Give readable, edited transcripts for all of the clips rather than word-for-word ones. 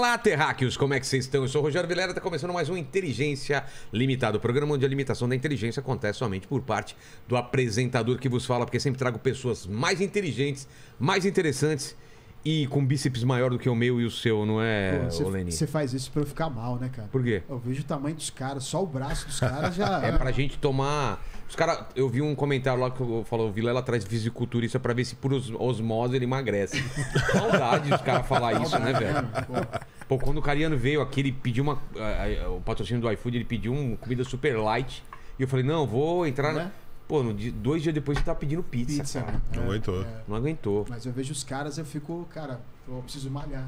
Olá, terráqueos, como é que vocês estão? Eu sou o Rogério Vilela, está começando mais um Inteligência Limitada, o programa onde a limitação da inteligência acontece somente por parte do apresentador que vos fala, porque sempre trago pessoas mais inteligentes, mais interessantes e com bíceps maior do que o meu e o seu, não é, Leni? Você faz isso pra eu ficar mal, né, cara? Por quê? Eu vejo o tamanho dos caras, só o braço dos caras já... É pra gente tomar... Os caras, eu vi um comentário lá que falou, o Vilela traz fisiculturista pra ver se por osmose ele emagrece. Saudade dos caras falar isso, né, velho? Pô, quando o Cariano veio aqui, ele pediu o patrocínio do iFood, ele pediu uma comida super light. E eu falei, não, vou entrar na... Pô, 2 dias depois você tá pedindo pizza, cara. Não aguentou. Não aguentou. Mas eu vejo os caras, eu fico, cara, eu preciso malhar.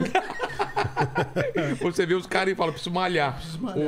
Você vê os caras e fala, preciso malhar.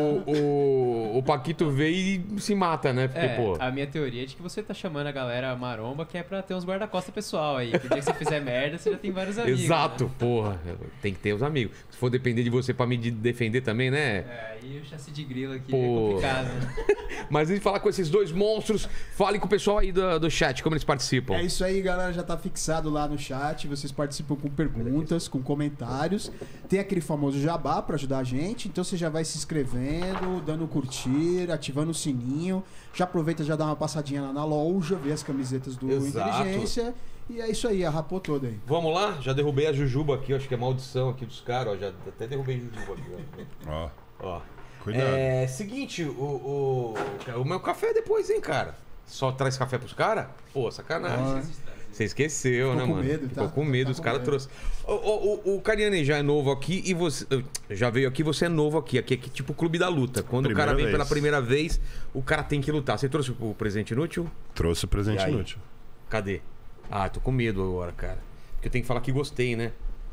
O Paquito veio e se mata, né? Porque, pô... A minha teoria é de que você tá chamando a galera maromba que é pra ter uns guarda-costas pessoal aí. Que o dia que você fizer merda, você já tem vários amigos. Exato, né? porra. Tem que ter os amigos. Se for depender de você pra me defender também, né? Aí o chassi de grilo aqui Pô. é complicado, né? Mas antes de falar com esses dois monstros, fale com o pessoal aí do chat, como eles participam. É isso aí, galera, já tá fixado lá no chat, vocês participam com perguntas, com comentários. Tem aquele famoso jabá pra ajudar a gente, então você já vai se inscrevendo, dando curtir, ativando o sininho. Já aproveita, já dá uma passadinha lá na loja, vê as camisetas do Exato. Inteligência. E é isso aí, arrapou toda aí. Vamos lá? Já derrubei a Jujuba aqui, acho que é maldição aqui dos caras, ó. Já até derrubei Jujuba aqui, ó. Ó. Ó. Cuidado. Seguinte, o meu café é depois, hein, cara? Só traz café pros caras? Pô, sacanagem. Você esqueceu, Ficou né, com mano? medo, Ficou tá? com medo, Tá os com caras medo. trouxeram. O Cariani já é novo aqui e você. Já veio aqui, você é novo aqui. Aqui é tipo o clube da luta. Quando o cara Primeira vem vez. pela primeira vez, o cara tem que lutar. Você trouxe o presente inútil? Trouxe o E presente aí? inútil. Cadê? Ah, tô com medo agora, cara. Porque eu tenho que falar que gostei, né?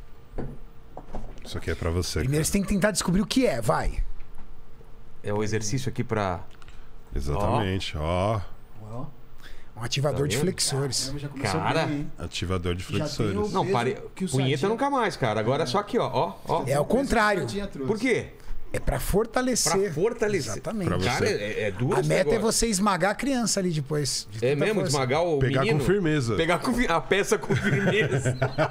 Isso aqui é pra você. Primeiro cara. você tem que tentar descobrir o que é, vai. É o exercício aqui pra. Exatamente. Ó. Ó, Um ativador Tá de vendo? flexores. já começou Cara. bem, hein? Ativador de Já tem flexores. Não, peso pare. que o Punheta Sardinha- nunca mais, cara. Agora é só aqui, ó. Ó. É o contrário. Sardinha trouxe. Por quê? É pra fortalecer. Pra fortalecer. Exatamente. Pra você. Cara, é duro A esse meta é negócio. você esmagar a criança ali depois. de É tanta mesmo? força. Esmagar o Pegar menino? com firmeza. Pegar a peça com firmeza.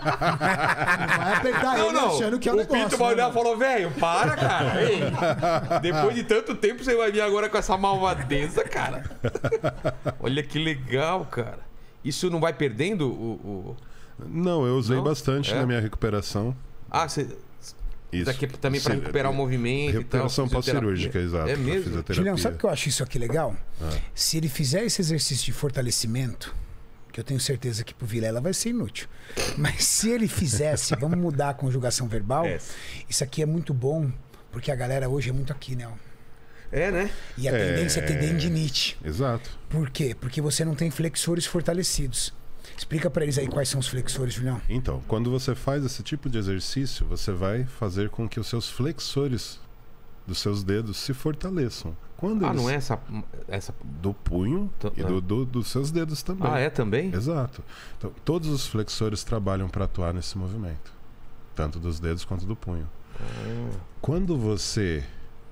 Vai apertar ele achando que é o O negócio. Pinto vai olhar né, e falou, velho, para, cara. Ei, depois de tanto tempo, você vai vir agora com essa malvadeza, cara. Olha que legal, cara. Isso não vai perdendo o... Não, eu usei Não? bastante É? na minha recuperação. Ah, você... Isso. Daqui também pra Sim, recuperar o movimento e tal. Recuperação pós-cirúrgica, exato. É pra mesmo? fisioterapia. Julião, sabe o que eu acho isso aqui legal? Se ele fizer esse exercício de fortalecimento, que eu tenho certeza que pro Vilela vai ser inútil. Mas se ele fizesse, vamos mudar a conjugação verbal, É. isso aqui é muito bom, porque a galera hoje é muito aqui, né? É, né? E a tendência é ter tendinite. Exato. Por quê? Porque você não tem flexores fortalecidos. Explica pra eles aí quais são os flexores, Julião. Então, quando você faz esse tipo de exercício, você vai fazer com que os seus flexores dos seus dedos se fortaleçam. Quando Ah, eles... não é essa... Do punho e dos seus dedos também. Ah, é também? Exato. Então, todos os flexores trabalham para atuar nesse movimento. Tanto dos dedos quanto do punho. Quando você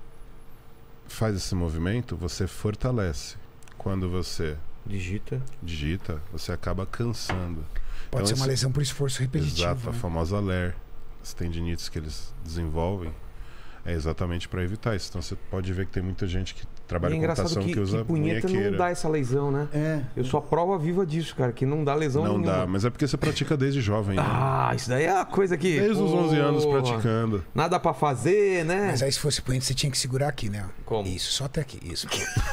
faz esse movimento, você fortalece. Quando você digita, você acaba cansando. Pode ser uma esse- lesão por esforço repetitivo. Exato, a né? famosa LER, as tendinites que eles desenvolvem, é exatamente para evitar isso. Então você pode ver que tem muita gente que E trabalha é com engraçado computação que que usa punheta munhequeira. não dá essa lesão, né? É. Eu sou a prova viva disso, cara, que não dá lesão Não nenhuma. dá, mas é porque você pratica desde jovem. né? Ah, isso daí é a coisa que... Desde os 11 anos Porra, praticando. Nada pra fazer, né? Mas aí se fosse punheta, você tinha que segurar aqui, né? Como? Isso, só até aqui. Isso.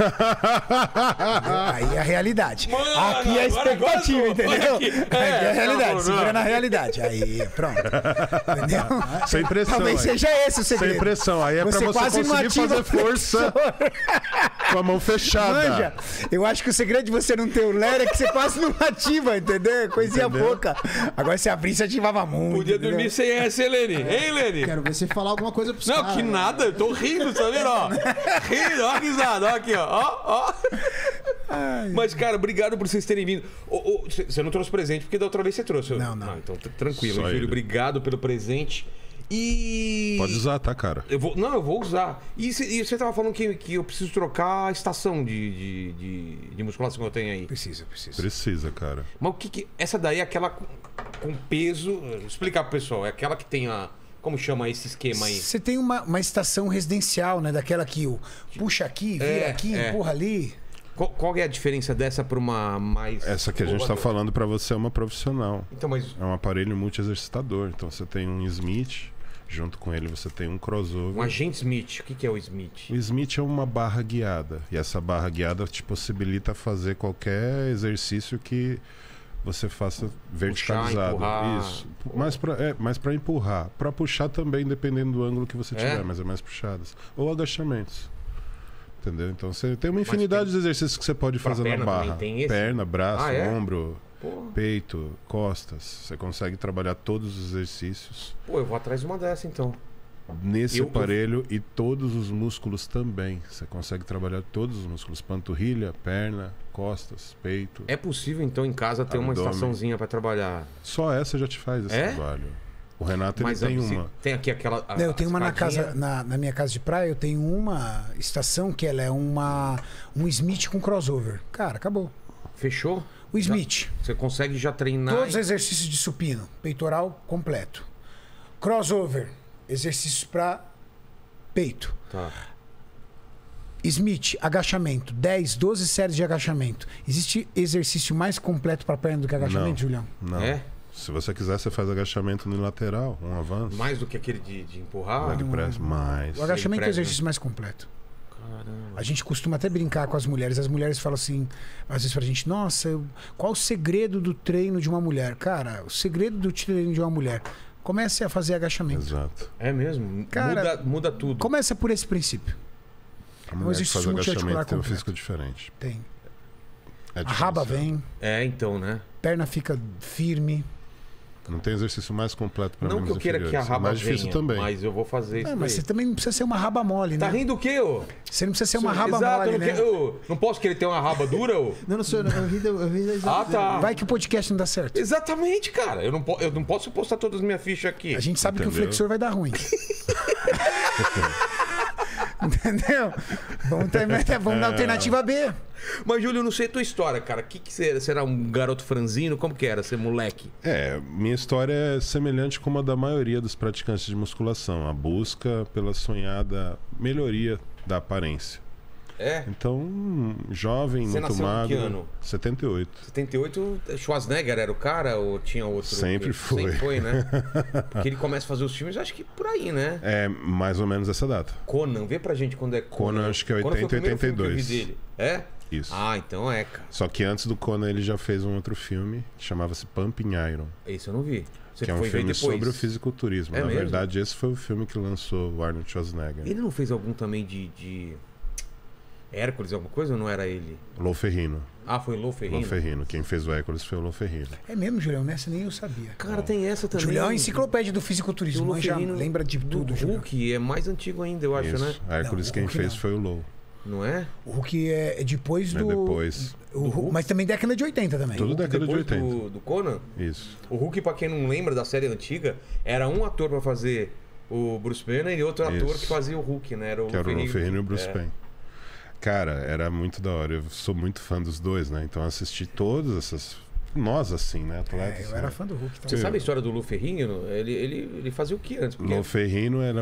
Aí é a realidade. Mano, aqui é a agora expectativa, tô. entendeu? Olha aqui. Aqui é a realidade. não, Segura não. na realidade. Aí, pronto. Entendeu? Sem pressão. Talvez aí. seja esse o segredo. Sem pressão. Aí é pra você quase não conseguir ativa fazer força com a mão fechada. Manja, eu acho que o segredo de você não ter o LER é que você quase não ativa, entendeu? Coisinha Entendeu? pouca. Agora se abrir, você ativava muito. Podia entendeu? dormir sem essa, hein, Leni? Hein, Leni? Quero ver você falar alguma coisa pros Não, caras. que nada, eu tô rindo, tá vendo? Ó, rindo, ó, a risada, ó aqui, ó. Mas, cara, obrigado por vocês terem vindo. Você não trouxe presente, porque da outra vez você trouxe. Não. Então, tranquilo, Só Júlio, ele. obrigado pelo presente. E... Pode usar, tá, cara? Eu vou usar. E você tava falando que eu preciso trocar a estação de musculação que eu tenho aí. Precisa. Precisa, cara. Mas o que essa daí é aquela com peso... Explicar pro pessoal. É aquela que tem Como chama esse esquema aí? Você tem uma estação residencial, né? Daquela que puxa aqui, vira aqui, empurra ali. Qual é a diferença dessa para uma mais... Essa que a gente está falando para você é uma profissional. Então, mas... É um aparelho multi-exercitador. Então você tem um Smith, junto com ele você tem um crossover. Um agente Smith. O que é o Smith? O Smith é uma barra guiada. E essa barra guiada te possibilita fazer qualquer exercício que você faça verticalizado. Puxar, isso. Mais para empurrar. Para puxar também, dependendo do ângulo que você tiver, mas é mais puxadas. Ou agachamentos. Entendeu? Então você tem uma infinidade de exercícios que você pode fazer na barra. Perna, braço, ombro, peito, costas. Você consegue trabalhar todos os exercícios. Pô, eu vou atrás de uma dessa então. Nesse aparelho e todos os músculos também. Você consegue trabalhar todos os músculos. Panturrilha, perna, costas, peito. É possível então em casa ter uma estaçãozinha para trabalhar? Só essa já te faz esse trabalho. O Renato ele tem uma. Tem aqui aquela. Eu tenho uma na casa, na minha casa de praia, eu tenho uma estação que ela é um Smith com crossover. Cara, acabou. Fechou? O Smith. Você consegue já treinar. Todos os exercícios de supino, peitoral completo. Crossover, exercícios para peito. Tá. Smith, agachamento, 10, 12 séries de agachamento. Existe exercício mais completo para perna do que agachamento, Julião? Não. É? Se você quiser, você faz agachamento unilateral, um avanço. Mais do que aquele de empurrar? Leg press, mais. O agachamento é o exercício mais completo. Caramba. A gente costuma até brincar com as mulheres. As mulheres falam assim, às vezes pra gente, nossa, qual o segredo do treino de uma mulher? Cara, o segredo do treino de uma mulher, comece a fazer agachamento. Exato. É mesmo? Cara, muda tudo. Começa por esse princípio. A mulher que faz agachamento tem um físico diferente. Tem. É A raba vem, então, né? perna fica firme. Não tem exercício mais completo para Não que eu queira que a raba mais difícil venha, também. mas eu vou fazer isso. Mas você também não precisa ser uma raba mole, né? Tá rindo o quê, ô? Você não precisa ser uma raba Exato, mole, eu não, né? não posso querer ter uma raba dura, ô? Não, senhor, eu ri da Tá. Vai que o podcast não dá certo. Exatamente, cara. Eu não posso postar todas as minhas fichas aqui. A gente sabe que o Entendeu? flexor vai dar ruim. Entendeu? Vamos dar alternativa B. Mas, Júlio, eu não sei a tua história, cara. O que será um garoto franzino? Como que era ser moleque? Minha história é semelhante com a da maioria dos praticantes de musculação. A busca pela sonhada melhoria da aparência. É? Então, jovem, Você muito nasceu em magro. que ano? 78. 78, Schwarzenegger era o cara ou tinha outro? Sempre foi. Sempre foi, né? Porque ele começa a fazer os filmes, acho que por aí, né? É mais ou menos essa data. Conan, vê pra gente quando é Conan. Conan, acho que é Conan foi o 80 e primeiro filme que eu vi 82. dele. É? Isso. Ah, então é, cara. Só que antes do Conan ele já fez um outro filme que chamava-se Pumping Iron. Esse eu não vi. Você Que é um foi ver filme depois. sobre o fisiculturismo. É Na mesmo? verdade, esse foi o filme que lançou o Arnold Schwarzenegger. Ele não fez algum também de Hércules, alguma coisa, ou não era ele? Lou Ferrigno. Ah, foi Lou Ferrigno? Lou Ferrigno. Quem fez o Hércules foi o Lou Ferrigno. É mesmo, Julião? Nessa nem eu sabia. Cara, tem essa também. Julião é a enciclopédia do fisiculturismo. O Lou Manja, Ferrigno lembra de tudo, O Julião. Hulk é mais antigo ainda, eu acho, Isso. né? Hércules Não, o quem Hulk fez não. foi o Lou. Não é? O Hulk é depois É do... depois. Mas também década de 80 também. Tudo década de Depois 80. do Conan? Isso. O Hulk, pra quem não lembra da série antiga, era um ator pra fazer o Bruce Banner e outro ator Isso. que fazia o Hulk, né? Era o Que era o Lou Ferrigno e o Bruce É. Payne. Cara, era muito da hora. Eu sou muito fã dos dois, né? Então eu assisti todas essas... Nós, assim, né? Atletas. Eu era fã do Hulk Você também. sabe a história do Lou Ferrigno? Ele fazia o que antes? Porque... Lou Ferrigno era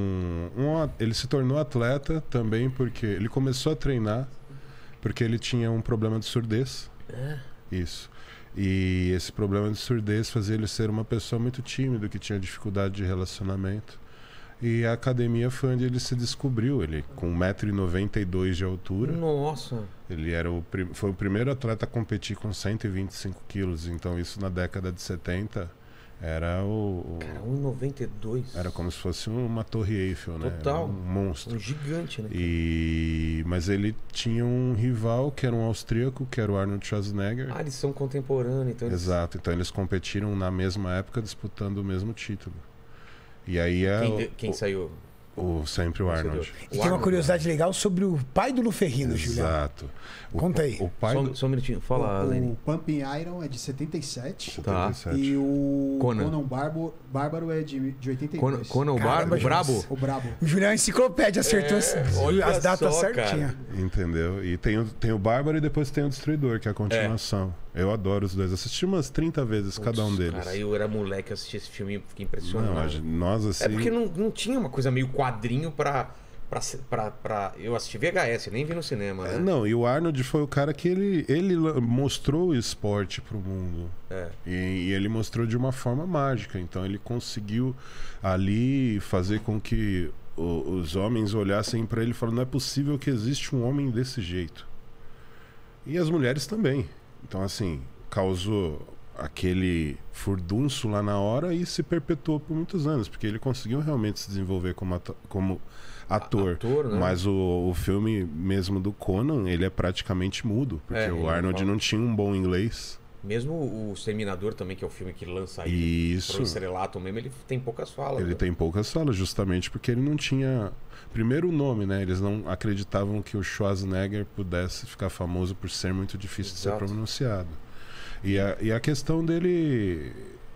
ele se tornou atleta também porque ele começou a treinar porque ele tinha um problema de surdez. Isso. E esse problema de surdez fazia ele ser uma pessoa muito tímida, que tinha dificuldade de relacionamento. E a academia foi onde ele se descobriu. Ele, com 1,92 m de altura, Nossa! ele foi o primeiro atleta a competir com 125 quilos. Então isso na década de 70 era Cara, 1,92. era como se fosse uma torre Eiffel, né? Total. Um monstro. Um gigante, né? Mas ele tinha um rival que era um austríaco, que era o Arnold Schwarzenegger. Ah, eles são contemporâneos, então eles... Exato, então eles competiram na mesma época disputando o mesmo título. E aí Quem saiu? sempre o Arnold. E tem uma curiosidade legal sobre o pai do Lou Ferrigno, Julião. Exato. Conta aí. O pai Só um minutinho, fala, Leni. O Pumping Iron é de 77. Tá. 77. E o Conan. Bárbaro é de 82. Conan, o Caramba, Brabo? O Brabo. O Julião é enciclopédia, acertou olha as datas só, certinhas. Entendeu? E tem o Bárbaro e depois tem o Destruidor, que é a continuação. Eu adoro os dois. Assisti umas 30 vezes cada um deles. Cara, eu era moleque, eu assisti esse filme e fiquei impressionado. Não, nós assim... É porque não tinha uma coisa meio quadrinho pra... Eu assisti VHS, nem vi no cinema, né? Não, e o Arnold foi o cara que ele mostrou o esporte pro mundo. E ele mostrou de uma forma mágica. Então ele conseguiu ali fazer com que os homens olhassem para ele e falaram: não é possível que existe um homem desse jeito. E as mulheres também. Então, assim, causou aquele furdunço lá na hora e se perpetuou por muitos anos, porque ele conseguiu realmente se desenvolver como ator, né? Mas o filme mesmo do Conan, ele é praticamente mudo, porque o Arnold não tinha um bom inglês. Mesmo o Exterminador também, que é o filme que lança aí pro estrelato mesmo, ele tem poucas falas. Ele tem poucas falas, justamente porque ele não tinha... Primeiro o nome, né? Eles não acreditavam que o Schwarzenegger pudesse ficar famoso por ser muito difícil de ser pronunciado. E a questão dele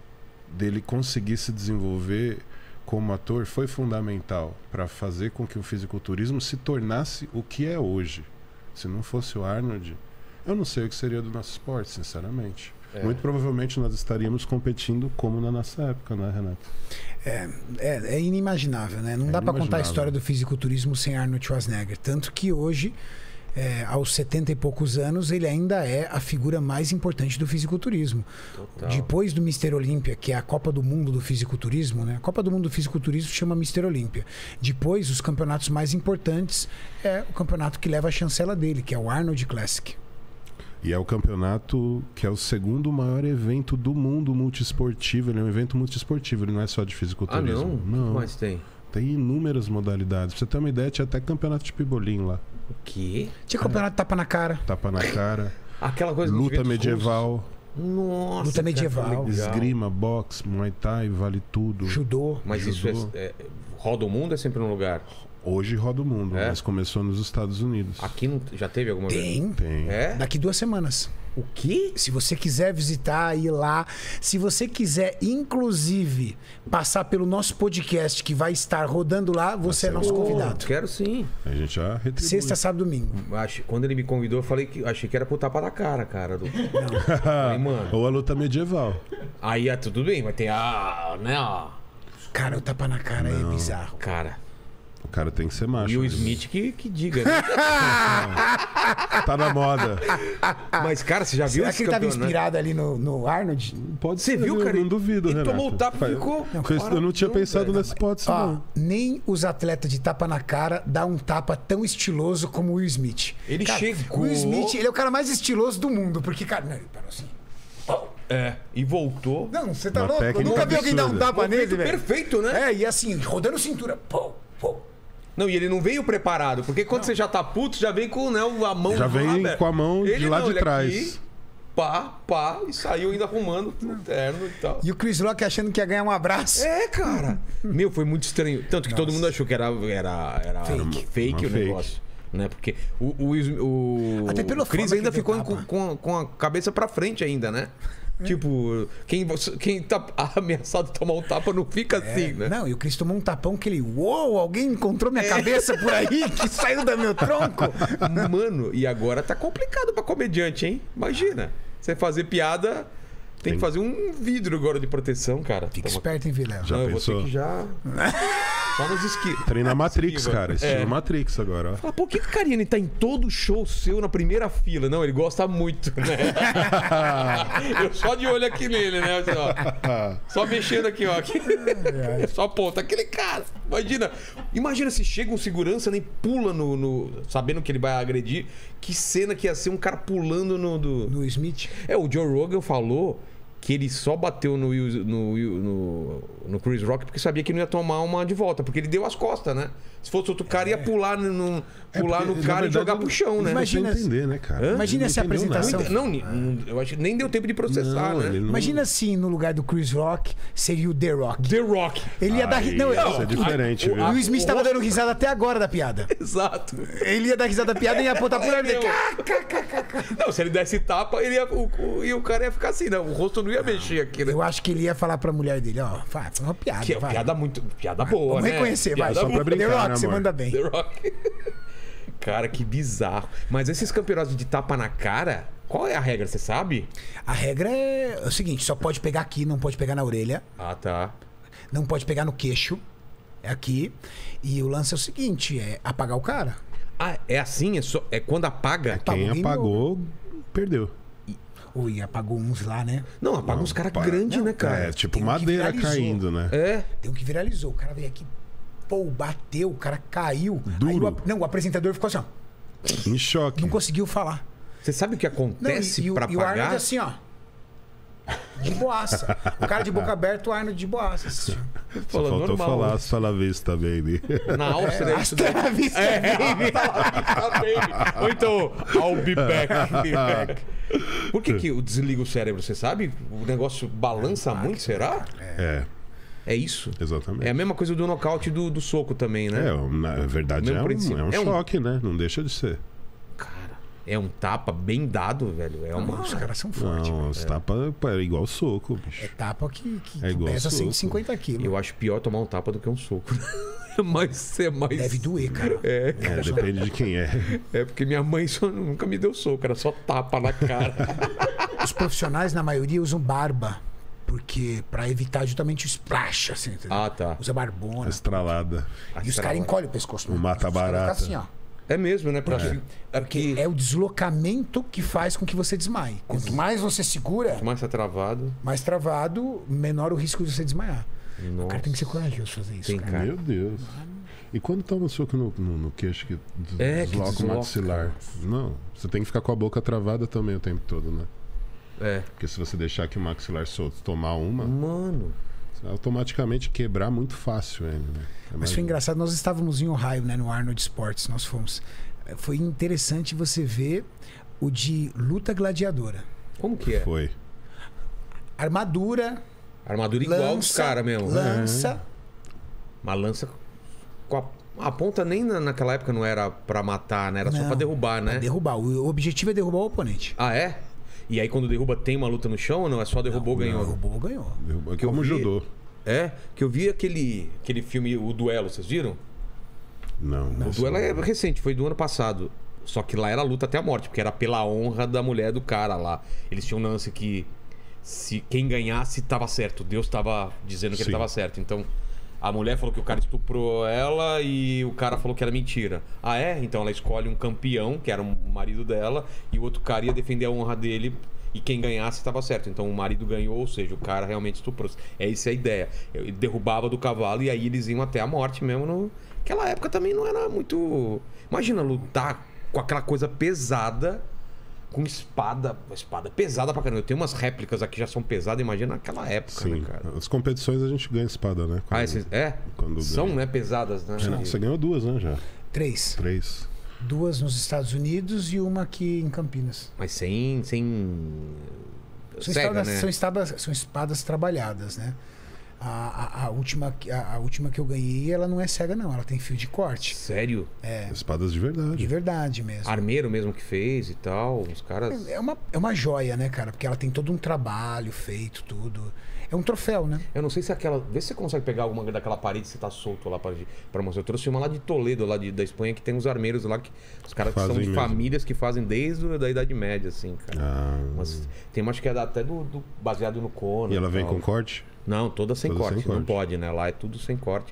conseguir se desenvolver como ator foi fundamental para fazer com que o fisiculturismo se tornasse o que é hoje. Se não fosse o Arnold, eu não sei o que seria do nosso esporte, sinceramente. Muito provavelmente nós estaríamos competindo como na nossa época, né, Renato? É inimaginável, né? Não dá para contar a história do fisiculturismo sem Arnold Schwarzenegger. Tanto que hoje, aos 70 e poucos anos, ele ainda é a figura mais importante do fisiculturismo. Total. Depois do Mr. Olímpia, que é a Copa do Mundo do fisiculturismo, né? A Copa do Mundo do fisiculturismo chama Mr. Olímpia. Depois, os campeonatos mais importantes é o campeonato que leva a chancela dele, que é o Arnold Classic. E é o campeonato que é o segundo maior evento do mundo multiesportivo. Ele é um evento multiesportivo, ele não é só de fisiculturismo. Não? O que mais tem? Tem inúmeras modalidades. Pra você ter uma ideia, tinha até campeonato de pibolim lá. O quê? Tinha campeonato tapa na cara. Tapa na cara. Aquela coisa luta medieval. Nossa, luta medieval. Esgrima, boxe, muay thai, vale tudo. Judô. Mas judô. Isso roda o mundo, é sempre num lugar? Hoje roda o mundo, mas começou nos Estados Unidos. Aqui não, já teve alguma vez? Tem. Daqui 2 semanas. O quê? Se você quiser visitar, ir lá. Se você quiser, inclusive, passar pelo nosso podcast que vai estar rodando lá, você é nosso convidado. Quero sim. A gente já retribui. Sexta, sábado, domingo. Quando ele me convidou, eu achei que era pro tapa na cara, cara. Não. Falei, mano. Ou a luta medieval. Aí tudo bem, mas tem Cara, o tapa na cara é bizarro. Cara. O cara tem que ser macho. E o Smith que diga, né? Tá na moda. Mas, cara, você já viu Será esse que ele tava campeonato? inspirado ali no Arnold? Pode Você ser, viu, cara? Não duvido, Ele Renato. tomou o tapa e ficou... Eu não tinha pensado nessa hipótese, não. Nem os atletas de tapa na cara dá um tapa tão estiloso como o Will Smith. Ele chegou... O Will Smith, ele é o cara mais estiloso do mundo, porque, cara... Não, ele parou assim... E voltou. Não, você tá Uma louco? Eu técnica nunca vi alguém dar um absurda. tapa nele, velho. Perfeito, né? E assim, rodando cintura. Não, e ele não veio preparado, porque quando você já tá puto, já vem com a mão... Já vem com a mão de lá de trás. Aqui, pá, e saiu ainda arrumando o terno e tal. E o Chris Rock achando que ia ganhar um abraço. Cara. Meu, foi muito estranho. Tanto que todo mundo achou que era fake o negócio. Né? Porque Até pela o Chris forma ainda que ficou deu com a cabeça pra frente ainda, né? Tipo, quem tá ameaçado de tomar um tapa não fica assim, né? Não, e o Chris tomou um tapão que ele... Uou, alguém encontrou minha cabeça por aí que saiu do meu tronco. Mano, e agora tá complicado pra comediante, hein? Imagina, você fazer piada... Tem que fazer um vidro agora de proteção, cara. Fica esperto, hein, Vilela? Já eu pensou? vou ter que Só nos esquilos. Treina Matrix, cara. Estilo Matrix agora, ó. Fala, por que o Carini tá em todo show seu na primeira fila? Não, ele gosta muito, né? Eu só de olho aqui nele, né? Assim, ó. Só mexendo aqui, ó. Só aponta. Aquele cara. Imagina se chega um segurança nem pula sabendo que ele vai agredir. Que cena que ia ser um cara pulando no Smith. O Joe Rogan falou que ele só bateu no Chris Rock porque sabia que não ia tomar uma de volta, porque ele deu as costas, né? Se fosse outro cara, ia pular no cara e jogar pro chão, né? Imagina entender, né, cara? Imagina essa apresentação. Eu acho que nem deu tempo de processar, né? Imagina assim, no lugar do Chris Rock, seria o The Rock. The Rock. Ele ia dar... Não, isso é diferente, viu? O Will Smith tava dando risada até agora da piada. Exato. Ele ia dar risada da piada e ia apontar pro ele. Não, se ele desse tapa, e o cara ia ficar assim, né? O rosto não ia mexer aqui, né? Eu acho que ele ia falar pra mulher dele, ó, foi uma piada, Que é piada boa, Vamos né? reconhecer, Piada vai. Só pra brincar, The Rock, né, você amor? manda bem. The Rock. Cara, que bizarro. Mas esses campeonatos de tapa na cara, qual é a regra, você sabe? A regra é o seguinte, só pode pegar aqui, não pode pegar na orelha, Ah, tá. não pode pegar no queixo, é aqui. E o lance é o seguinte, é apagar o cara. Ah, é assim? É quando apaga? Quem Apagou, apagou, perdeu. Ui, apagou uns lá, né? Não, apaga uns caras grandes, Não, né, cara? É, tipo Tem um que madeira viralizou. caindo, né? É. Tem um que viralizou, o cara veio aqui, pô, bateu, o cara caiu. Duro. Aí o apresentador ficou assim, ó, Em choque. não conseguiu falar. Você sabe o que Não, acontece e pra o Arnold apagar? assim, ó. De boaça. O cara de boca aberta, o Arnold de boaça. Assim. Só Falou, faltou normal. falar hasta la vista, baby. Na Áustria é isso daí. Hasta la vista, baby. Ou então, I'll be back. Be back. Por que o desliga o cérebro, você sabe? O negócio balança muito, será? É isso? Exatamente. É a mesma coisa do nocaute do soco também, né? Na verdade Mesmo é princípio. um É um- choque, né? Não deixa de ser. Cara, é um tapa bem dado, velho. É uma... Os caras são fortes. Não, os tapas é igual soco, É bicho. tapa que É igual pesa soco. 150 quilos. Eu acho pior tomar um tapa do que um soco. Mas é mais... Deve doer, cara. É, depende de quem é. É porque minha mãe nunca me deu soco, era só tapa na cara. Os profissionais, na maioria, usam barba. Porque pra evitar justamente o splash, assim, entendeu? Ah, tá. Usa barbona. Estralada. E os caras encolhem o pescoço. O né? mata-barata. Os caras ficam assim, ó. É mesmo, né? Porque aqui É o deslocamento que faz com que você desmaie. Quanto mais você segura, mais tá travado. mais travado, menor o risco de você desmaiar. O Nossa. cara tem que ser corajoso fazer isso. Tem cara. cara. Meu Deus. E quando toma um soco no queixo que É, que desloca o desloca. maxilar? Não, você tem que ficar com a boca travada também o tempo todo, né? É. Porque se você deixar que o maxilar solto tomar uma, Mano. você vai automaticamente quebrar muito fácil ele, né? Mas foi engraçado, nós estávamos em Ohio, né, no Arnold Sports, nós fomos. Foi interessante você ver o de luta gladiadora. Como que é? Foi. Armadura, Armadura igual dos lança, caras mesmo. lança. Uma lança com a ponta nem naquela época não era pra matar, né? Era só Não, pra derrubar, né? Pra derrubar. O objetivo é derrubar o oponente. Ah, é? E aí quando derruba tem uma luta no chão ou não? É só derrubou, ganhou? Derrubou, ganhou. Derrubou. Que eu Como vi- judô. É? Que eu vi aquele filme O Duelo, vocês viram? Não. O Duelo é recente, foi do ano passado. Só que lá era luta até a morte, porque era pela honra da mulher do cara lá. Eles tinham um lance que se quem ganhasse tava certo. Deus tava dizendo que ele Sim. tava certo. Então a mulher falou que o cara estuprou ela e o cara falou que era mentira. Ah, é? Então ela escolhe um campeão, que era o marido dela, e o outro cara ia defender a honra dele. E quem ganhasse estava certo. Então o marido ganhou, ou seja, o cara realmente estuprou. Essa é a ideia. Ele derrubava do cavalo e aí eles iam até a morte mesmo. Naquela época também não era muito. Imagina lutar com aquela coisa pesada, com espada. Espada pesada pra caramba. Eu tenho umas réplicas aqui que já são pesadas, imagina naquela época, Sim. né, cara? As competições a gente ganha espada, né? Ah, esses, quando são, ganha. né, pesadas, né? Não, você ganhou duas, né, já? 3. 3. 2 nos Estados Unidos e uma aqui em Campinas. Mas sem São, cega, espadas, né? são espadas trabalhadas, né? A última que eu ganhei, ela não é cega, não. Ela tem fio de corte. Sério? Espadas de verdade. De verdade mesmo. Armeiro mesmo que fez e tal. Os caras. É uma joia, né, cara? Porque ela tem todo um trabalho feito, tudo. É um troféu, né? Eu não sei se aquela. Vê se você consegue pegar alguma daquela parede que você tá solto lá pra mostrar. Eu trouxe uma lá de Toledo, lá da Espanha, que tem uns armeiros lá que. Os caras que são Fazem de mesmo. famílias que fazem desde a Idade Média, assim, cara. Ah, Mas tem uma acho que é até baseado no Conan. e ela vem tal. com corte? Não, toda sem Toda corte. sem Não corte. pode, né? Lá é tudo sem corte.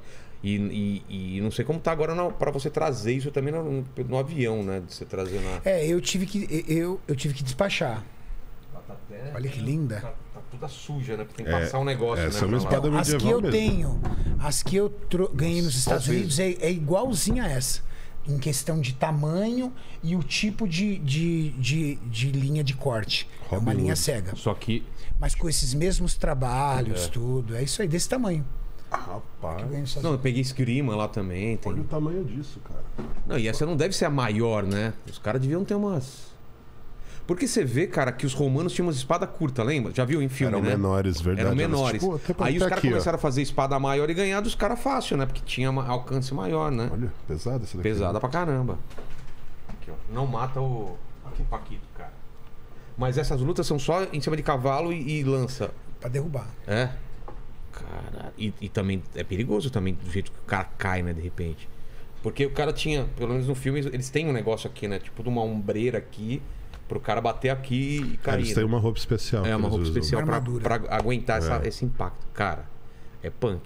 E não sei como tá agora pra você trazer isso também no avião, né? De você trazer na. Eu tive que despachar. Olha que linda. Tá toda suja, né? Porque tem que passar um negócio, essa né? é uma pra lá. espada Então, as que medieval eu mesmo. tenho, as que eu ganhei nos Estados peso? Unidos é igualzinha a essa. Em questão de tamanho e o tipo de linha de corte. É uma Robin linha Hood. cega. Só que. Mas com esses mesmos trabalhos, tudo. É isso aí, desse tamanho. Que eu Rapaz. ganhei nos Estados Não, eu Unidos. peguei esgrima lá também. Olha Tem... o tamanho disso, cara. Não, e essa não deve ser a maior, né? Os caras deviam ter umas. Porque você vê, cara, que os romanos tinham umas espadas curtas, lembra? Já viu em filme, Eram né? menores, verdade. Eram Elas, menores. tipo, até Aí os caras aqui, ó. começaram a fazer espada maior e ganhar dos caras fácil, né? Porque tinha alcance maior, né? Olha, pesada essa daqui. Pesada pra caramba. Aqui, ó. Não mata o Paquito, cara. Mas essas lutas são só em cima de cavalo e lança. Pra derrubar. É? Cara, e também é perigoso também, do jeito que o cara cai, né, de repente. Porque o cara tinha, pelo menos no filme, eles têm um negócio aqui, né? Tipo de uma ombreira aqui, pro cara bater aqui e cair. Eles têm uma roupa especial. É, uma roupa especial Uma pra aguentar É. esse impacto. Cara, é punk.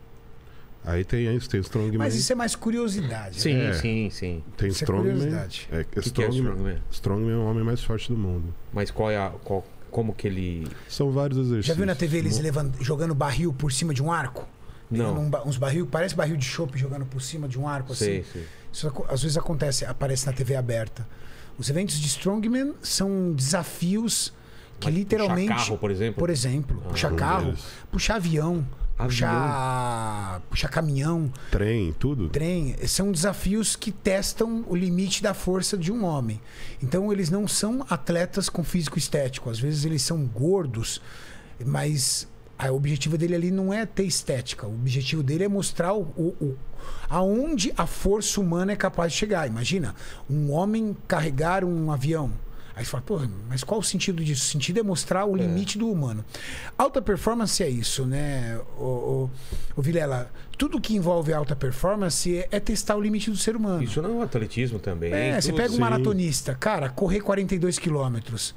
Aí tem isso, tem o Strongman. Mas isso é mais curiosidade. Sim, né? É. sim. Tem Isso é Strongman. curiosidade. É, que é Strongman? Strongman é o homem mais forte do mundo. Mas como que ele... São vários exercícios. Já viu na TV eles jogando barril por cima de um arco? Não. Pegando uns barril, parece barril de chopp jogando por cima de um arco Sei, assim. sei. Isso às vezes aparece na TV aberta. Os eventos de Strongman são desafios que Mas literalmente. puxar carro, por exemplo? Puxar um carro, deles. puxar avião, puxar caminhão, Trem, tudo. trem. São desafios que testam o limite da força de um homem. Então eles não são atletas com físico estético. Às vezes eles são gordos, mas o objetivo dele ali não é ter estética. O objetivo dele é mostrar aonde a força humana é capaz de chegar. Imagina, um homem carregar um avião. Aí você fala, pô, mas qual o sentido disso? O sentido é mostrar o limite do humano. Alta performance é isso, né, o Vilela? Tudo que envolve alta performance é testar o limite do ser humano. Isso não é um atletismo também. Você tudo. pega um Sim. maratonista, cara, correr 42 quilômetros.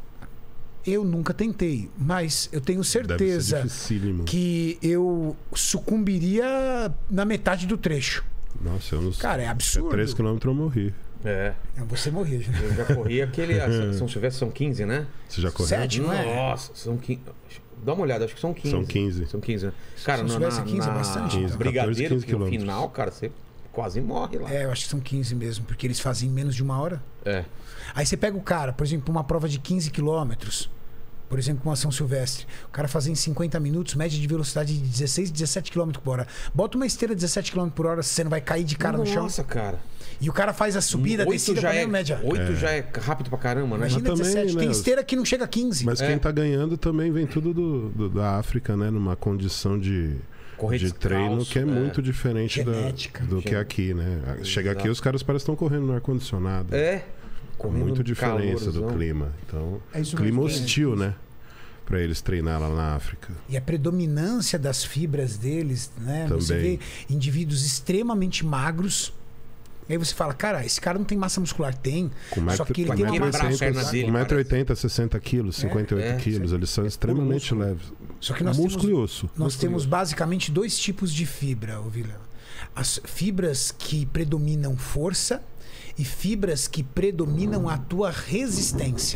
Eu nunca tentei, mas eu tenho Deve ser certeza dificílimo. que eu sucumbiria na metade do trecho. Nossa, eu não sei. Cara, é absurdo. 3 km eu morri. É. Você morrer, né? Eu já corri aquele... São Silvestre são 15, né? Você já correu? 7, não é? Nossa, são 15... Dá uma olhada, acho que são 15. São 15. São 15, né? Cara, Se tivesse 15 é bastante, então. Brigadeiro, 14, 15 que no quilômetros. final, cara, você quase morre lá. É, eu acho que são 15 mesmo, porque eles fazem em menos de uma hora. É. Aí você pega o cara, por exemplo, uma prova de 15 quilômetros, por exemplo, uma São Silvestre. O cara faz em 50 minutos, média de velocidade de 16, 17 km por hora. Bota uma esteira de 17 km por hora, você não vai cair de cara no chão. Nossa, cara. E o cara faz a subida, a descida com a mesma média. 8 já é rápido pra caramba, né? Imagina Mas também, 17. Tem né, esteira que não chega a 15. Mas quem tá ganhando também vem tudo da África, né? Numa condição de Correr treino descalço, que é muito diferente Genética. do que aqui, né? Chega aqui, os caras parecem que estão correndo no ar-condicionado. É. Correndo Muito no diferença do calorzão. clima. Então, É isso clima mesmo. hostil, né? Pra eles treinar lá na África. E a predominância das fibras deles, né? Você vê Também. indivíduos extremamente magros. Aí você fala, cara, esse cara não tem massa muscular. Tem. Só que ele tem uma quebrar a massa perna muscular. dele, 1,80m, 60 quilos, 58 é, quilos. Eles são extremamente músculo. leves. Só que nós Músculo temos, e osso. nós temos basicamente dois tipos de fibra, Vila. As fibras que predominam força e fibras que predominam a tua resistência.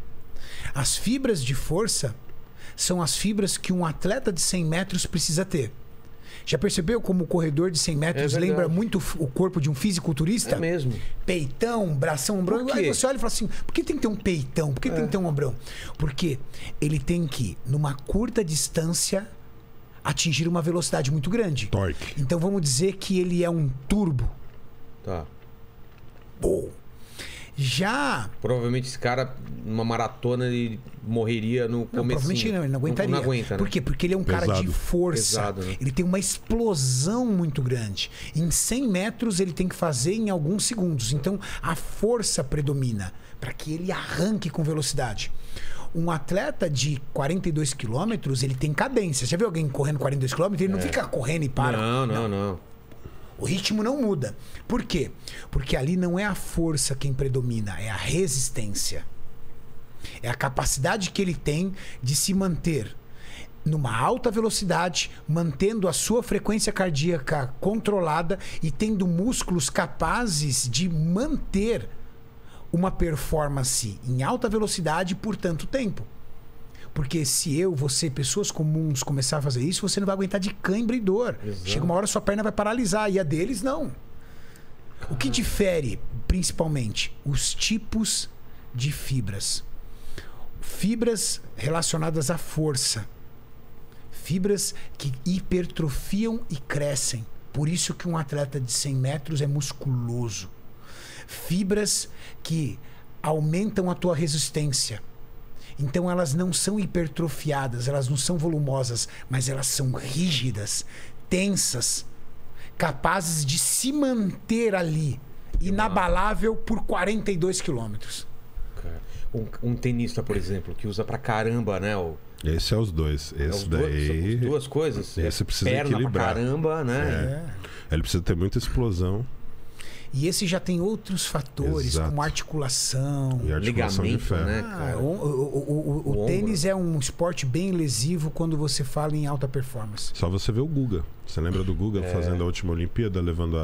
As fibras de força são as fibras que um atleta de 100 metros precisa ter. Já percebeu como o corredor de 100 metros verdade. lembra muito o corpo de um fisiculturista? É mesmo. Peitão, bração, ombrão. Por quê? Aí você olha e fala assim, por que tem que ter um peitão? Por que tem que ter um ombrão? Porque ele tem que, numa curta distância, atingir uma velocidade muito grande. Torque. Então vamos dizer que ele é um turbo. Tá. Bom. Já... Provavelmente esse cara, numa maratona, ele morreria no Não, comecinho. provavelmente não, ele não aguentaria. Não aguenta, né? Por quê? Porque ele é um cara de Pesado. força. Pesado, né? Ele tem uma explosão muito grande. Em 100 metros ele tem que fazer em alguns segundos. Então a força predomina para que ele arranque com velocidade. Um atleta de 42 quilômetros, ele tem cadência. Já viu alguém correndo 42 quilômetros? Ele não fica correndo e para. Não. O ritmo não muda. Por quê? Porque ali não é a força quem predomina, é a resistência. É a capacidade que ele tem de se manter numa alta velocidade, mantendo a sua frequência cardíaca controlada e tendo músculos capazes de manter uma performance em alta velocidade por tanto tempo. Porque se você, pessoas comuns, começar a fazer isso, você não vai aguentar de cãibra e dor. Exato. Chega uma hora sua perna vai paralisar e a deles não. O que difere, principalmente, os tipos de fibras. Fibras relacionadas à força. Fibras que hipertrofiam e crescem. Por isso que um atleta de 100 metros é musculoso. Fibras que aumentam a tua resistência. Então elas não são hipertrofiadas, elas não são volumosas, mas elas são rígidas, tensas, capazes de se manter ali, inabalável por 42 quilômetros. Um tenista, por exemplo, que usa pra caramba, né? Esse é os dois. Esse daí. As duas coisas. Esse precisa perna equilibrar. pra caramba, né? Ele precisa ter muita explosão. E esse já tem outros fatores, Exato. como articulação. E articulação de Ligamento, ferro. né, Ah, cara? o tênis é um esporte bem lesivo quando você fala em alta performance. Só você vê o Guga. Você lembra do Guga fazendo a última Olimpíada, levando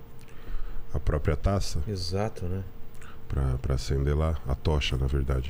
a própria taça Exato, né? pra acender lá, a tocha, na verdade.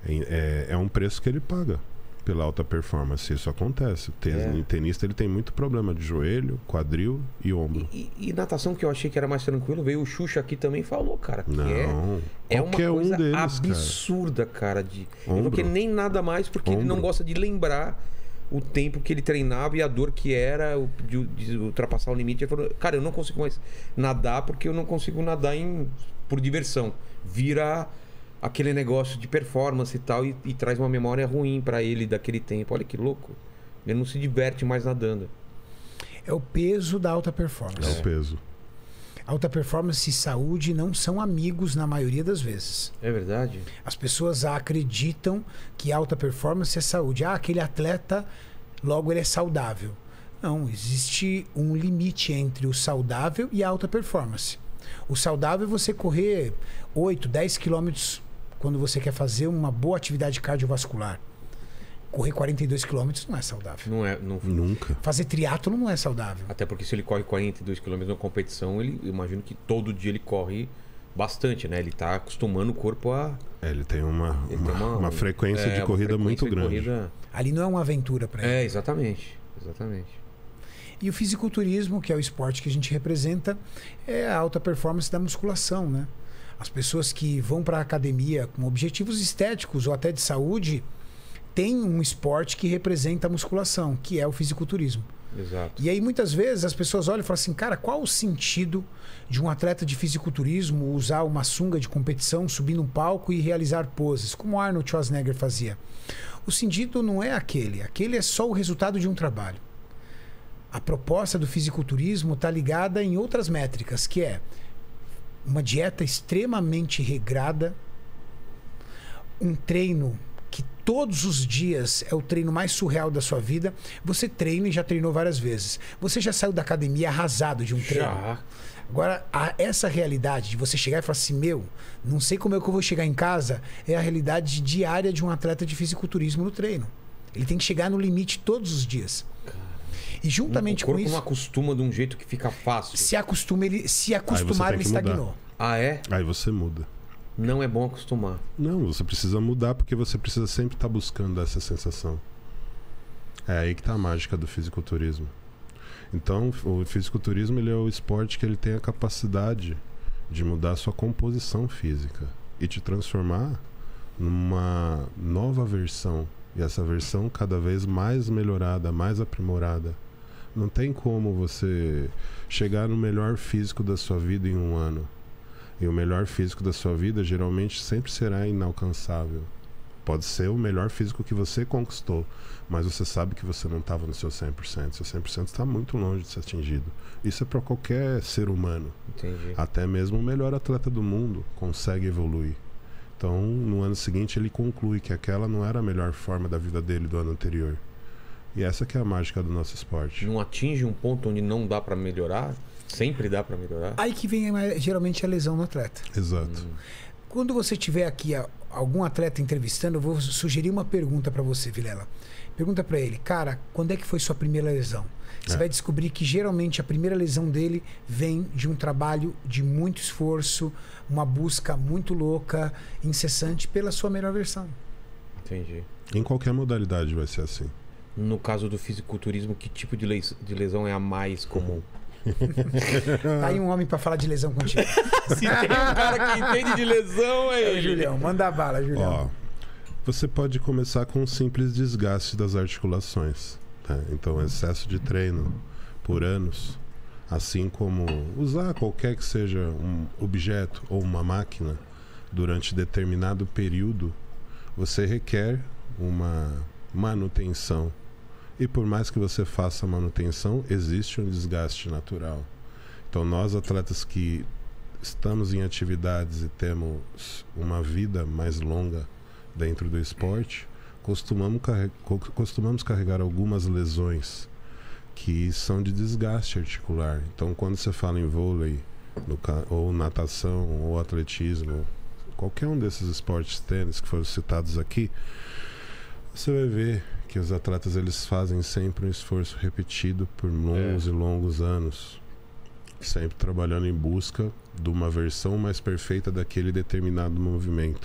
É um preço que ele paga pela alta performance. Isso acontece. O tenista ele tem muito problema de joelho, quadril e ombro. E natação, que eu achei que era mais tranquilo, veio o Xuxa aqui também e falou, cara, que Não, é uma qualquer coisa um deles, absurda, cara. Ombro. Porque nem nada mais, porque ele não Ombro. gosta de lembrar o tempo que ele treinava e a dor que era de ultrapassar o limite. Ele falou, cara, eu não consigo mais nadar porque eu não consigo nadar por diversão. Vira aquele negócio de performance e tal e traz uma memória ruim pra ele daquele tempo. Olha que louco. Ele não se diverte mais nadando. É o peso da alta É performance. o peso. Alta performance e saúde não são amigos na maioria das vezes. É verdade? As pessoas acreditam que alta performance é saúde. Ah, aquele atleta, logo ele é saudável. Não, existe um limite entre o saudável e a alta performance. O saudável é você correr 8, 10 quilômetros quando você quer fazer uma boa atividade cardiovascular. Correr 42 quilômetros não é saudável. Não é. Nunca. Fazer triatlo não é saudável. Até porque se ele corre 42 km na competição, eu imagino que todo dia ele corre bastante, né? Ele tá acostumando o corpo a... Ele tem uma uma frequência de uma corrida frequência muito de grande. corrida- Ali não é uma aventura para ele. exatamente. Exatamente. E o fisiculturismo, que é o esporte que a gente representa, é a alta performance da musculação, né? As pessoas que vão para a academia com objetivos estéticos ou até de saúde têm um esporte que representa a musculação, que é o fisiculturismo. Exato. E aí muitas vezes as pessoas olham e falam assim, cara, qual o sentido de um atleta de fisiculturismo usar uma sunga de competição, subir num palco e realizar poses, como Arnold Schwarzenegger fazia? O sentido não é aquele é só o resultado de um trabalho. A proposta do fisiculturismo está ligada em outras métricas, que é uma dieta extremamente regrada, um treino que todos os dias é o treino mais surreal da sua vida. Você treina e já treinou várias vezes. Você já saiu da academia arrasado de um treino. Já. Agora, essa realidade de você chegar e falar assim, não sei como é que eu vou chegar em casa, é a realidade diária de um atleta de fisiculturismo no treino. Ele tem que chegar no limite todos os dias. E juntamente O corpo com isso, não acostuma de um jeito que fica fácil. se acostumar, ele tem que mudar. estagnou. Ah, é? Aí você muda. Não é bom acostumar. Não, você precisa mudar porque você precisa sempre estar buscando essa sensação. É aí que tá a mágica do fisiculturismo. Então, o fisiculturismo ele é o esporte que ele tem a capacidade de mudar a sua composição física e te transformar numa nova versão. E essa versão cada vez mais melhorada, mais aprimorada. Não tem como você chegar no melhor físico da sua vida em um ano. E o melhor físico da sua vida geralmente sempre será inalcançável. Pode ser o melhor físico que você conquistou, mas você sabe que você não estava no seu 100%. Seu 100% está muito longe de ser atingido. Isso é para qualquer ser humano. Entendi. Até mesmo o melhor atleta do mundo consegue evoluir. Então, no ano seguinte, ele conclui que aquela não era a melhor forma da vida dele do ano anterior. E essa que é a mágica do nosso esporte. Não atinge um ponto onde não dá pra melhorar? Sempre dá pra melhorar? Aí que vem geralmente a lesão no atleta. Exato. Quando você tiver aqui algum atleta entrevistando, eu vou sugerir uma pergunta para você, Vilela. Pergunta para ele, cara, quando é que foi sua primeira lesão? Você vai descobrir que geralmente a primeira lesão dele vem de um trabalho de muito esforço, uma busca muito louca, incessante pela sua melhor versão. Entendi. Em qualquer modalidade vai ser assim. No caso do fisiculturismo, que tipo de lesão é a mais comum? Tá aí um homem para falar de lesão contigo. Se tem um cara que entende de lesão, é ele. Julião, manda bala, Julião. Ó, você pode começar com um simples desgaste das articulações. Tá? Então, excesso de treino por anos, assim como usar qualquer que seja um objeto ou uma máquina durante determinado período, você requer uma manutenção. E por mais que você faça manutenção, existe um desgaste natural. Então, nós atletas que estamos em atividades e temos uma vida mais longa dentro do esporte, costumamos carregar algumas lesões que são de desgaste articular. Então, quando você fala em vôlei, ou natação, ou atletismo, qualquer um desses esportes, tênis que foram citados aqui, você vai ver que os atletas eles fazem sempre um esforço repetido por longos e longos anos, sempre trabalhando em busca de uma versão mais perfeita daquele determinado movimento.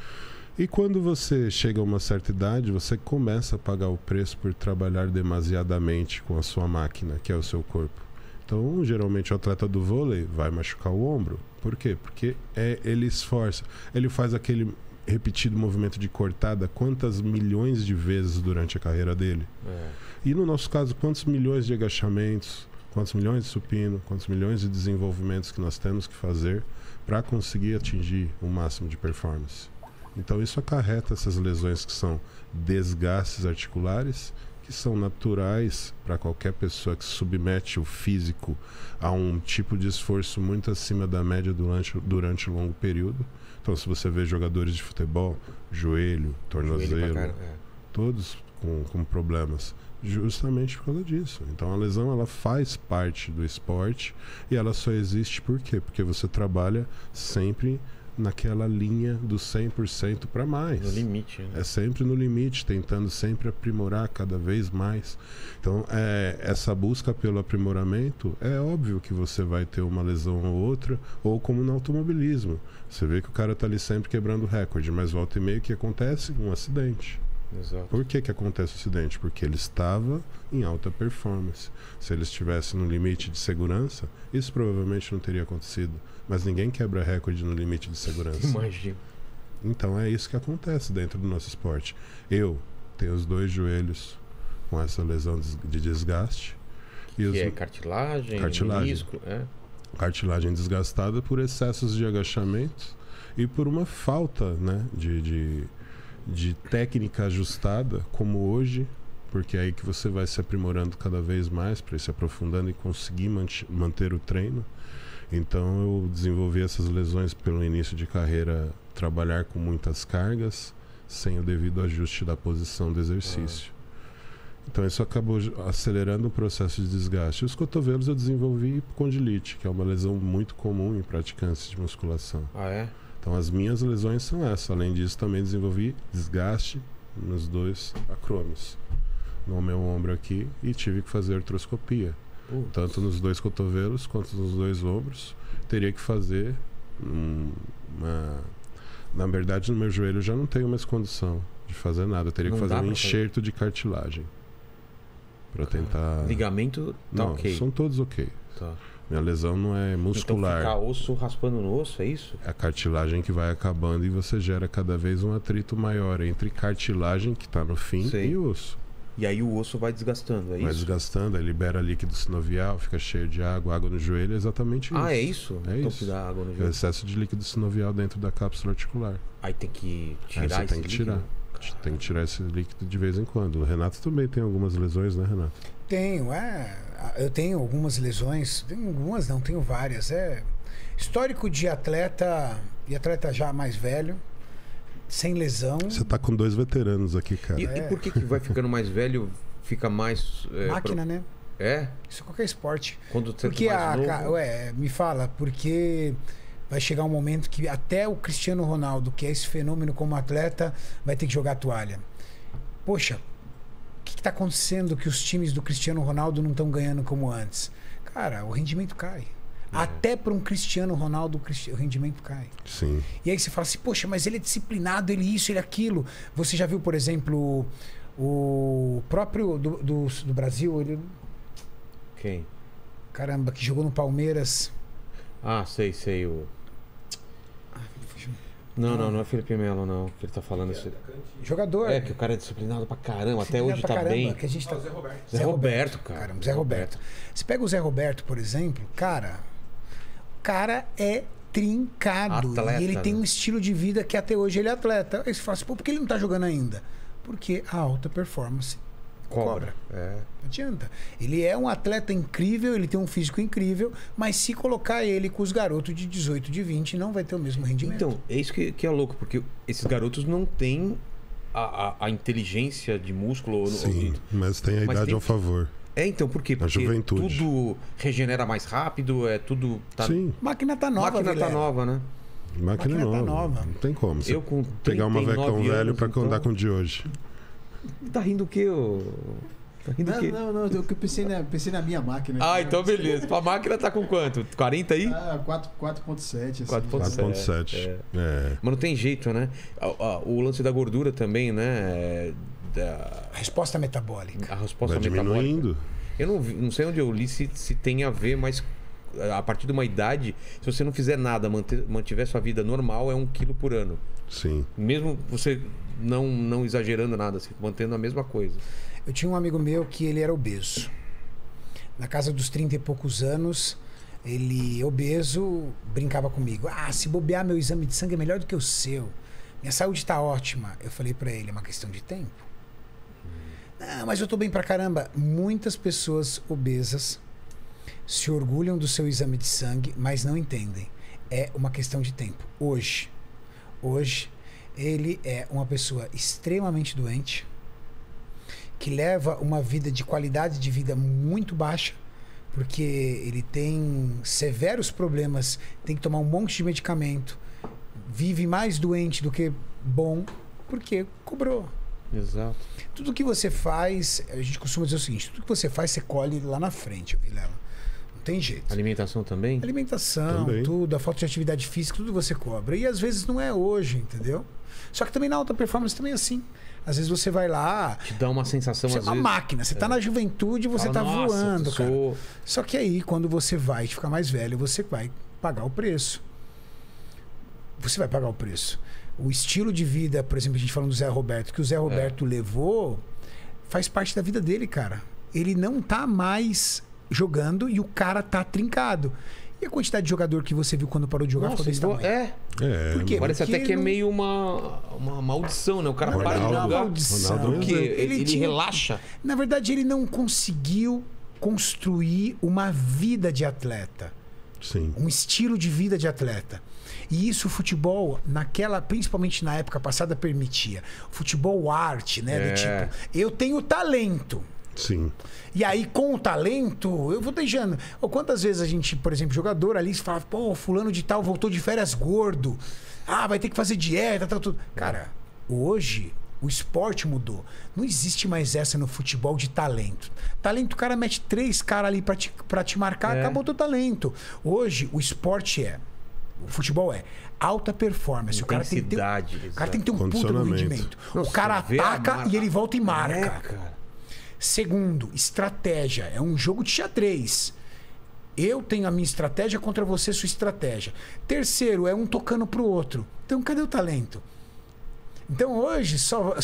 E quando você chega a uma certa idade, você começa a pagar o preço por trabalhar demasiadamente com a sua máquina, que é o seu corpo. Então, geralmente o atleta do vôlei vai machucar o ombro. Por quê? Porque ele esforça, ele faz aquele repetido movimento de cortada quantas milhões de vezes durante a carreira dele. E no nosso caso, quantos milhões de agachamentos, quantos milhões de supino, quantos milhões de desenvolvimentos que nós temos que fazer para conseguir atingir o máximo de performance. Então isso acarreta essas lesões que são desgastes articulares, que são naturais para qualquer pessoa que submete o físico a um tipo de esforço muito acima da média durante um longo período. Então se você vê jogadores de futebol, joelho, tornozelo, todos com problemas, justamente por causa disso. Então a lesão ela faz parte do esporte e ela só existe por quê? Porque você trabalha sempre naquela linha do 100% para mais. No limite, né? É sempre no limite, tentando sempre aprimorar cada vez mais. Então, essa busca pelo aprimoramento, é óbvio que você vai ter uma lesão ou outra, ou como no automobilismo. Você vê que o cara tá ali sempre quebrando recorde, mas volta e meia que acontece um acidente. Exato. Por que acontece o acidente? Porque ele estava em alta performance. Se ele estivesse no limite de segurança, isso provavelmente não teria acontecido. Mas ninguém quebra recorde no limite de segurança. Imagina. Então é isso que acontece dentro do nosso esporte. Eu tenho os 2 joelhos com essa lesão de desgaste. Que é cartilagem, menisco, cartilagem desgastada por excessos de agachamento e por uma falta, né, de técnica ajustada, como hoje, porque é aí que você vai se aprimorando cada vez mais para ir se aprofundando e conseguir manter o treino. Então eu desenvolvi essas lesões pelo início de carreira, trabalhar com muitas cargas, sem o devido ajuste da posição do exercício. Então isso acabou acelerando o processo de desgaste. Os cotovelos eu desenvolvi condilite, que é uma lesão muito comum em praticantes de musculação. Ah, é? Então as minhas lesões são essas. Além disso, também desenvolvi desgaste nos 2 acrômios, no meu ombro aqui, e tive que fazer artroscopia. Tanto nos 2 cotovelos quanto nos 2 ombros. Teria que fazer na verdade, no meu joelho eu já não tenho mais condição de fazer nada. Eu teria que fazer um enxerto de cartilagem para tentar... Ligamento tá ok? São todos ok. Tá. Minha lesão não é muscular. Então ficar osso raspando no osso, é isso? É a cartilagem que vai acabando e você gera cada vez um atrito maior entre cartilagem, que está no fim, e osso. E aí o osso vai desgastando, é isso? Vai desgastando, aí libera líquido sinovial, fica cheio de água no joelho, é exatamente isso. Ah, é isso? É então isso. Dá água no joelho. É o excesso de líquido sinovial dentro da cápsula articular. Aí tem que tirar aí você tem que tirar. Tem que tirar esse líquido de vez em quando. O Renato também tem algumas lesões, né, Renato? Tenho, eu tenho algumas lesões, tenho várias. Histórico de atleta, e atleta já mais velho, sem lesão. Você tá com 2 veteranos aqui, cara. E por que vai ficando mais velho, fica mais... máquina, né? É? Isso é qualquer esporte. Quando você porque mais novo... me fala, porque vai chegar um momento que até o Cristiano Ronaldo, que é esse fenômeno como atleta, vai ter que jogar a toalha. Poxa, o que está acontecendo que os times do Cristiano Ronaldo não estão ganhando como antes? Cara, o rendimento cai. Até para um Cristiano Ronaldo o rendimento cai. Sim. E aí você fala assim, poxa, mas ele é disciplinado, ele isso, ele aquilo. Você já viu, por exemplo, o próprio do Brasil, ele... Quem? Caramba, que jogou no Palmeiras. Ah, sei, o... Não é Felipe Melo, não, que ele tá falando isso. Jogador. Que o cara é disciplinado pra caramba, até hoje tá bem. Que a gente tá... Zé Roberto. Zé Roberto, cara. Caramba, Zé Roberto. Você pega o Zé Roberto, por exemplo, cara, o cara é trincado. Atleta, e ele tem né? um estilo de vida que até hoje ele é atleta. Aí você fala assim, por que ele não tá jogando ainda? Porque a alta performance cobra. Não adianta. Ele é um atleta incrível, ele tem um físico incrível, mas se colocar ele com os garotos de 18, de 20, não vai ter o mesmo rendimento. Então, é isso que é louco, porque esses garotos não têm a inteligência de músculo. Sim, mas tem a idade ao favor. Então, por quê? Na Porque juventude. tudo regenera mais rápido, tudo... Tá... Sim, A máquina tá A nova, máquina tá Vilela. nova, né? máquina máquina tá nova. nova. Não tem como. Você Eu com pegar uma 39 vecão velho anos, pra então... andar com o de hoje. Tá rindo o quê, ô? Tá rindo o quê? Não, eu pensei na minha máquina. Ah, aqui, então né? beleza. A máquina tá com quanto? 40 aí? 4.7. Assim. 4.7. Mas não tem jeito, né? O lance da gordura também, né? Resposta metabólica. A resposta Vai metabólica. diminuindo. Eu não sei onde eu li se tem a ver, mas a partir de uma idade, se você não fizer nada, mantiver sua vida normal, é 1 quilo por ano. Sim. Mesmo você não exagerando nada, assim, mantendo a mesma coisa. Eu tinha um amigo meu que ele era obeso. Na casa dos 30 e poucos anos, ele, obeso, brincava comigo. Ah, se bobear, meu exame de sangue é melhor do que o seu. Minha saúde está ótima. Eu falei pra ele, é uma questão de tempo. Não, mas eu tô bem pra caramba. Muitas pessoas obesas se orgulham do seu exame de sangue, mas não entendem. É uma questão de tempo. Hoje, ele é uma pessoa extremamente doente, que leva uma vida de qualidade de vida muito baixa, porque ele tem severos problemas, tem que tomar um monte de medicamento, vive mais doente do que bom, porque cobrou. Exato. Tudo que você faz, a gente costuma dizer o seguinte, tudo que você faz, você colhe lá na frente, Vilela. Não tem jeito. Alimentação também? Alimentação, Também. tudo, a falta de atividade física, tudo você cobra. E às vezes não é hoje, entendeu? Só que também na alta performance também é assim. Às vezes você vai lá, Te dá uma sensação, você é às uma vezes... máquina, você tá na juventude, você Fala, tá "Nossa, voando, cara. sou... Só que aí, quando você vai ficar mais velho, você vai pagar o preço. Você vai pagar o preço. O estilo de vida, por exemplo, a gente falando do Zé Roberto, que o Zé Roberto levou, faz parte da vida dele, cara. Ele não tá mais jogando e o cara tá trincado. E a quantidade de jogador que você viu quando parou de jogar ficou desse tamanho? Por quê? Parece Porque até que é não- meio uma maldição, né? O cara para de Ronaldo- jogar. maldição. Ronaldo é um Porque exemplo. ele tinha- relaxa. Na verdade, ele não conseguiu construir uma vida de atleta. Sim. Um estilo de vida de atleta. E isso o futebol, principalmente na época passada, permitia. Futebol arte, né? Do tipo, eu tenho talento. Sim. E aí, com o talento, eu vou deixando. Ou quantas vezes a gente, por exemplo, jogador ali, fala, pô, fulano de tal voltou de férias gordo. Ah, vai ter que fazer dieta, tal, tudo. Cara, hoje o esporte mudou. Não existe mais essa no futebol de talento. Talento, o cara mete 3 caras ali pra te marcar, acabou o teu talento. Hoje, o esporte o futebol é alta performance. O cara tem que ter, Intensidade, o cara tem que ter um puta no Condicionamento. rendimento. Nossa, o cara vê a ataca marca. e ele volta e marca. Cara. Segundo, estratégia. É um jogo de xadrez. Eu tenho a minha estratégia contra você, sua estratégia. Terceiro, é um tocando pro outro. Então, cadê o talento? Então, hoje,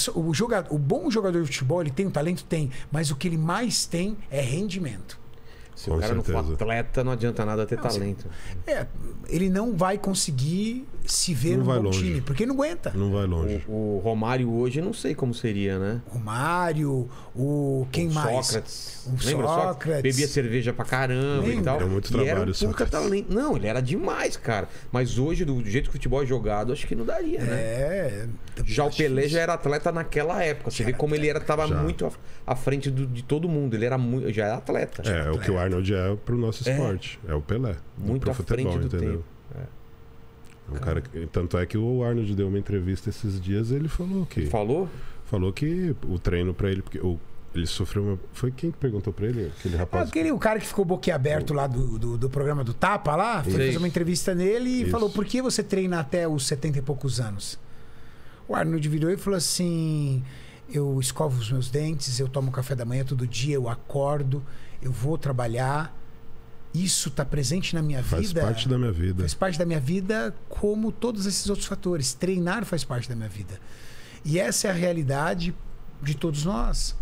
o bom jogador de futebol, ele tem o talento? Tem. Mas o que ele mais tem é rendimento. Se Com o cara não certeza. for atleta, não adianta nada ter Não, talento. Ele não vai conseguir se ver Não no vai bom longe. time, porque ele não aguenta. Não vai longe. O Romário hoje, não sei como seria, né? O Mário, quem o mais? Sócrates. O Lembra Sócrates. Bebia cerveja pra caramba e Lembra? tal. Era muito E era um trabalho, puta Sócrates. talento. Não, ele era demais, cara. Mas hoje, do jeito que o futebol é jogado, acho que não daria, né? Já o acho Pelé difícil. já era atleta naquela época. Você vê como ele tava Já. muito à frente de todo mundo. Ele era já era atleta. É o que o Arnold é pro nosso esporte. É o Pelé. Muito pro à frente do entendeu? tempo. Um cara tanto é que o Arnold deu uma entrevista esses dias, ele falou que Falou? que o treino pra ele, porque ele sofreu uma. Foi quem que perguntou pra ele? Aquele rapaz. O cara que ficou boquiaberto lá do programa do Tapa lá, foi Isso. fazer uma entrevista nele e Isso. falou: por que você treina até os 70 e poucos anos? O Arnold virou e falou assim: eu escovo os meus dentes, eu tomo café da manhã todo dia, eu acordo, eu vou trabalhar. Isso está presente na minha Faz vida. parte da minha vida. Faz parte da minha vida, como todos esses outros fatores. Treinar faz parte da minha vida. E essa é a realidade de todos nós.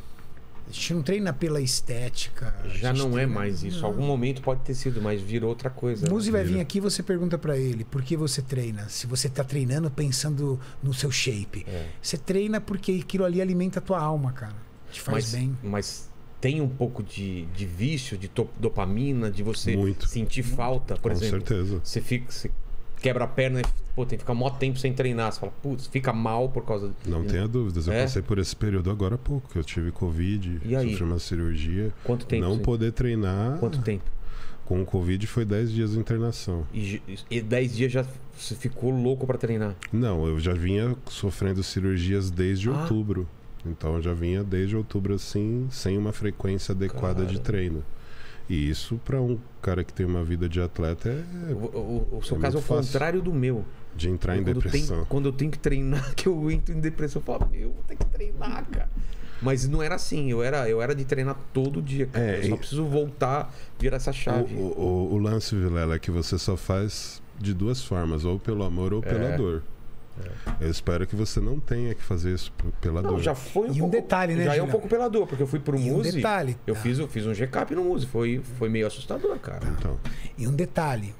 A gente não treina pela estética. Já a gente não é treina- mais isso. Não. Algum momento pode ter sido, mas virou outra coisa. né? Muzi vai vir aqui, você pergunta pra ele por que você treina. Se você tá treinando pensando no seu shape. Você treina porque aquilo ali alimenta a tua alma, cara. Te faz bem. Mas tem um pouco de vício, de dopamina, de você Muito. sentir falta, por Com exemplo. certeza. Você quebra a perna, pô, tem que ficar mó tempo sem treinar. Você fala, putz, fica mal por causa... Não tenha dúvidas. Eu É? passei por esse período agora há pouco, que eu tive Covid, E aí? sofri uma cirurgia. Quanto tempo? Não você- poder treinar Quanto tempo? com o Covid foi 10 dias de internação. E 10 dias já você ficou louco pra treinar. Não, eu já vinha sofrendo cirurgias desde Ah. outubro. Então eu já vinha desde outubro assim, sem uma frequência adequada de Cara. treino. E isso para um cara que tem uma vida de atleta é O seu É caso é o muito fácil. contrário do meu. de entrar em Quando depressão. quando eu tenho que treinar, que eu entro em depressão, eu falo, meu, vou ter que treinar, cara. Mas não era assim, eu era de treinar todo dia, cara. É, Eu só e- preciso voltar, virar essa chave. O lance, Vilela, é que você só faz de duas formas, ou pelo amor ou pela dor. Eu espero que você não tenha que fazer isso pela Não, dor. já foi E um detalhe, né, Já é um Julião? pouco pela dor, porque eu fui pro E um Muse. detalhe, Eu tá. fiz um G-Cap no Muse. Foi meio assustador, cara. Então, E um detalhe.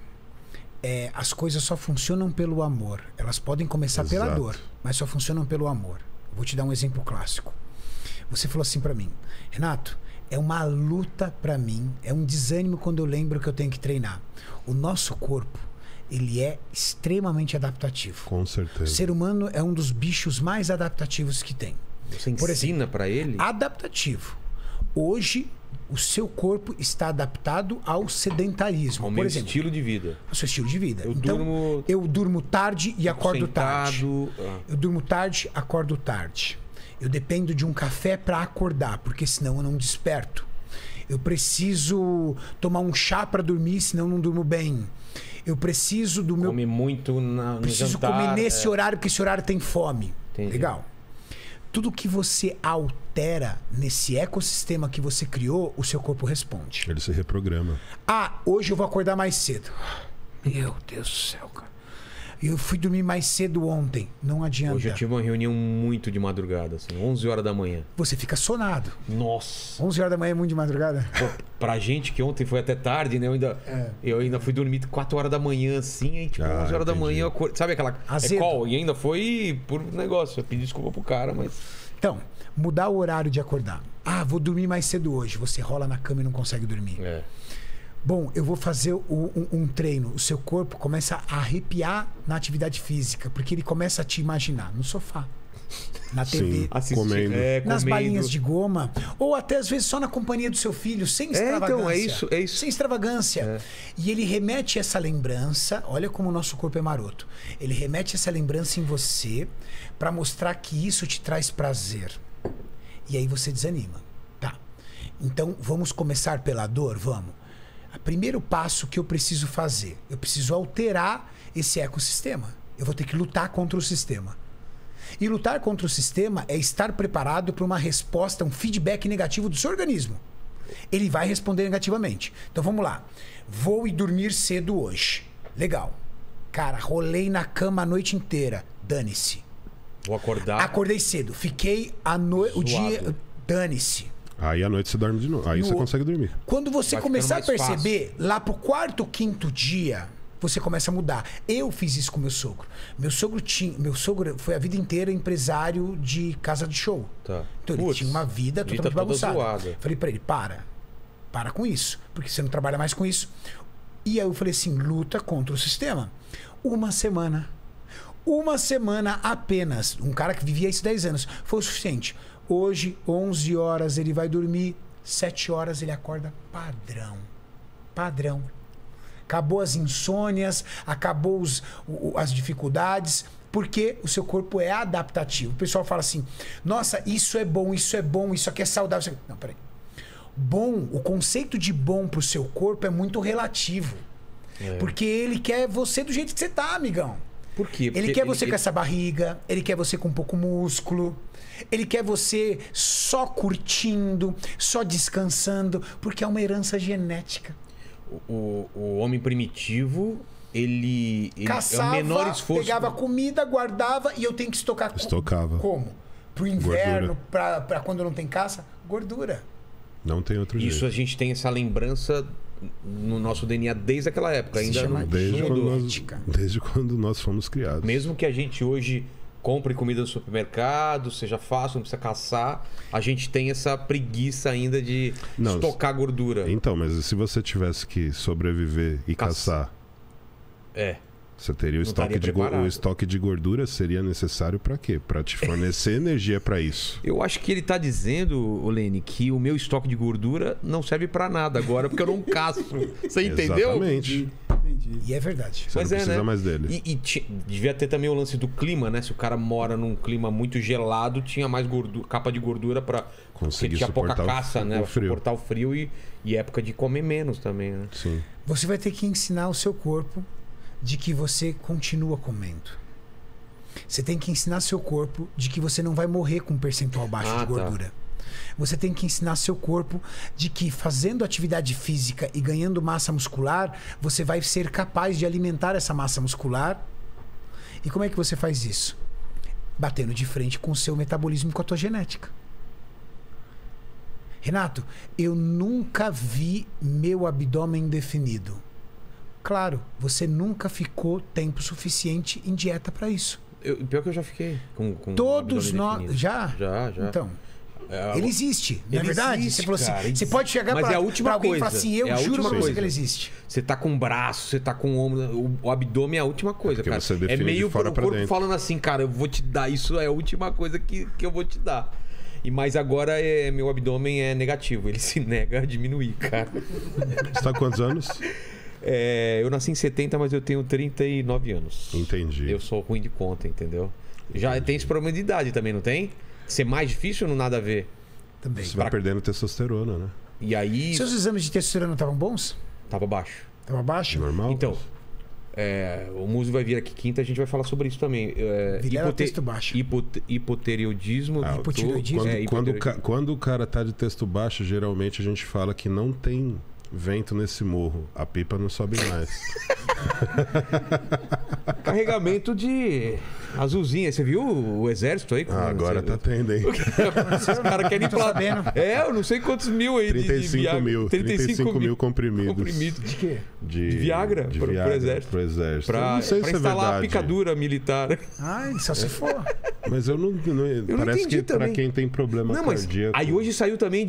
As coisas só funcionam pelo amor. Elas podem começar pela Exato. dor, mas só funcionam pelo amor. Vou te dar um exemplo clássico. Você falou assim pra mim, Renato, é uma luta pra mim, é um desânimo quando eu lembro que eu tenho que treinar. O nosso corpo, ele é extremamente adaptativo. com O certeza. ser humano é um dos bichos mais adaptativos que tem. Você Por ensina pra ele. Adaptativo. Hoje, o seu corpo está adaptado ao sedentarismo. Ao Por meu exemplo, estilo de vida. ao seu estilo de vida. Eu Então, durmo- eu durmo tarde e acordo tarde. Sentado. Eu durmo tarde, acordo tarde. Eu dependo de um café para acordar, porque senão eu não desperto. Eu preciso tomar um chá para dormir, senão eu não durmo bem. Eu preciso do meu Come muito no preciso jantar. comer nesse horário, porque esse horário tem fome. Entendi. Legal. Tudo que você altera nesse ecossistema que você criou, o seu corpo responde. Ele se reprograma. Ah, hoje eu vou acordar mais cedo. Meu Deus do céu, cara. Eu fui dormir mais cedo ontem. Não adianta. Hoje eu tive uma reunião muito de madrugada, assim, 11 horas da manhã. Você fica sonado. Nossa! 11 horas da manhã é muito de madrugada? Pô, pra gente que ontem foi até tarde, né? Eu ainda fui dormir 4 horas da manhã, assim, aí tipo, 11 horas da entendi. manhã eu acordei. Sabe aquela. Azedo. Call? E ainda foi por negócio. Eu pedi desculpa pro cara, mas. Então, mudar o horário de acordar. Ah, vou dormir mais cedo hoje. Você rola na cama e não consegue dormir. É. Bom, eu vou fazer um treino. O seu corpo começa a arrepiar na atividade física, porque ele começa a te imaginar no sofá, na TV, Sim. Assistir, Comendo. nas comendo. balinhas de goma, ou até às vezes só na companhia do seu filho, sem extravagância. então, é isso. Sem extravagância. E ele remete essa lembrança, olha como o nosso corpo é maroto. Ele remete essa lembrança em você para mostrar que isso te traz prazer. E aí você desanima. Tá. Então, vamos começar pela dor? Vamos. O primeiro passo que eu preciso fazer, eu preciso alterar esse ecossistema. Eu vou ter que lutar contra o sistema. E lutar contra o sistema é estar preparado para uma resposta, um feedback negativo do seu organismo. Ele vai responder negativamente. Então vamos lá. Vou ir dormir cedo hoje. Legal. Cara, rolei na cama a noite inteira. Dane-se. Vou acordar. Acordei cedo. Fiquei o dia. Dane-se. Aí à noite você dorme de novo. Aí No- você consegue dormir. Quando você Vai começar a ficando mais perceber, lá pro quarto, quinto dia, você começa a mudar. Eu fiz isso com meu sogro. Meu sogro foi a vida inteira empresário de casa de show. Tá. Então ele Putz, tinha uma vida vida totalmente toda bagunçada. zoada. Falei pra ele, para com isso, porque você não trabalha mais com isso. E aí eu falei assim, luta contra o sistema. Uma semana apenas, um cara que vivia isso 10 anos, foi o suficiente. Hoje, 11 horas ele vai dormir, 7 horas ele acorda padrão. Acabou as insônias, acabou as dificuldades, porque o seu corpo é adaptativo. O pessoal fala assim, nossa, isso é bom, isso aqui é saudável. Não, peraí. Bom, o conceito de bom pro seu corpo é muito relativo. Porque ele quer você do jeito que você tá, amigão. Por quê? Ele quer você com essa barriga, ele quer você com pouco músculo, ele quer você só curtindo, só descansando, porque é uma herança genética. O homem primitivo, ele Caçava, é o menor esforço. pegava comida, guardava e eu tenho que estocar. Estocava. Como? Pro inverno, pra quando não tem caça? Gordura. Não tem outro Isso jeito. a gente tem essa lembrança no nosso DNA desde aquela época. Se Ainda chama não, Desde não quando, mudou. desde quando nós fomos criados. Mesmo que a gente hoje compre comida no supermercado, seja fácil, não precisa caçar, a gente tem essa preguiça ainda de Não, estocar gordura. Então, mas e se você tivesse que sobreviver e Caça. caçar? Você teria o Não estaria estoque, preparado. o estoque de gordura seria necessário para quê? Para te fornecer energia para isso. Eu acho que ele tá dizendo, Lene, que o meu estoque de gordura não serve pra nada agora, porque eu não caço. Você entendeu? Exatamente. Entendi. E é verdade. Você não precisa mais dele. E devia ter também o lance do clima, né? Se o cara mora num clima muito gelado, tinha mais gordura, capa de gordura pra... Conseguir Porque tinha pouca suportar caça, né? o frio. Suportar o frio e época de comer menos também, né? Sim. Você vai ter que ensinar o seu corpo de que você continua comendo. Você tem que ensinar seu corpo de que você não vai morrer com um percentual baixo de gordura. Você tem que ensinar seu corpo de que fazendo atividade física e ganhando massa muscular, você vai ser capaz de alimentar essa massa muscular. E como é que você faz isso? Batendo de frente com o seu metabolismo e com a tua genética. Renato, eu nunca vi meu abdômen definido. Claro, você nunca ficou tempo suficiente em dieta para isso. Pior que eu já fiquei com Todos abdômen nós. definido. Já? Já. Então. Ele existe, não é Ele verdade? existe, Você falou assim, cara, você pode chegar mas pra, é a última pra alguém e falar coisa. assim, eu É a juro última pra você coisa. que ele existe. Você tá com o braço, você tá com o ombro. O abdômen é a última coisa, Porque cara. você É define meio de fora o pra corpo dentro. falando assim, cara, eu vou te dar. Isso é a última coisa que eu vou te dar. Mas agora meu abdômen é negativo. Ele se nega a diminuir, cara. Você tá com quantos anos? Eu nasci em 70, mas eu tenho 39 anos. Entendi. Eu sou ruim de conta, entendeu? Já tem esse problema de idade também, não tem? Ser mais difícil ou não nada a ver? Também. Você vai perdendo testosterona, né? E aí. Seus exames de testosterona estavam bons? Tava baixo. Tava baixo? Normal? Então, o Muso vai vir aqui quinta, a gente vai falar sobre isso também. Vilela texto baixo. Hipotireoidismo. Hipotireoidismo. Quando o cara tá de texto baixo, geralmente a gente fala que não tem vento nesse morro. A pipa não sobe mais. Carregamento de azulzinha. Você viu o exército aí? Agora tá tendo, hein? Os caras querem implantar. Eu não sei quantos mil aí 35 mil. 35 mil comprimidos. De quê? De Viagra, pro exército. Pro exército. Pra não sei pra se é instalar a verdade. picadura militar. Ai, só se for. Mas eu não parece entendi que também. pra quem tem problema Não, mas cardíaco... aí hoje saiu também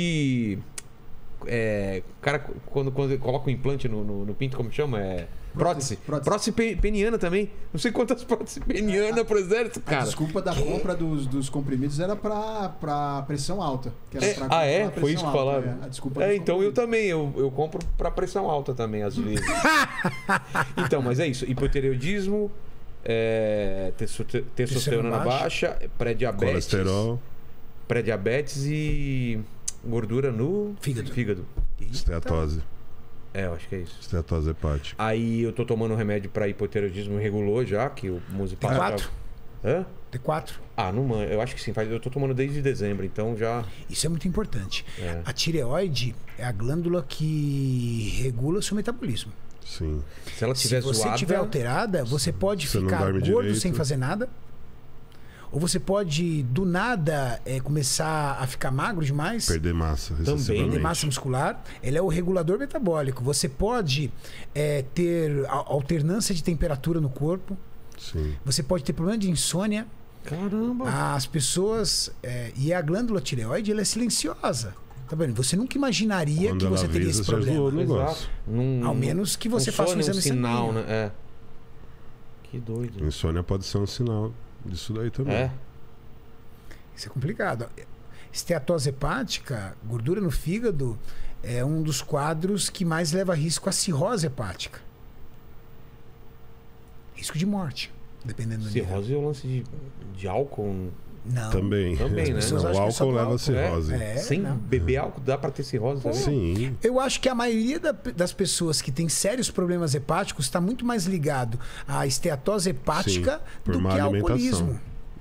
cara, quando coloca o implante no pinto, como chama? Prótese. Prótese peniana também. Não sei quantas próteses penianas pro exército, A cara. desculpa da compra dos comprimidos era pra pressão alta. Que era pra controlar a pressão Foi isso que alta, falaram? A desculpa dos Então eu comprimidos. também. Eu compro pra pressão alta também, às vezes. Então, mas é isso. Hipotireoidismo, testosterona baixa, pré-diabetes. Pré-diabetes e gordura no fígado. Esteatose. Eu acho que é isso. Esteatose hepática. Aí eu tô tomando um remédio pra hipotireoidismo, regulou já, que o Muzi passa. T4? Hã? T4? Não, mano, eu acho que sim. Eu tô tomando desde dezembro, então já. Isso é muito importante. A tireoide é a glândula que regula o seu metabolismo. Sim. Se ela tiver Se você zoada. estiver alterada, você pode Você não ficar dorme gordo direito. sem fazer nada. Ou você pode, do nada, começar a ficar magro demais. Perder massa. Também. excessivamente. Perder massa muscular. Ele é o regulador metabólico. Você pode ter alternância de temperatura no corpo. Sim. Você pode ter problema de insônia. Caramba! As pessoas... e a glândula tireoide, ela é silenciosa. Tá vendo? Você nunca imaginaria Quando que ela você teria avisa, esse já zoou o problema. negócio. Ao menos que você não faça um soa exame sinal, sanguíneo. né? Que doido. Insônia pode ser um sinal disso daí também. Isso é complicado. Esteatose hepática, gordura no fígado, é um dos quadros que mais leva risco à cirrose hepática. Risco de morte, dependendo do nível. Cirrose é o lance de álcool. Não. Também. Também, né? pessoas Não, o acham que é só álcool do leva a álcool. cirrose. Sem não. beber álcool dá pra ter cirrose também? Sim. Eu acho que a maioria das pessoas que têm sérios problemas hepáticos está muito mais ligado à esteatose hepática por do má que ao alimentação. alcoolismo.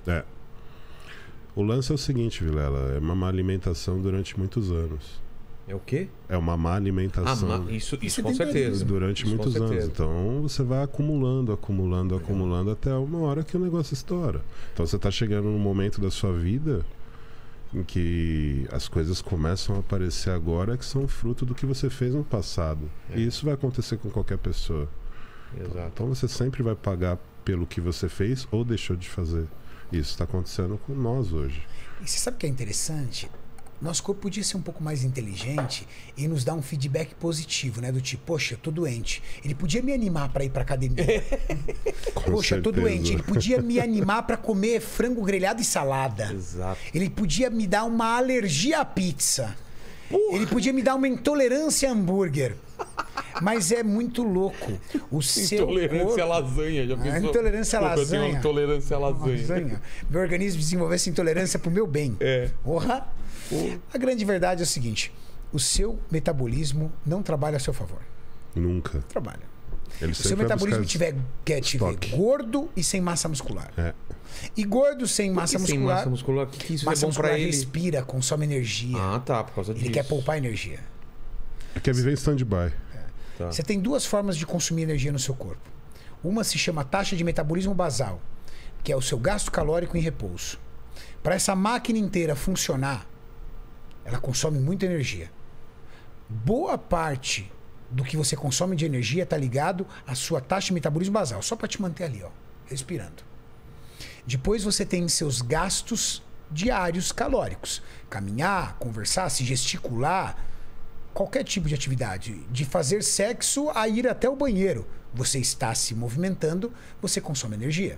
O lance é o seguinte, Vilela. É uma má alimentação durante muitos anos. É o quê? É uma má alimentação. Isso com sedentarismo. certeza. Durante Isso com muitos anos. certeza. Então você vai acumulando até uma hora que o negócio estoura. Então você está chegando num momento da sua vida em que as coisas começam a aparecer agora que são fruto do que você fez no passado. E isso vai acontecer com qualquer pessoa. Exato. Então você sempre vai pagar pelo que você fez ou deixou de fazer. Isso está acontecendo com nós hoje. E você sabe o que é interessante? Nosso corpo podia ser um pouco mais inteligente e nos dar um feedback positivo, né? Do tipo, poxa, eu tô doente. Ele podia me animar para ir pra academia. Poxa, eu tô doente. Ele podia me animar para comer frango grelhado e salada. Exato. Ele podia me dar uma alergia à pizza. Ele podia me dar uma intolerância a hambúrguer. Mas é muito louco. O seu Intolerância à corpo... lasanha. Já pensou? Intolerância à Pô, eu tenho lasanha. intolerância à lasanha. Lasanha. Meu organismo desenvolvesse intolerância pro meu bem. É. Porra. A grande verdade é o seguinte: o seu metabolismo não trabalha a seu favor. Nunca. Trabalha. Ele Se o seu sempre vai metabolismo buscar quer te ver estoque. gordo e sem massa muscular. É. E gordo sem massa Sem muscular. massa muscular, que isso Massa é bom pra muscular ele? respira, consome energia. Ah, tá, por causa disso. Ele quer poupar energia. Quer viver em stand-by. Tá. Você tem duas formas de consumir energia no seu corpo. Uma se chama taxa de metabolismo basal, que é o seu gasto calórico em repouso. Para essa máquina inteira funcionar, ela consome muita energia. Boa parte do que você consome de energia está ligado à sua taxa de metabolismo basal, só para te manter ali, ó, respirando. Depois você tem seus gastos diários calóricos. Caminhar, conversar, se gesticular, qualquer tipo de atividade. De fazer sexo a ir até o banheiro. Você está se movimentando, você consome energia.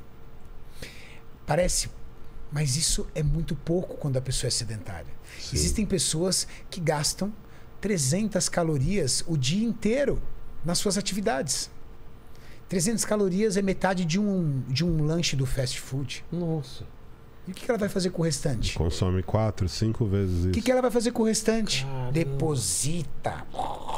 Parece, mas isso é muito pouco quando a pessoa é sedentária. Sim. Existem pessoas que gastam 300 calorias o dia inteiro nas suas atividades. 300 calorias é metade de um lanche do fast food. Nossa. E o que ela vai fazer com o restante? Consome 4, 5 vezes isso. O que ela vai fazer com o restante? Caramba. Deposita.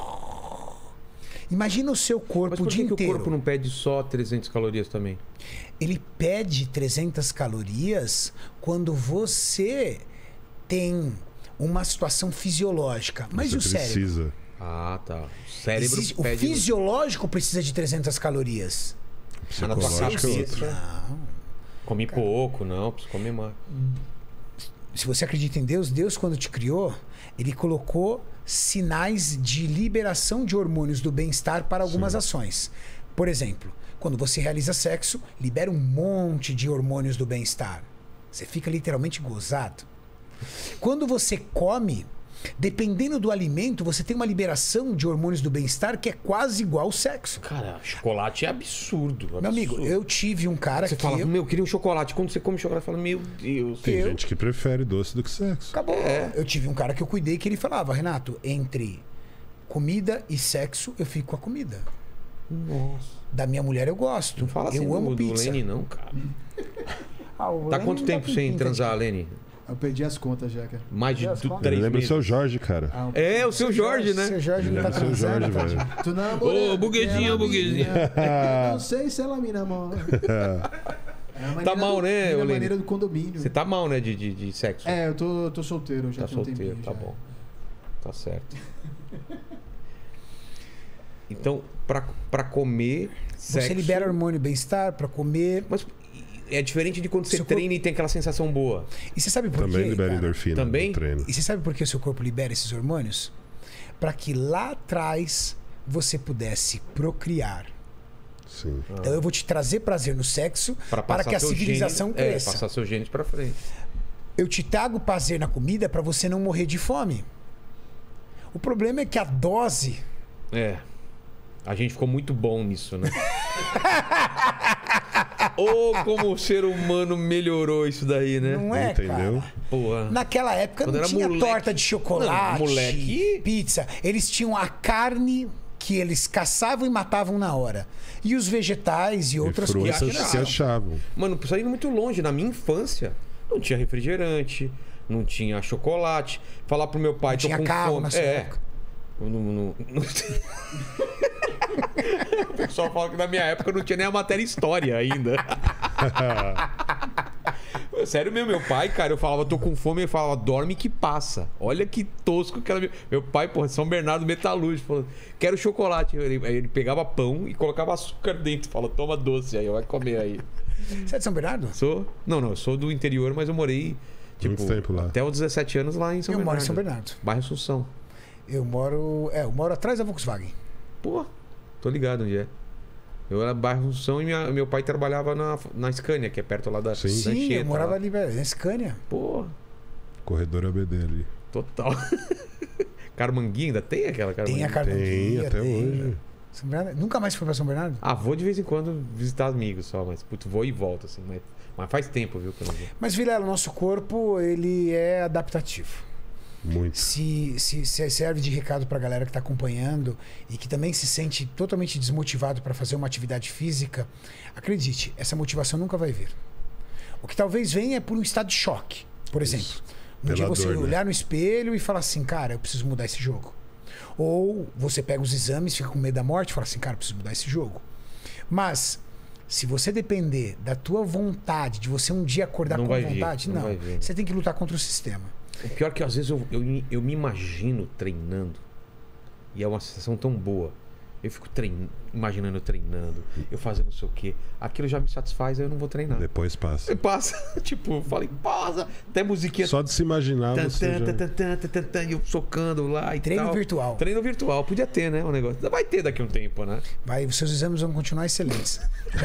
Imagina o seu corpo Mas o por dia que o inteiro. corpo não pede só 300 calorias também? Ele pede 300 calorias quando você tem uma situação fisiológica. Mas Você e o cérebro? precisa. Ah, tá. O cérebro O pede... fisiológico precisa de 300 calorias. Ah, na tua Psicológico é cabeça. outro. Não. Come pouco, não, precisa comer mais. Se você acredita em Deus, Deus quando te criou, ele colocou sinais de liberação de hormônios do bem-estar para algumas ações. Por exemplo, quando você realiza sexo, libera um monte de hormônios do bem-estar. Você fica literalmente gozado. Quando você come, dependendo do alimento, você tem uma liberação de hormônios do bem-estar que é quase igual ao sexo. Cara, chocolate é absurdo. Meu amigo, eu tive um cara Você que... fala, meu, eu queria um chocolate. Quando você come chocolate, você fala, meu Deus. Tem gente que prefere doce do que sexo. Acabou. É. Eu tive um cara que eu cuidei que ele falava, Renato, entre comida e sexo, eu fico com a comida. Nossa. Da minha mulher eu gosto. Não fala assim eu amo do pizza. Lenny, não, cara. O Tá Lenny quanto não tempo com sem pinta transar, Lenny? Eu perdi as contas já, cara. Mais de Deus, quanto? 3 Lembra o meses. seu Jorge, cara. Ah, É, o seu Jorge, né? Seu Jorge não Lembra tá o seu transando. Jorge, velho. Tu namorando, Ô, buguezinho, ela buguezinho. menina. Eu não sei se ela me namora. É a maneira mal, né, É a Lenny? maneira do condomínio. Você tá mal, né, de sexo? É, eu tô solteiro, já Tá tem um solteiro, tempinho. tá já. bom. Tá certo. Então, pra comer sexo... Você libera hormônio bem-estar pra comer. Mas é diferente de quando você Seu corpo- treina e tem aquela sensação boa. E você sabe por Também quê? libera cara? endorfina Também? no treino. E você sabe por que o seu corpo libera esses hormônios? Pra que lá atrás você pudesse procriar. Sim. Então eu vou te trazer prazer no sexo para passar que a seu civilização gene, cresça. passar seus genes pra frente. Eu te trago prazer na comida para você não morrer de fome. O problema é que a dose... É. A gente ficou muito bom nisso, né? Ou como o ser humano melhorou isso daí, né? Não é, Entendeu? cara? Porra. Naquela época Quando não era tinha moleque- torta de chocolate, Não, moleque- pizza. Eles tinham a carne que eles caçavam e matavam na hora. E os vegetais e outras E frutas coisas. acharam. se achavam. Mano, precisa ir muito longe. Na minha infância, não tinha refrigerante, não tinha chocolate. Falar pro meu pai, tô Tinha com carro fome. na sua época. Não... O pessoal fala que na minha época não tinha nem a matéria história ainda. Sério mesmo, meu pai, cara, eu falava, tô com fome, ele falava, dorme que passa. Olha que tosco que era. Meu pai, porra, São Bernardo metalúrgico, falou, quero chocolate. Ele pegava pão e colocava açúcar dentro, fala, toma doce, aí vai comer aí. Você é de São Bernardo? Sou? Não, eu sou do interior, mas eu morei tipo, Muito tempo lá. até os 17 anos lá em São Eu Bernardo. moro em São Bernardo. Bairro Assunção. Eu moro atrás da Volkswagen. Pô, tô ligado onde é. Eu era bairro Assunção e meu pai trabalhava na Scania, que é perto lá da Sim. da Sim, Anchieta, eu morava lá. ali, velho, na Scania. Pô, Corredor ABD ali. Total. Carmanguinho, ainda tem aquela Tem a Tem, Carmanguinha, até hoje. São Bernardo? Nunca mais foi pra São Bernardo? Vou de vez em quando visitar amigos só, mas putz, vou e volto, assim. Mas faz tempo, viu, que eu não vou. Mas, Vilela, o nosso corpo, ele é adaptativo. Muito. Se serve de recado pra galera que tá acompanhando e que também se sente totalmente desmotivado para fazer uma atividade física, acredite, essa motivação nunca vai vir. O que talvez venha é por um estado de choque. Por exemplo, um dia você olhar no espelho e falar assim, cara, eu preciso mudar esse jogo. Ou você pega os exames, fica com medo da morte e fala assim, cara, eu preciso mudar esse jogo. Mas, se você depender da tua vontade, de você um dia acordar com vontade, não. Você tem que lutar contra o sistema. O pior é que às vezes eu me imagino treinando e é uma sensação tão boa. Eu fico imaginando eu treinando, eu fazendo não sei o quê. Aquilo já me satisfaz, aí eu não vou treinar. Depois passa. Passa. Tipo, falei, pausa. Até musiquinha. Só de se imaginar você E eu socando lá e Treino tal. virtual. Treino virtual. Podia ter, né? O negócio. Vai ter daqui a um tempo, né? Os seus exames vão continuar excelentes.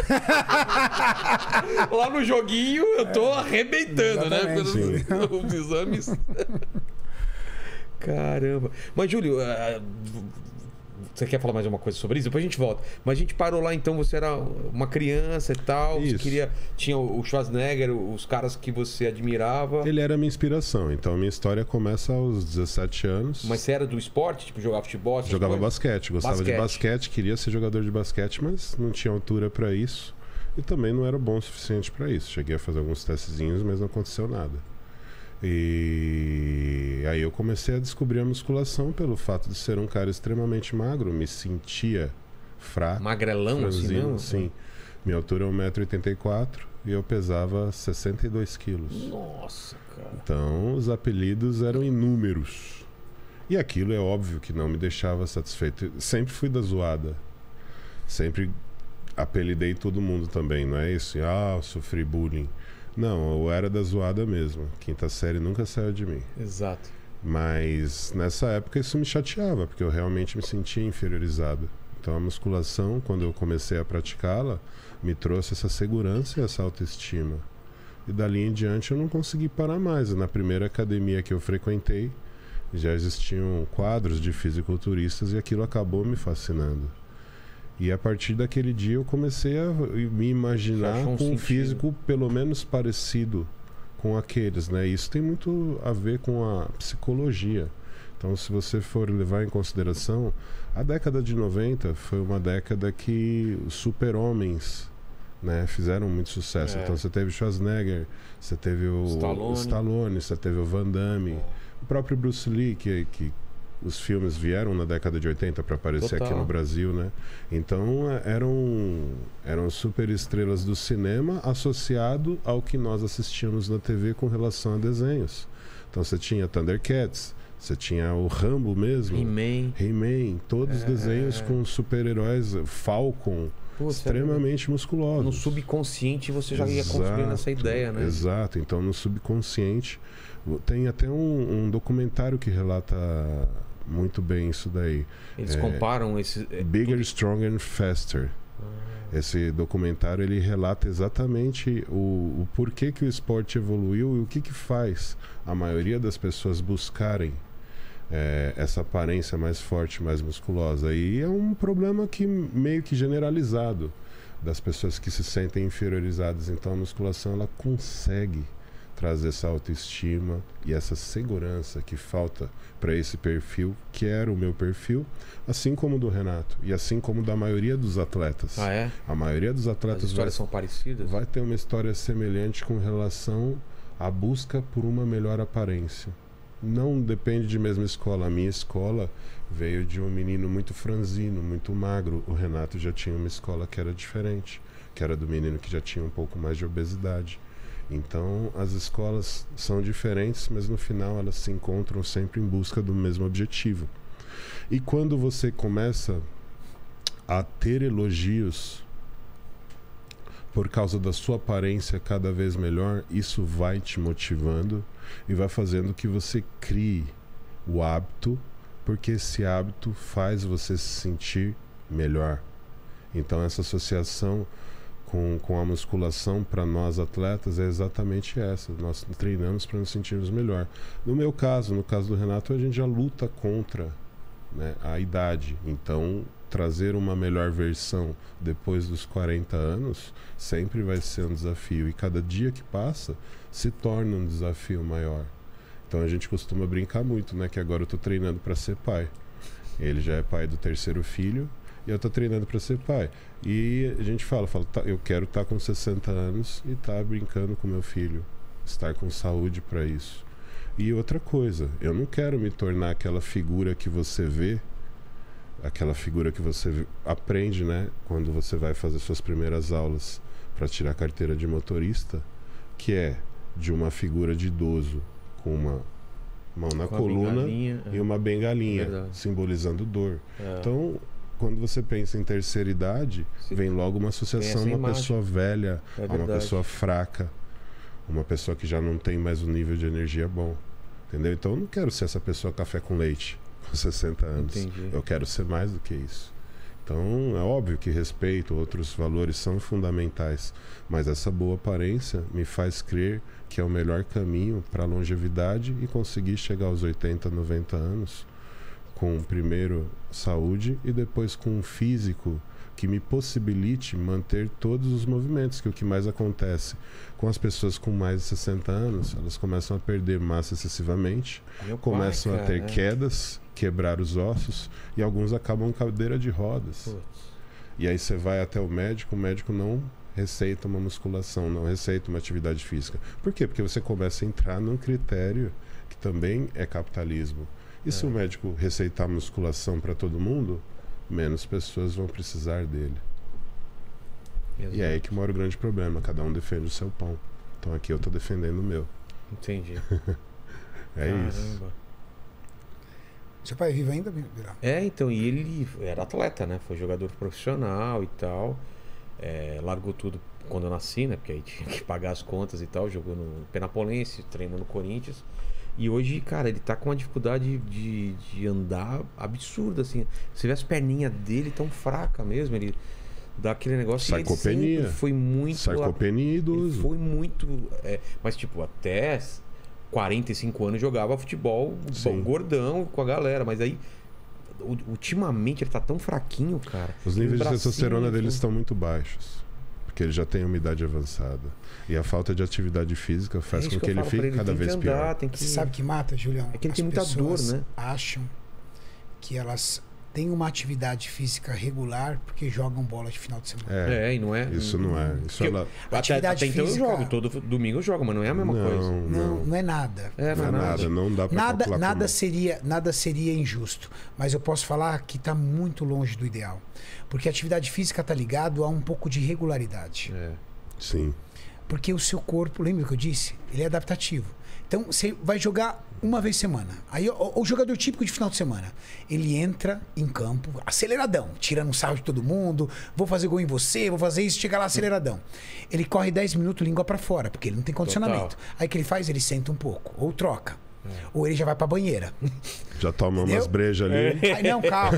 Lá no joguinho eu tô arrebentando, né? Pelos exames. Caramba. Mas, Júlio, você quer falar mais uma coisa sobre isso? Depois a gente volta. Mas a gente parou lá, então, você era uma criança e tal. Você tinha o Schwarzenegger, os caras que você admirava. Ele era a minha inspiração. Então a minha história começa aos 17 anos. Mas você era do esporte? Tipo, jogava futebol? Jogava basquete. Gostava de basquete. Queria ser jogador de basquete, mas não tinha altura para isso. E também não era bom o suficiente para isso. Cheguei a fazer alguns testezinhos, mas não aconteceu nada. E aí eu comecei a descobrir a musculação pelo fato de ser um cara extremamente magro. Me sentia fraco. Magrelão, assim, não? Sim. Minha altura é 1,84 m e eu pesava 62 quilos. Nossa, cara. Então os apelidos eram inúmeros. E aquilo é óbvio que não me deixava satisfeito. Sempre fui da zoada. Sempre apelidei todo mundo também, não é isso? Eu sofri bullying. Não, eu era da zoada mesmo. Quinta série nunca saiu de mim. Exato. Mas nessa época isso me chateava, porque eu realmente me sentia inferiorizado. Então a musculação, quando eu comecei a praticá-la, me trouxe essa segurança e essa autoestima. E dali em diante eu não consegui parar mais. Na primeira academia que eu frequentei, já existiam quadros de fisiculturistas e aquilo acabou me fascinando. E a partir daquele dia eu comecei a me imaginar com um físico pelo menos parecido com aqueles, né? Isso tem muito a ver com a psicologia. Então, se você for levar em consideração, a década de 90 foi uma década que os super-homens, né, fizeram muito sucesso. Então, você teve Schwarzenegger, você teve o Stallone, você teve o Van Damme, o próprio Bruce Lee, que os filmes vieram na década de 80 para aparecer aqui no Brasil, né? Então eram super estrelas do cinema associado ao que nós assistíamos na TV com relação a desenhos. Então você tinha Thundercats, você tinha o Rambo mesmo, He-Man, todos os desenhos com super-heróis, Falcon, extremamente musculosos. No subconsciente você já ia construindo essa ideia, né? Exato, então no subconsciente tem até um documentário que relata muito bem isso daí. Eles comparam esse... Bigger, Stronger and Faster. Esse documentário ele relata exatamente o porquê que o esporte evoluiu e o que faz a maioria das pessoas buscarem essa aparência mais forte, mais musculosa. E é um problema que meio que generalizado das pessoas que se sentem inferiorizadas. Então a musculação ela consegue trazer essa autoestima e essa segurança que falta para esse perfil, que era o meu perfil, assim como o do Renato e assim como da maioria dos atletas. A maioria dos atletas as histórias são parecidas? Vai ter uma história semelhante com relação à busca por uma melhor aparência. Não depende de mesma escola. A minha escola veio de um menino muito franzino, muito magro. O Renato já tinha uma escola que era diferente, que era do menino que já tinha um pouco mais de obesidade. Então, as escolas são diferentes, mas no final elas se encontram sempre em busca do mesmo objetivo. E quando você começa a ter elogios por causa da sua aparência cada vez melhor, isso vai te motivando e vai fazendo que você crie o hábito, porque esse hábito faz você se sentir melhor. Então, essa associação com a musculação para nós atletas é exatamente essa. Nós treinamos para nos sentirmos melhor. No meu caso, no caso do Renato, a gente já luta contra, né, a idade. Então, trazer uma melhor versão depois dos 40 anos sempre vai ser um desafio. E cada dia que passa se torna um desafio maior. Então a gente costuma brincar muito, né? Que agora eu tô treinando para ser pai. Ele já é pai do 3º filho e eu tô treinando para ser pai. E a gente fala tá, eu quero estar com 60 anos e estar brincando com meu filho, estar com saúde para isso. E outra coisa, eu não quero me tornar aquela figura que você vê, aquela figura que você aprende, né? Quando você vai fazer suas primeiras aulas para tirar a carteira de motorista, que é de uma figura de idoso com uma mão na coluna e uma bengalinha, simbolizando dor. Então, quando você pensa em terceira idade, vem logo uma associação a uma pessoa velha, a uma pessoa fraca, uma pessoa que já não tem mais um nível de energia bom. Entendeu? Então, eu não quero ser essa pessoa café com leite com 60 anos. Entendi. Eu quero ser mais do que isso. Então, é óbvio que respeito, outros valores são fundamentais, mas essa boa aparência me faz crer que é o melhor caminho para a longevidade e conseguir chegar aos 80, 90 anos com primeiro saúde e depois com um físico que me possibilite manter todos os movimentos, que é o que mais acontece com as pessoas com mais de 60 anos, elas começam a perder massa excessivamente, começam a ter quedas, quebrar os ossos e alguns acabam em cadeira de rodas. Putz. E aí você vai até o médico não receita uma musculação, não receita uma atividade física. Por quê? Porque você começa a entrar num critério que também é capitalismo. E se o médico receitar musculação para todo mundo, menos pessoas vão precisar dele. Exato. E é aí que mora o grande problema, cada um defende o seu pão. Então aqui eu estou defendendo o meu. Entendi. Caramba. Isso. Seu pai é vivo ainda, Vilela? Então, e ele era atleta, né? Foi jogador profissional e tal. Largou tudo quando eu nasci, né? Porque aí tinha que pagar as contas e tal. Jogou no Penapolense, treinou no Corinthians. E hoje, cara, ele tá com uma dificuldade de andar absurda, assim. Você vê as perninhas dele tão fracas mesmo. Ele dá aquele negócio. Sarcopenia. Ele foi muito. Sarcopenia e idoso. Ele foi muito. Mas, tipo, até 45 anos jogava futebol gordão com a galera. Mas aí, ultimamente, ele tá tão fraquinho, cara. Os níveis de testosterona dele estão muito baixos. Porque ele já tem uma idade avançada. E a falta de atividade física faz com que ele fique cada vez pior. Você sabe que mata, Julião? É que ele tem muita dor, né? Acham que elas têm uma atividade física regular porque jogam bola de final de semana. E não é. Isso não é. Isso até então eu jogo, todo domingo eu jogo, mas não é a mesma coisa. Não é nada. Não é nada, não dá pra calcular nada seria injusto. Mas eu posso falar que está muito longe do ideal. Porque a atividade física está ligado a um pouco de regularidade. Sim. Porque o seu corpo, lembra que eu disse? Ele é adaptativo. Então, você vai jogar uma vez semana. Aí, o jogador típico de final de semana, ele entra em campo aceleradão, tirando um sarro de todo mundo, vou fazer gol em você, vou fazer isso, chega lá aceleradão. Ele corre 10 minutos, língua pra fora, porque ele não tem condicionamento. Aí o que ele faz? Ele senta um pouco, ou troca. Ou ele já vai pra banheira. Já toma umas brejas ali. Aí não, calma.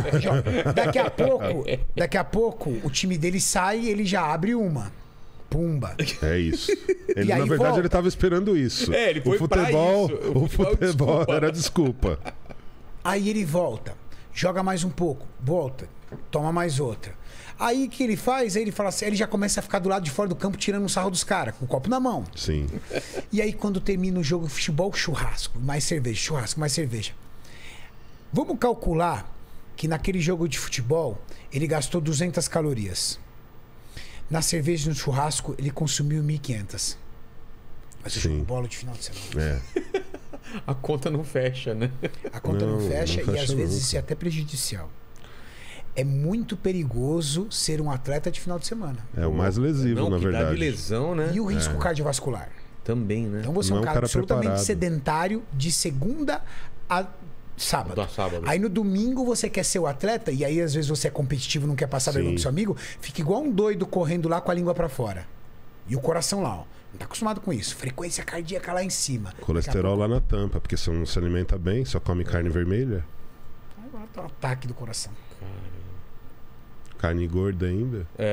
Daqui a pouco, o time dele sai e ele já abre uma. Pumba. É isso. Ele, na verdade, volta. ele estava esperando isso. Ele foi o futebol, pra isso. O futebol era desculpa. Aí ele volta, joga mais um pouco, volta, toma mais outra. Aí o que ele faz? Aí ele fala assim, ele já começa a ficar do lado de fora do campo tirando um sarro dos caras, com o copo na mão. Sim. E aí quando termina o jogo de futebol, churrasco, mais cerveja, churrasco, mais cerveja. Vamos calcular que naquele jogo de futebol ele gastou 200 calorias. Na cerveja e no churrasco ele consumiu 1.500. Mas eu jogo bola de final de semana. A conta não fecha, né? A conta não fecha e às vezes nunca. isso é até prejudicial. É muito perigoso ser um atleta de final de semana. É o mais lesivo, na verdade. Dá de lesão, né? E o risco cardiovascular. Também, né? Então você é um cara absolutamente preparado. sedentário de segunda a sábado. Aí no domingo você quer ser o atleta e aí às vezes você é competitivo, não quer passar vergonha pro seu amigo, fica igual um doido correndo lá com a língua pra fora. E o coração lá, ó. Não tá acostumado com isso. Frequência cardíaca lá em cima. Colesterol lá na tampa, porque você não se alimenta bem, só come carne vermelha. Aí vai ter um ataque do coração. Carne gorda ainda.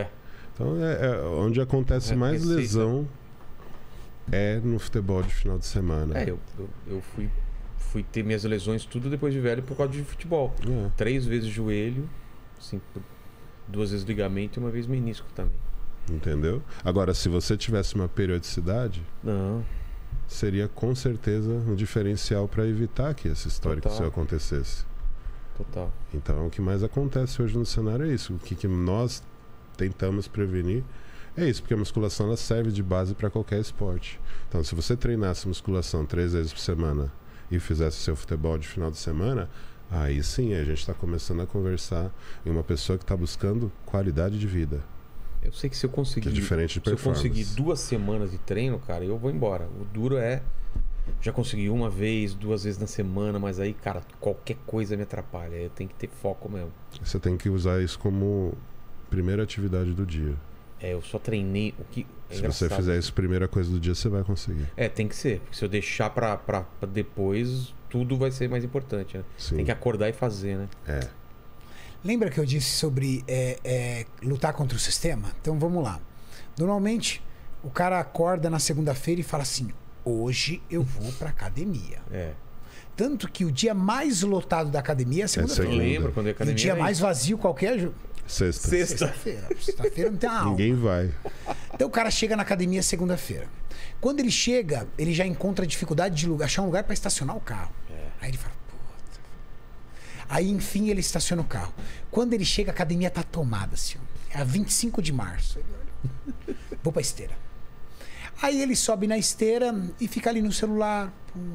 Então, onde acontece mais receita. lesão é no futebol de final de semana. Eu fui ter minhas lesões tudo depois de velho por causa de futebol. 3 vezes joelho, assim, 2 vezes ligamento e 1 vez menisco também. Entendeu? Agora, se você tivesse uma periodicidade, Não. seria com certeza um diferencial para evitar que essa história que isso acontecesse. Total. Então, o que mais acontece hoje no cenário é isso. O que nós tentamos prevenir é isso, porque a musculação ela serve de base para qualquer esporte. Então, se você treinasse musculação 3 vezes por semana e fizesse seu futebol de final de semana, aí sim a gente está começando a conversar em uma pessoa que está buscando qualidade de vida. Eu sei que se eu conseguir. Que é diferente de performance. Se eu conseguir 2 semanas de treino, cara, eu vou embora. O duro é. Já consegui 1 vez, 2 vezes na semana, mas aí, cara, qualquer coisa me atrapalha. Eu tenho que ter foco mesmo. Você tem que usar isso como primeira atividade do dia. Eu só treinei o que. Se você fizer isso primeira coisa do dia, você vai conseguir. Tem que ser. Porque se eu deixar pra depois, tudo vai ser mais importante, né? Sim. Tem que acordar e fazer, né? Lembra que eu disse sobre lutar contra o sistema? Então vamos lá. Normalmente, o cara acorda na segunda-feira e fala assim: hoje eu vou pra academia. Tanto que o dia mais lotado da academia é segunda-feira. Eu lembro quando a academia. E o dia mais vazio qualquer. Sexta-feira. Sexta-feira não tem uma aula. Ninguém vai. Então o cara chega na academia segunda-feira. Quando ele chega, ele já encontra dificuldade de achar um lugar para estacionar o carro. Aí ele fala, puta. Aí enfim ele estaciona o carro. Quando ele chega, a academia tá tomada, assim. É a 25 de março. Ele olha, vou pra esteira. Aí ele sobe na esteira e fica ali no celular.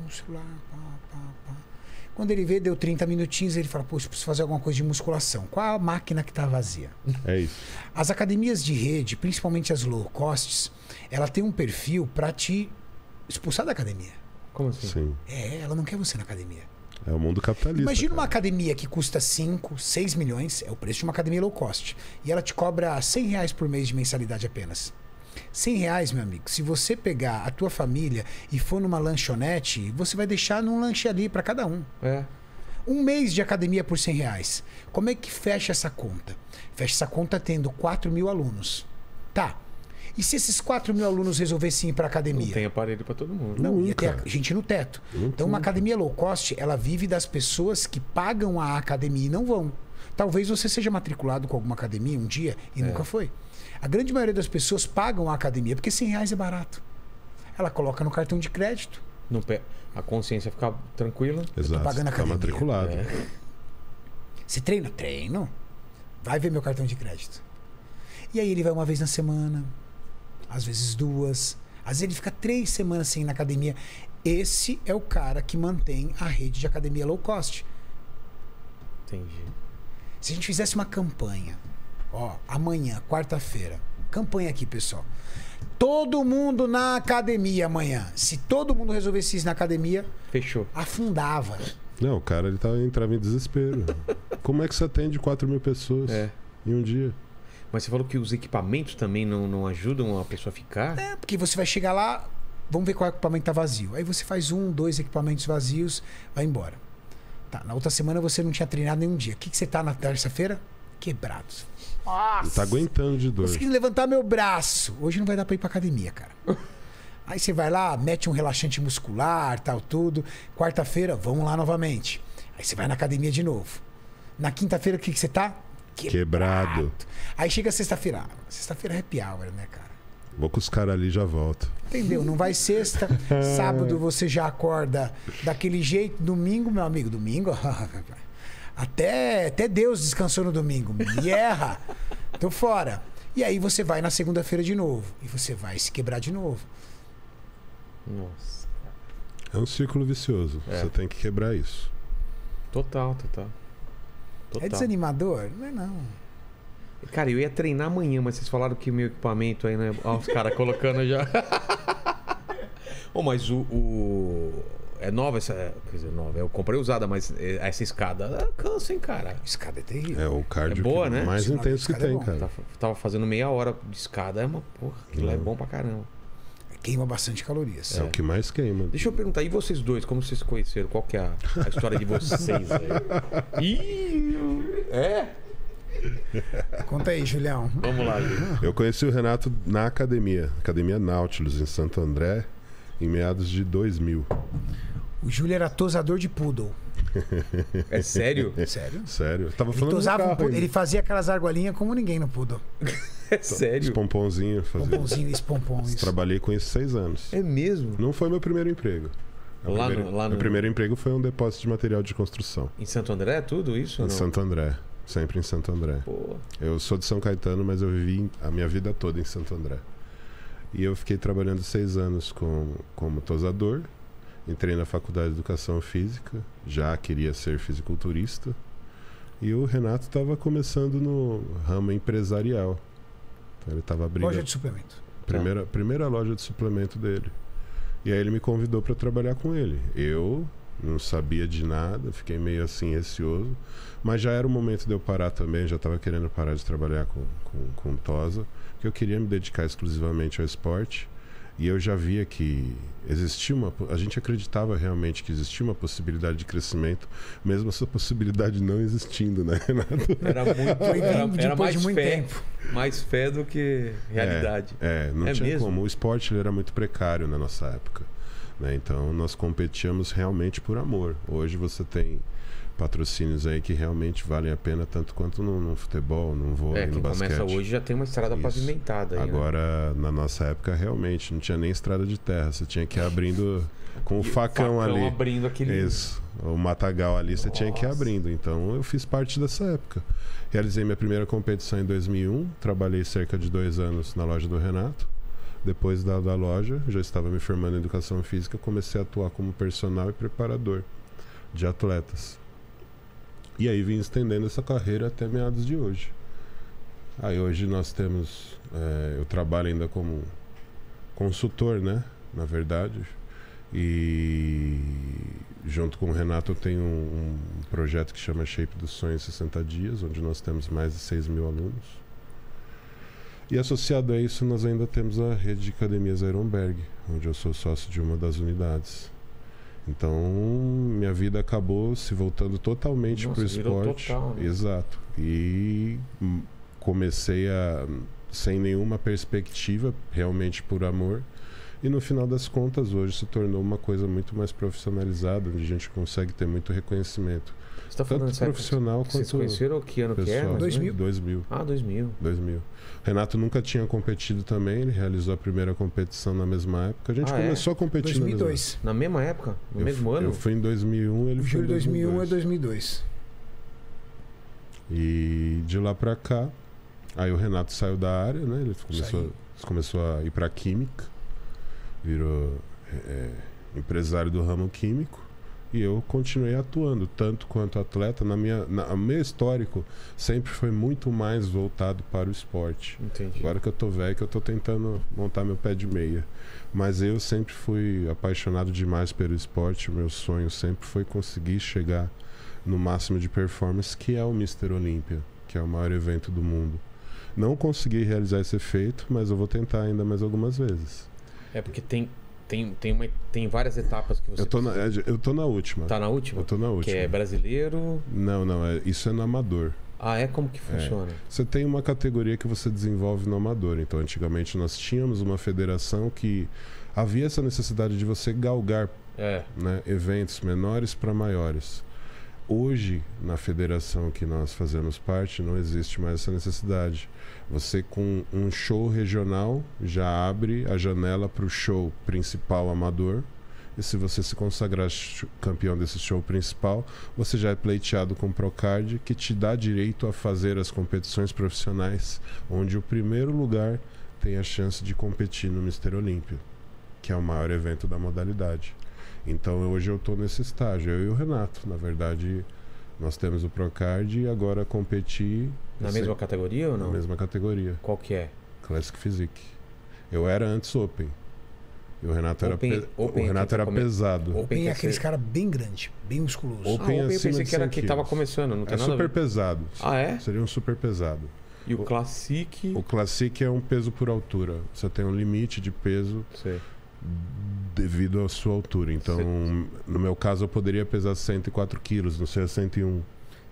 Quando ele vê, deu 30 minutinhos, ele fala, poxa, preciso fazer alguma coisa de musculação. Qual a máquina que tá vazia? É isso. As academias de rede, principalmente as low costs, ela tem um perfil para te expulsar da academia. Como assim? Sim. Ela não quer você na academia. É o mundo capitalista. Imagina uma cara. academia que custa 5, 6 milhões, é o preço de uma academia low cost. E ela te cobra R$100 por mês de mensalidade apenas. R$100, meu amigo. Se você pegar a tua família e for numa lanchonete, você vai deixar num lanche ali para cada um. Um mês de academia por R$100. Como é que fecha essa conta? Fecha essa conta tendo 4 mil alunos. Tá. E se esses 4 mil alunos resolvessem ir para academia? Não tem aparelho para todo mundo. Não, ia ter gente no teto. Então, uma academia low cost, ela vive das pessoas que pagam a academia e não vão. Talvez você seja matriculado com alguma academia um dia e nunca foi. A grande maioria das pessoas pagam a academia porque R$100 é barato. Ela coloca no cartão de crédito. A consciência fica tranquila. Exato. Pagando a Tá academia. matriculado. Você treina? Treino. Vai ver meu cartão de crédito. E aí ele vai 1 vez na semana, às vezes 2. Às vezes ele fica 3 semanas sem ir na academia. Esse é o cara que mantém a rede de academia low cost. Entendi. Se a gente fizesse uma campanha, amanhã, quarta-feira, campanha aqui, pessoal. Todo mundo na academia amanhã. Se todo mundo resolvesse isso na academia, Fechou. afundava. Não, o cara ele entrava em desespero. Como é que você atende 4 mil pessoas em um dia? Mas você falou que os equipamentos também não ajudam a pessoa a ficar? Porque você vai chegar lá, vamos ver qual equipamento tá vazio. Aí você faz 1, 2 equipamentos vazios, vai embora. Tá, na outra semana você não tinha treinado nenhum dia. O que você tá na terça-feira? Quebrado. Nossa! Ele tá aguentando de dor. Consegui levantar meu braço. Hoje não vai dar pra ir pra academia, cara. Aí você vai lá, mete um relaxante muscular, tal, tudo. Quarta-feira, vamos lá novamente. Aí você vai na academia de novo. Na quinta-feira, o que você tá? Quebrado. Aí chega sexta-feira. Sexta-feira é happy hour, né, cara? Vou com os caras ali e já volto. Entendeu? Não vai sexta, sábado você já acorda daquele jeito. Domingo, meu amigo, domingo... Até Deus descansou no domingo. Me erra. Tô fora. E aí você vai na segunda-feira de novo. E você vai se quebrar de novo. Nossa. É um círculo vicioso. Você tem que quebrar isso. Total. É desanimador? Não é não. Cara, eu ia treinar amanhã, mas vocês falaram que meu equipamento aí, né? Olha os caras colocando já. Mas é nova essa. Quer dizer, nova. Eu comprei usada, mas essa escada cansa, hein, cara? A escada é terrível. É o cardio boa, né? mais Sinal de intenso que escada é tem, bom. cara. Tava fazendo meia hora de escada. É uma porra. Aquilo é bom pra caramba. Queima bastante calorias. É o que mais queima. Deixa eu perguntar, e vocês dois, como vocês se conheceram? Qual que é a história de vocês aí? Conta aí, Julião. Vamos lá, Júlio. Eu conheci o Renato na Academia Nautilus, em Santo André, em meados de 2000. O Júlio era tosador de poodle. É sério? Sério? Sério. Eu tava Ele falando do tosava carro ainda. ele fazia aquelas argolinhas como ninguém no poodle. É Os sério? pomponzinhos fazia. Pomponzinho, esse pompom. Isso. Trabalhei com isso 6 anos. É mesmo? Não foi meu primeiro emprego. Meu primeiro emprego foi um depósito de material de construção. Em Santo André, tudo isso ou Em não? Santo André. Sempre em Santo André. Pô. Eu sou de São Caetano, mas eu vivi a minha vida toda em Santo André. E eu fiquei trabalhando 6 anos como tosador. Entrei na faculdade de Educação Física. Já queria ser fisiculturista. E o Renato estava começando no ramo empresarial. Então ele estava abrindo... Loja de suplemento. Primeira loja de suplemento dele. E aí ele me convidou para trabalhar com ele. Eu não sabia de nada, fiquei meio assim receoso, mas já era o momento de eu parar também, já estava querendo parar de trabalhar com tosa, porque eu queria me dedicar exclusivamente ao esporte. E eu já via que existia a gente acreditava realmente que existia uma possibilidade de crescimento, mesmo essa possibilidade não existindo, né, Renato? Era mais de muito fé. tempo. Mais fé do que realidade. Não tinha mesmo? como. O esporte ele era muito precário na nossa época, né? Então nós competíamos realmente por amor. Hoje você tem patrocínios aí que realmente valem a pena tanto quanto no futebol, no vôlei, no quem basquete. começa hoje já tem uma estrada Isso. pavimentada. Aí, Agora, na nossa época, realmente não tinha nem estrada de terra. Você tinha que ir abrindo com o facão ali. Abrindo aquele... Isso. O matagal ali, você tinha que ir abrindo. Então, eu fiz parte dessa época. Realizei minha primeira competição em 2001. Trabalhei cerca de 2 anos na loja do Renato. Depois da loja, já estava me formando em Educação Física. Comecei a atuar como personal e preparador de atletas. E aí vim estendendo essa carreira até meados de hoje. Aí hoje nós temos... eu trabalho ainda como consultor, né? Na verdade. E junto com o Renato eu tenho um projeto que chama Shape dos Sonhos 60 Dias, onde nós temos mais de 6 mil alunos. E associado a isso nós ainda temos a rede de academias Ironberg, onde eu sou sócio de uma das unidades. Então, minha vida acabou se voltando totalmente para o esporte. Total, né? Exato. E comecei sem nenhuma perspectiva, realmente por amor. E no final das contas, hoje se tornou uma coisa muito mais profissionalizada, onde a gente consegue ter muito reconhecimento. Você está falando tanto profissional quanto vocês conheceram que ano pessoal. que é? 2000. 2000. Ah, 2000. 2000. Renato nunca tinha competido também, ele realizou a primeira competição na mesma época. A gente começou a competir 2002. Na mesma época? No mesmo ano? Eu fui em 2001, ele O foi Júlio em 2001 é 2002. E de lá pra cá, aí o Renato saiu da área, né? Ele começou a ir pra química, virou empresário do ramo químico. E eu continuei atuando, tanto quanto atleta. O meu histórico sempre foi muito mais voltado para o esporte. Entendi. Agora que eu tô velho, que eu tô tentando montar meu pé de meia. Mas eu sempre fui apaixonado demais pelo esporte. O meu sonho sempre foi conseguir chegar no máximo de performance, que é o Mr. Olympia, que é o maior evento do mundo. Não consegui realizar esse feito, mas eu vou tentar ainda mais algumas vezes. É porque tem várias etapas que você Eu tô na última. Tá na última? Eu tô na última. Que é brasileiro... Não, isso é no amador. Ah, é? Como que funciona? Você tem uma categoria que você desenvolve no amador. Então, antigamente nós tínhamos uma federação que havia essa necessidade de você galgar né, eventos menores para maiores. Hoje, na federação que nós fazemos parte, não existe mais essa necessidade. Você, com um show regional, já abre a janela para o show principal amador. E se você se consagrar campeão desse show principal, você já é pleiteado com o Procard, que te dá direito a fazer as competições profissionais, onde o primeiro lugar tem a chance de competir no Mr. Olympia, que é o maior evento da modalidade. Então hoje eu estou nesse estágio, eu e o Renato. Na verdade, nós temos o Procard e agora competir... Na mesma categoria ou não? Na mesma categoria. Qual que é? Classic Physique. Eu era antes Open. E o Renato Open era pesado. Open é aqueles caras bem grande, bem musculoso. Open eu pensei que era que estava tava começando, não tem nada a super ver. pesado. Ah, é? Seria um super pesado. E o Classic... O Classic é um peso por altura. Você tem um limite de peso devido à sua altura. Então, no meu caso, eu poderia pesar 104 quilos, não sei, 101.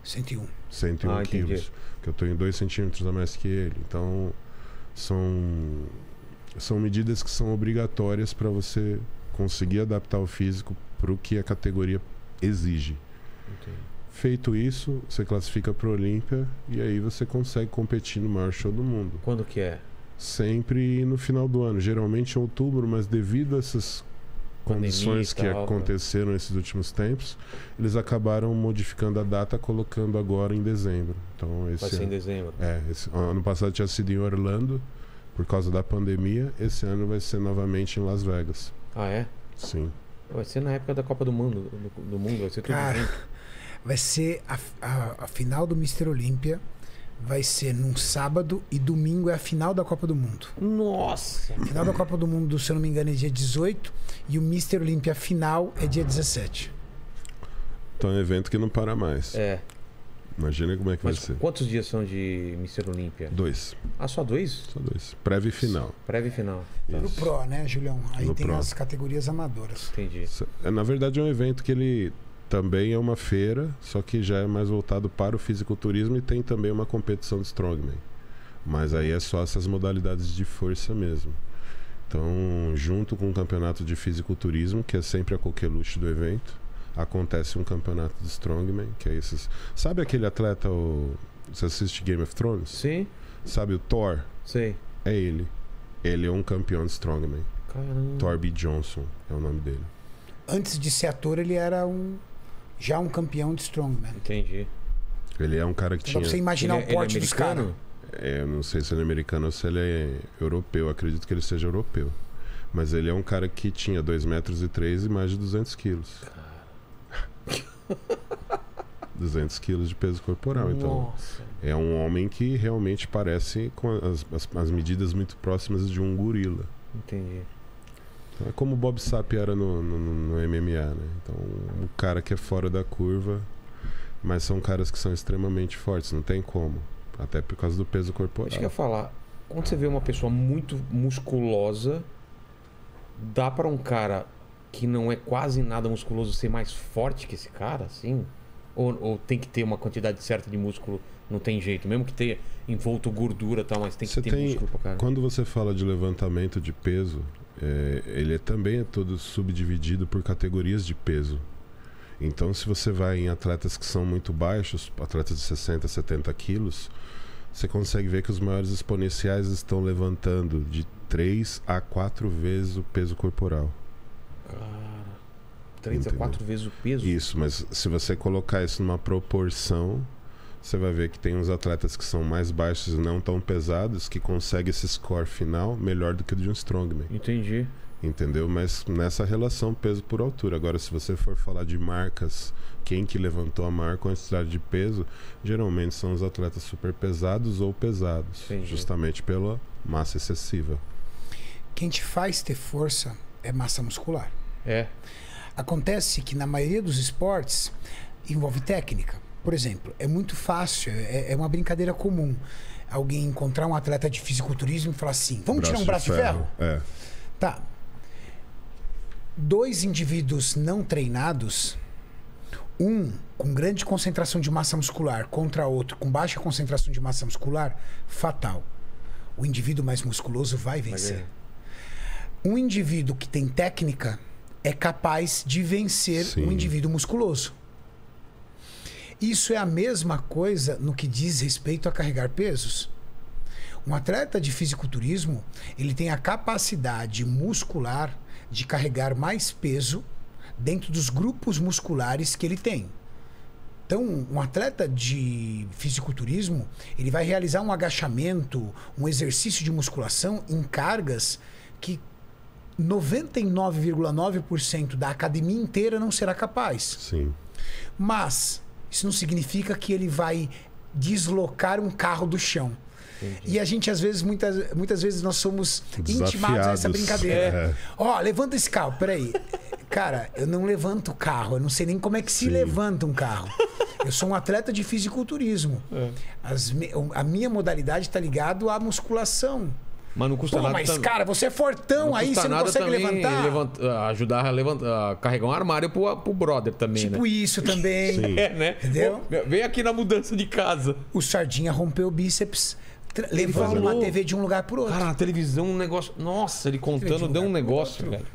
101. 101 entendi. quilos. Que eu tô em 2 centímetros a mais que ele. Então, são medidas que são obrigatórias para você conseguir adaptar o físico para o que a categoria exige. Entendi. Feito isso, você classifica para o Olímpia e aí você consegue competir no maior show do mundo. Quando que é? Sempre no final do ano, geralmente em outubro, mas devido a essas condições que aconteceram nesses últimos tempos, eles acabaram modificando a data, colocando agora em dezembro. Então, Vai ser em dezembro. Ano passado tinha sido em Orlando, por causa da pandemia. Esse ano vai ser novamente em Las Vegas. Ah, é? Sim. Vai ser na época da Copa do Mundo. Vai ser tudo Cara, junto. vai ser a final do Mr. Olímpia. Vai ser num sábado e domingo é a final da Copa do Mundo. Nossa! A final da Copa do Mundo, se eu não me engano, é dia 18 e o Mr. Olímpia final é dia 17. Então é um evento que não para mais. É. Imagina como é que Mas vai ser. quantos dias são de Mr. Olímpia? 2. Ah, só 2? Só 2. Prévia e final. Prévia e final. Tá. No Pro, né, Julião? Aí No tem Pro. as categorias amadoras. Entendi. Na verdade é um evento que ele também é uma feira, só que já é mais voltado para o fisiculturismo e tem também uma competição de strongman. Mas aí é só essas modalidades de força mesmo. Então, junto com o campeonato de fisiculturismo, que é sempre a coqueluche do evento, acontece um campeonato de strongman, que é esses... Sabe aquele atleta, você assiste Game of Thrones? Sim, Sabe o Thor? sei. É ele. Ele é um campeão de strongman. Caramba. Thor B. Johnson é o nome dele. Antes de ser ator, ele era já um campeão de strongman. Entendi. Ele é um cara que Então dá pra você tinha... imaginar o porte dos caras. americano? Eu não sei se ele é americano ou se ele é europeu. Acredito que ele seja europeu. Mas ele é um cara que tinha 2,3 metros e mais de 200 quilos. 200 quilos de peso corporal. Então, Nossa. é um homem que realmente parece com as medidas muito próximas de um gorila. Entendi. Então, é como o Bob Sapp era no MMA, né? Então, um cara que é fora da curva, mas são caras que são extremamente fortes, não tem como. Até por causa do peso corporal. Acho que eu ia falar, quando você vê uma pessoa muito musculosa, dá pra um cara que não é quase nada musculoso ser mais forte que esse cara, assim? Ou tem que ter uma quantidade certa de músculo, não tem jeito, mesmo que tenha envolto gordura e tal, mas tem que ter músculo pra cara. Quando você fala de levantamento de peso, ele também é todo subdividido por categorias de peso. Então, se você vai em atletas que são muito baixos, atletas de 60, 70 quilos, você consegue ver que os maiores exponenciais estão levantando de 3 a 4 vezes o peso corporal. Cara, 3 a Entendeu? 4 vezes o peso? Isso, mas se você colocar isso numa proporção, você vai ver que tem uns atletas que são mais baixos e não tão pesados que conseguem esse score final melhor do que o de um strongman. Entendi. Entendeu? Mas nessa relação peso por altura. Agora, se você for falar de marcas, quem que levantou a maior quantidade de peso, geralmente são os atletas super pesados ou pesados. Entendi. Justamente pela massa excessiva. Quem te faz ter força é massa muscular. É. Acontece que na maioria dos esportes envolve técnica. Por exemplo, é muito fácil, é uma brincadeira comum alguém encontrar um atleta de fisiculturismo e falar assim, vamos tirar um braço de ferro? É. Tá. 2 indivíduos não treinados, um com grande concentração de massa muscular contra outro com baixa concentração de massa muscular, fatal. O indivíduo mais musculoso vai vencer. Um indivíduo que tem técnica é capaz de vencer um indivíduo musculoso. Isso é a mesma coisa no que diz respeito a carregar pesos. Um atleta de fisiculturismo, ele tem a capacidade muscular de carregar mais peso dentro dos grupos musculares que ele tem. Então, um atleta de fisiculturismo, ele vai realizar um agachamento, um exercício de musculação em cargas que 99,9% da academia inteira não será capaz. Sim. Mas isso não significa que ele vai deslocar um carro do chão. Entendi. E a gente, às vezes, muitas vezes, nós somos intimados a essa brincadeira. Ó, levanta esse carro, peraí. Cara, eu não levanto o carro, eu não sei nem como é que se levanta um carro. Eu sou um atleta de fisiculturismo. A minha modalidade está ligada à musculação. Mas não custa Pô, nada mas também. cara, você é fortão aí, você não consegue levantar. Ajudar a carregar um armário pro brother também, Tipo né? isso também. Sim. É, né? Entendeu? Pô, vem aqui na mudança de casa. O Sardinha rompeu o bíceps, levando falou. uma TV de um lugar pro outro. Cara, na televisão um negócio... Nossa, ele contando, deu um negócio, velho.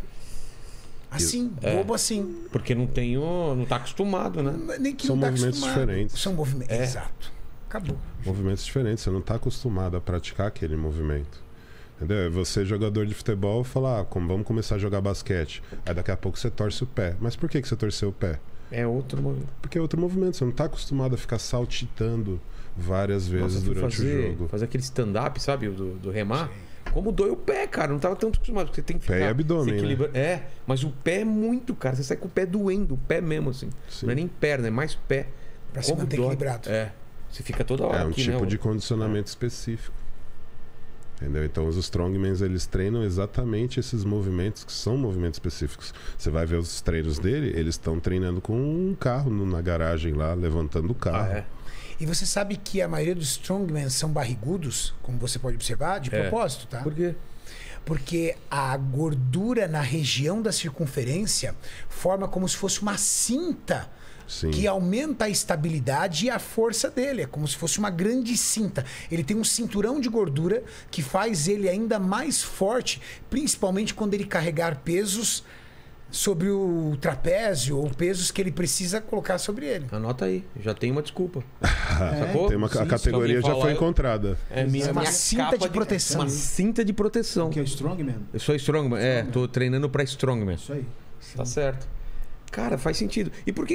Assim, bobo assim. Porque não tá acostumado, né? Nem que São não tá movimentos acostumado. diferentes. São movimentos. Exato. Acabou. Movimentos diferentes, você não está acostumado a praticar aquele movimento. Entendeu? Você, jogador de futebol, fala, vamos começar a jogar basquete. Aí daqui a pouco você torce o pé. Mas por que você torceu o pé? É outro movimento. Porque é outro movimento, você não está acostumado a ficar saltitando várias vezes durante o jogo. Fazer aquele stand-up, sabe? Do remar. Sim. Como dói o pé, cara. Não tava tanto acostumado. Porque você tem que ficar... Pé e abdômen, né? É, mas o pé é muito, cara. Você sai com o pé doendo. O pé mesmo, assim. Sim. Não é nem perna, é mais pé. Pra se manter equilibrado. É. Você fica toda hora É um aqui, tipo né? de condicionamento específico. Entendeu? Então os strongmans, eles treinam exatamente esses movimentos que são movimentos específicos. Você vai ver os treinos dele, eles estão treinando com um carro na garagem lá, levantando o carro. É. E você sabe que a maioria dos strongmen são barrigudos, como você pode observar, de propósito, tá? Por quê? Porque a gordura na região da circunferência forma como se fosse uma cinta. Sim. Que aumenta a estabilidade e a força dele. É como se fosse uma grande cinta. Ele tem um cinturão de gordura que faz ele ainda mais forte, principalmente quando ele carregar pesos sobre o trapézio ou pesos que ele precisa colocar sobre ele. Anota aí, já tem uma desculpa. Tem a categoria já foi encontrada. É uma cinta de proteção. Uma cinta de proteção. Que é Strongman? Eu sou Strongman. Tô treinando pra Strongman. Isso aí. Tá certo. Cara, faz sentido. E por que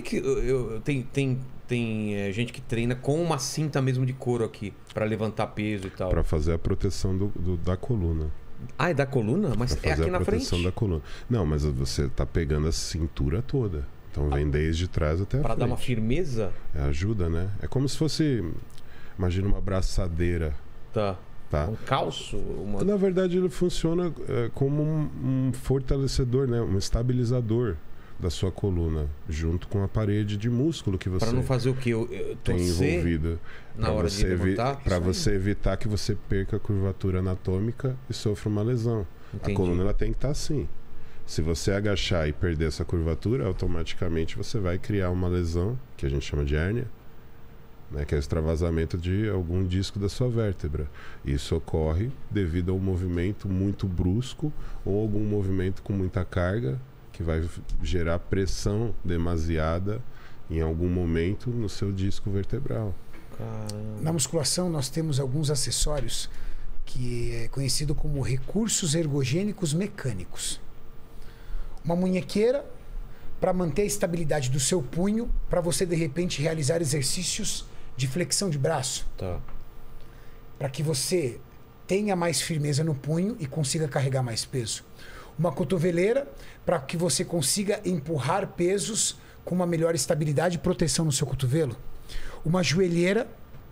tem gente que treina com uma cinta mesmo de couro aqui pra levantar peso e tal? Pra fazer a proteção da coluna. Ah, é da coluna? Mas Pra é fazer aqui a na proteção frente? da coluna. Não, mas você tá pegando a cintura toda. Então vem desde trás até a Pra frente. dar uma firmeza? Ajuda, né? É como se fosse... Imagina uma braçadeira. Tá. Tá? Um calço? Na verdade, ele funciona como um fortalecedor, né? Um estabilizador da sua coluna, junto com a parede de músculo que você Pra não fazer o quê? tem envolvida. Na hora de levantar? Para você evitar que você perca a curvatura anatômica e sofra uma lesão. Entendi. A coluna ela tem que estar assim. Se você agachar e perder essa curvatura, automaticamente você vai criar uma lesão, que a gente chama de hérnia, né, que é o extravasamento de algum disco da sua vértebra. Isso ocorre devido a um movimento muito brusco ou algum movimento com muita carga, que vai gerar pressão demasiada em algum momento no seu disco vertebral. Caramba. Na musculação, nós temos alguns acessórios que é conhecido como recursos ergogênicos mecânicos. Uma munhequeira para manter a estabilidade do seu punho, para você de repente realizar exercícios de flexão de braço, Tá. para que você tenha mais firmeza no punho e consiga carregar mais peso. Uma cotoveleira para que você consiga empurrar pesos com uma melhor estabilidade e proteção no seu cotovelo. Uma joelheira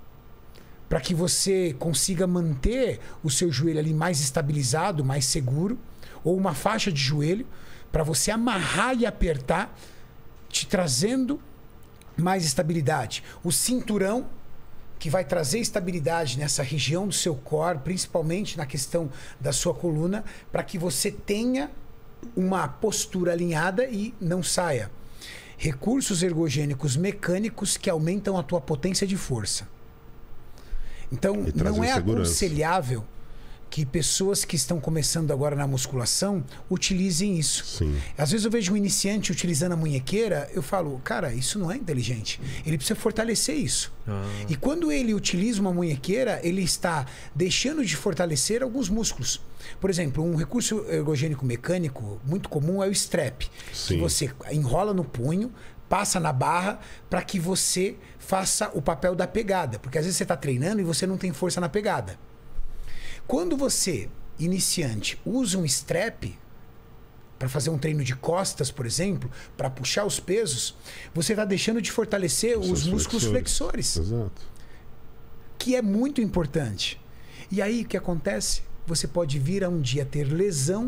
para que você consiga manter o seu joelho ali mais estabilizado, mais seguro. Ou uma faixa de joelho para você amarrar e apertar, te trazendo mais estabilidade. O cinturão, que vai trazer estabilidade nessa região do seu core, principalmente na questão da sua coluna, para que você tenha uma postura alinhada e não saia. Recursos ergogênicos mecânicos que aumentam a tua potência de força. Então, não é aconselhável que pessoas que estão começando agora na musculação utilizem isso. Sim. Às vezes eu vejo um iniciante utilizando a munhequeira, eu falo, cara, isso não é inteligente. Ele precisa fortalecer isso. E quando ele utiliza uma munhequeira, ele está deixando de fortalecer alguns músculos. Por exemplo, um recurso ergogênico mecânico muito comum é o strap. Sim. Que você enrola no punho, passa na barra para que você faça o papel da pegada. Porque às vezes você está treinando e você não tem força na pegada. Quando você, iniciante, usa um strap para fazer um treino de costas, por exemplo, para puxar os pesos, você está deixando de fortalecer os músculos flexores. Exato. Que é muito importante. E aí, o que acontece? Você pode vir a um dia ter lesão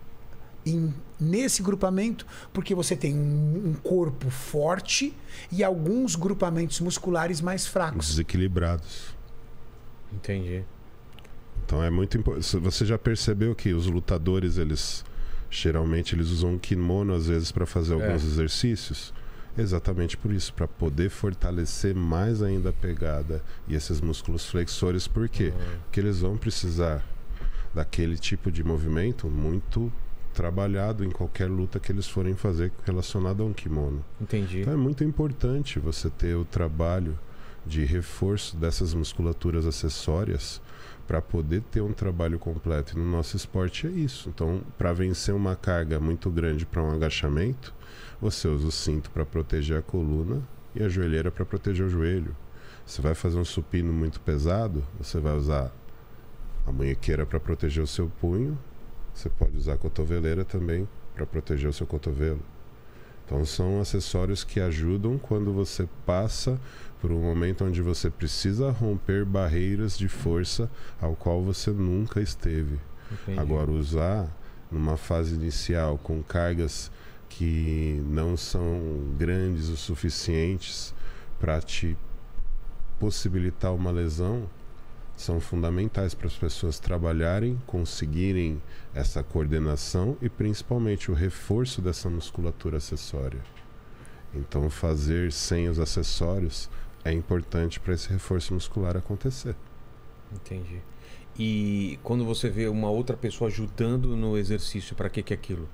nesse grupamento, porque você tem um corpo forte e alguns grupamentos musculares mais fracos. Desequilibrados. Entendi. Então é muito importante. Você já percebeu que os lutadores, geralmente eles usam um kimono às vezes para fazer alguns exercícios? Exatamente por isso, para poder fortalecer mais ainda a pegada e esses músculos flexores. Por quê? Porque eles vão precisar daquele tipo de movimento muito trabalhado em qualquer luta que eles forem fazer relacionado a um kimono. Entendi. Então é muito importante você ter o trabalho de reforço dessas musculaturas acessórias para poder ter um trabalho completo. E no nosso esporte é isso. Então, para vencer uma carga muito grande para um agachamento, você usa o cinto para proteger a coluna e a joelheira para proteger o joelho. Você vai fazer um supino muito pesado, você vai usar a munhequeira para proteger o seu punho. Você pode usar a cotoveleira também para proteger o seu cotovelo. Então são acessórios que ajudam quando você passa por um momento onde você precisa romper barreiras de força ao qual você nunca esteve. Entendi. Agora, usar numa fase inicial com cargas que não são grandes o suficientes para te possibilitar uma lesão são fundamentais para as pessoas trabalharem, conseguirem essa coordenação e principalmente o reforço dessa musculatura acessória. Então, fazer sem os acessórios é importante para esse reforço muscular acontecer. Entendi. E quando você vê uma outra pessoa ajudando no exercício, para que é aquilo?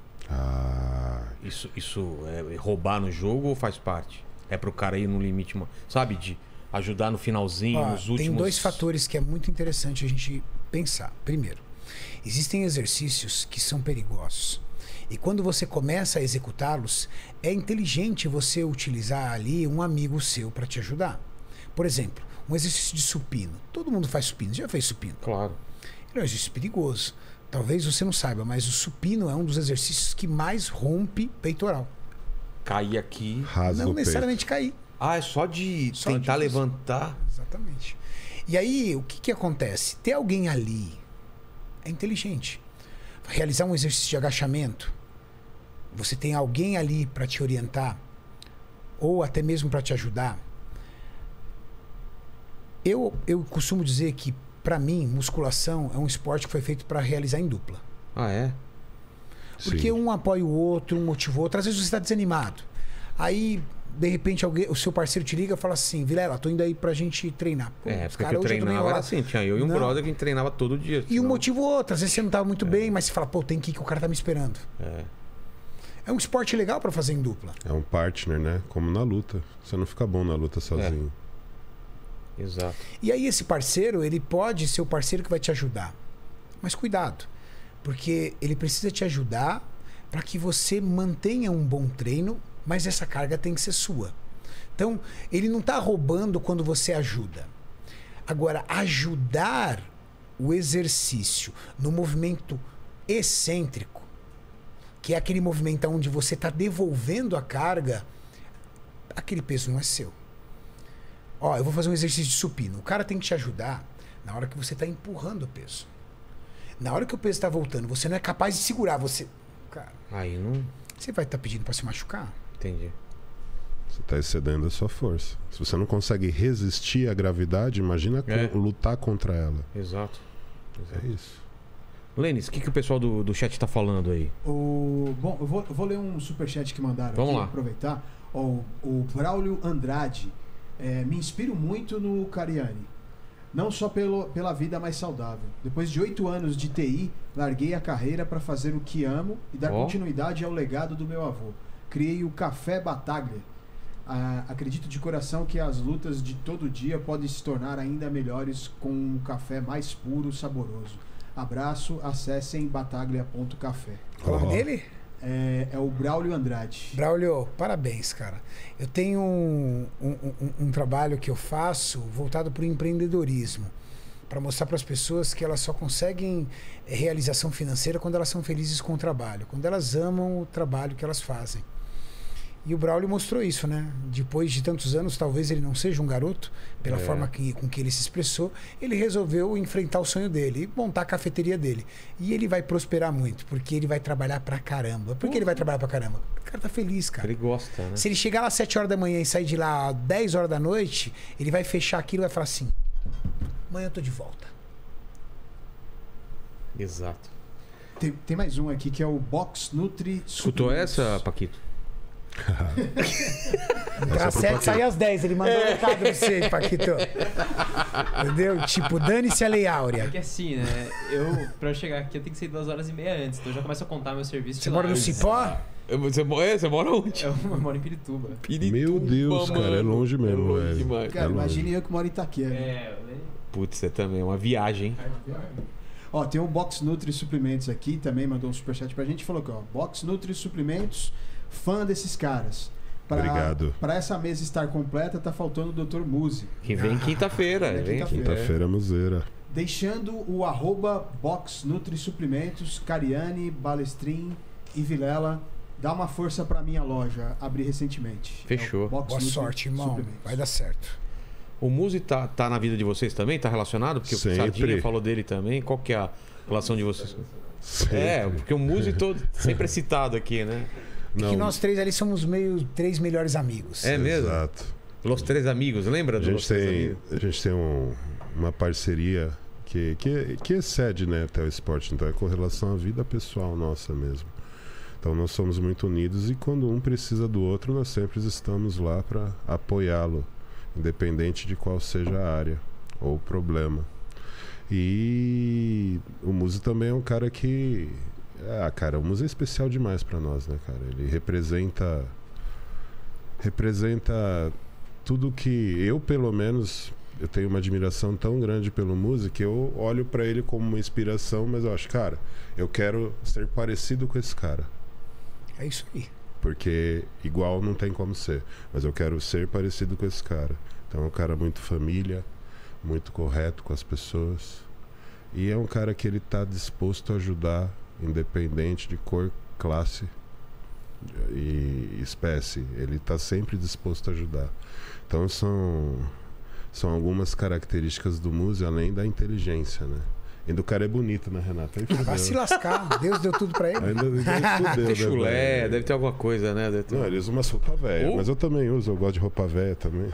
Isso é roubar no jogo ou faz parte? É pro cara ir no limite, sabe? De ajudar no finalzinho, nos últimos... Tem dois fatores que é muito interessante a gente pensar. Primeiro, existem exercícios que são perigosos. E quando você começa a executá-los, é inteligente você utilizar ali um amigo seu para te ajudar. Por exemplo, um exercício de supino. Todo mundo faz supino. Já fez supino? Claro. Ele é um exercício perigoso. Talvez você não saiba, mas o supino é um dos exercícios que mais rompe peitoral. Cair aqui... Rasga não o necessariamente peito. cair. É só de tentar levantar? Exatamente. E aí, o que acontece? Ter alguém ali é inteligente. Realizar um exercício de agachamento, você tem alguém ali para te orientar, ou até mesmo para te ajudar. Eu costumo dizer que, para mim, musculação é um esporte que foi feito para realizar em dupla. Ah, é? Porque um apoia o outro, um motiva o outro. Às vezes você está desanimado. Aí, de repente, o seu parceiro te liga e fala assim: Vilela, tô indo aí pra gente treinar. Pô, porque eu treinava era assim. Tinha eu e um brother que treinava todo dia. E um motivo ou outro. Às vezes você não tava muito bem, mas você fala: pô, tem que ir que o cara tá me esperando. É um esporte legal para fazer em dupla. É um partner, né? Como na luta. Você não fica bom na luta sozinho. Exato. E aí esse parceiro, ele pode ser o parceiro que vai te ajudar. Mas cuidado, porque ele precisa te ajudar para que você mantenha um bom treino, mas essa carga tem que ser sua. Então, ele não está roubando quando você ajuda. Agora, ajudar o exercício no movimento excêntrico, que é aquele movimento onde você está devolvendo a carga, aquele peso não é seu. Eu vou fazer um exercício de supino. O cara tem que te ajudar na hora que você está empurrando o peso. Na hora que o peso está voltando, você não é capaz de segurar. Cara, aí não... Você vai estar pedindo para se machucar. Entendi. Você está excedendo a sua força. Se você não consegue resistir à gravidade, imagina lutar contra ela. Exato. É isso. Lênis, o que o pessoal do chat está falando aí? Bom, eu vou ler um superchat que mandaram. Vamos lá. Aproveitar. O Braulio Andrade. Me inspiro muito no Cariani. Não só pela vida mais saudável. Depois de 8 anos de TI, larguei a carreira para fazer o que amo e dar continuidade ao legado do meu avô. Criei o Café Bataglia. Acredito de coração que as lutas de todo dia podem se tornar ainda melhores com um café mais puro, saboroso. Abraço, acessem bataglia.café. Qual é o nome dele? É o Braulio Andrade. Braulio, parabéns, cara. Eu tenho um trabalho que eu faço voltado para o empreendedorismo, para mostrar para as pessoas que elas só conseguem realização financeira quando elas são felizes com o trabalho, quando elas amam o trabalho que elas fazem. E o Braulio mostrou isso, né? Depois de tantos anos, talvez ele não seja um garoto, pela forma com que ele se expressou, ele resolveu enfrentar o sonho dele e montar a cafeteria dele. E ele vai prosperar muito, porque ele vai trabalhar pra caramba. Por que ele vai trabalhar pra caramba? O cara tá feliz, cara. Ele gosta, né? Se ele chegar lá às 7 horas da manhã e sair de lá às 10 horas da noite, ele vai fechar aquilo e vai falar assim: amanhã eu tô de volta. Exato. Tem mais um aqui que é o Box Nutri. Escutou essa, Paquito? Entrar às 7, sair às 10. Ele mandou um recado pra você, Paquito. Entendeu? Tipo, dane-se a Lei Áurea. É que assim, né? Pra eu chegar aqui, eu tenho que sair 2h30 antes. Então eu já começo a contar meu serviço. Você mora no Cipó? Você mora onde? Eu moro em Pirituba. Meu Deus, mano. cara, é longe mesmo, longe velho. demais. Cara, É longe. imagine eu que moro em Itaquera. Putz, é também uma viagem. Ó, tem o Box Nutri Suprimentos aqui, também mandou um superchat pra gente. Falou que, ó, Box Nutri Suprimentos, fã desses caras. Obrigado. Pra essa mesa estar completa, tá faltando o Dr. Muzi. Que vem quinta-feira. É Vem quinta-feira. Quinta-feira, museira. Deixando o @ Box Nutri Suprimentos, Cariani, Balestrin e Vilela. Dá uma força pra minha loja, abri recentemente. Fechou. É o Box Boa Nutri sorte, irmão. Suprimentos. Vai dar certo. O Muzi tá na vida de vocês também? Tá relacionado? Porque Sempre. o Sardinha falou dele também. Qual que é a relação de vocês? Sempre. É, porque o Muzi todo sempre é citado aqui, né? Não, Que nós três ali somos três melhores amigos. É mesmo? Exato. Los Três Amigos, lembra A do gente Los Três tem, Amigos? a gente tem uma parceria que excede, né, até o esporte. Então é com relação à vida pessoal nossa mesmo. Então nós somos muito unidos e quando um precisa do outro, nós sempre estamos lá para apoiá-lo, independente de qual seja a área ou o problema. E o Muzi também é um cara que... cara, o Muzi é especial demais para nós, né, cara? Ele representa tudo que eu, pelo menos, eu tenho uma admiração tão grande pelo Muzi que eu olho para ele como uma inspiração, mas eu acho, cara, eu quero ser parecido com esse cara. É isso aí. Porque igual não tem como ser, mas eu quero ser parecido com esse cara. Então é um cara muito família, muito correto com as pessoas. E é um cara que ele tá disposto a ajudar, independente de cor, classe e espécie. Ele tá sempre disposto a ajudar. Então são algumas características do Muzi, além da inteligência, né? Ainda o cara é bonito, né, Renato? Aí Vai se lascar. Deus deu tudo pra ele. Ainda fudeu, Tem chulé, né, velho? deve ter alguma coisa, né? Deve ter... Não, eles usam umas roupas velhas, Ou- mas eu também uso, eu gosto de roupa velha também.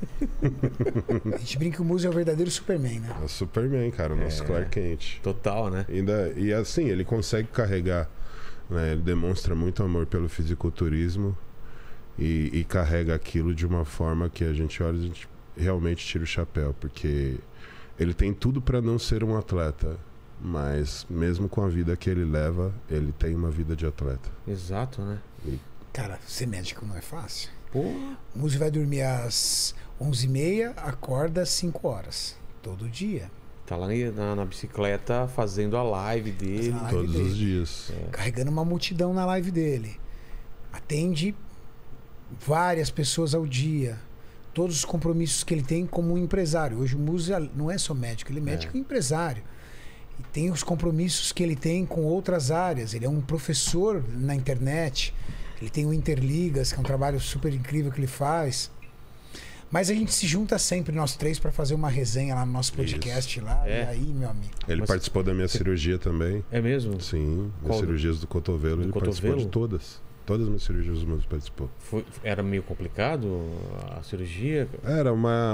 A gente brinca que o Muzi é o verdadeiro Superman, né? É o Superman, cara, o nosso Clark Kent. Total, né? E assim, ele consegue carregar, né? Ele demonstra muito amor pelo fisiculturismo e carrega aquilo de uma forma que a gente olha e a gente realmente tira o chapéu, porque ele tem tudo para não ser um atleta, mas mesmo com a vida que ele leva, ele tem uma vida de atleta. Exato, né? Cara, ser médico não é fácil. Pô, O Muzi vai dormir às 11h30, acorda às 5 horas. Todo dia. tá lá na bicicleta fazendo a live dele. Fazendo a live Todos dele. os dias. Carregando uma multidão na live dele. Atende várias pessoas ao dia. Todos os compromissos que ele tem como um empresário. Hoje o Muzi não é só médico, ele é médico e empresário. E tem os compromissos que ele tem com outras áreas. Ele é um professor na internet. Ele tem o Interligas, que é um trabalho super incrível que ele faz. Mas a gente se junta sempre, nós três, para fazer uma resenha lá no nosso podcast lá. É. E aí, meu amigo. Ele Mas- participou da minha cirurgia também. É mesmo? Sim, Qual? das cirurgias do cotovelo. Ele participou cotovelo? de todas. Todas as minhas cirurgias o Muzi participou. Era meio complicado a cirurgia? Era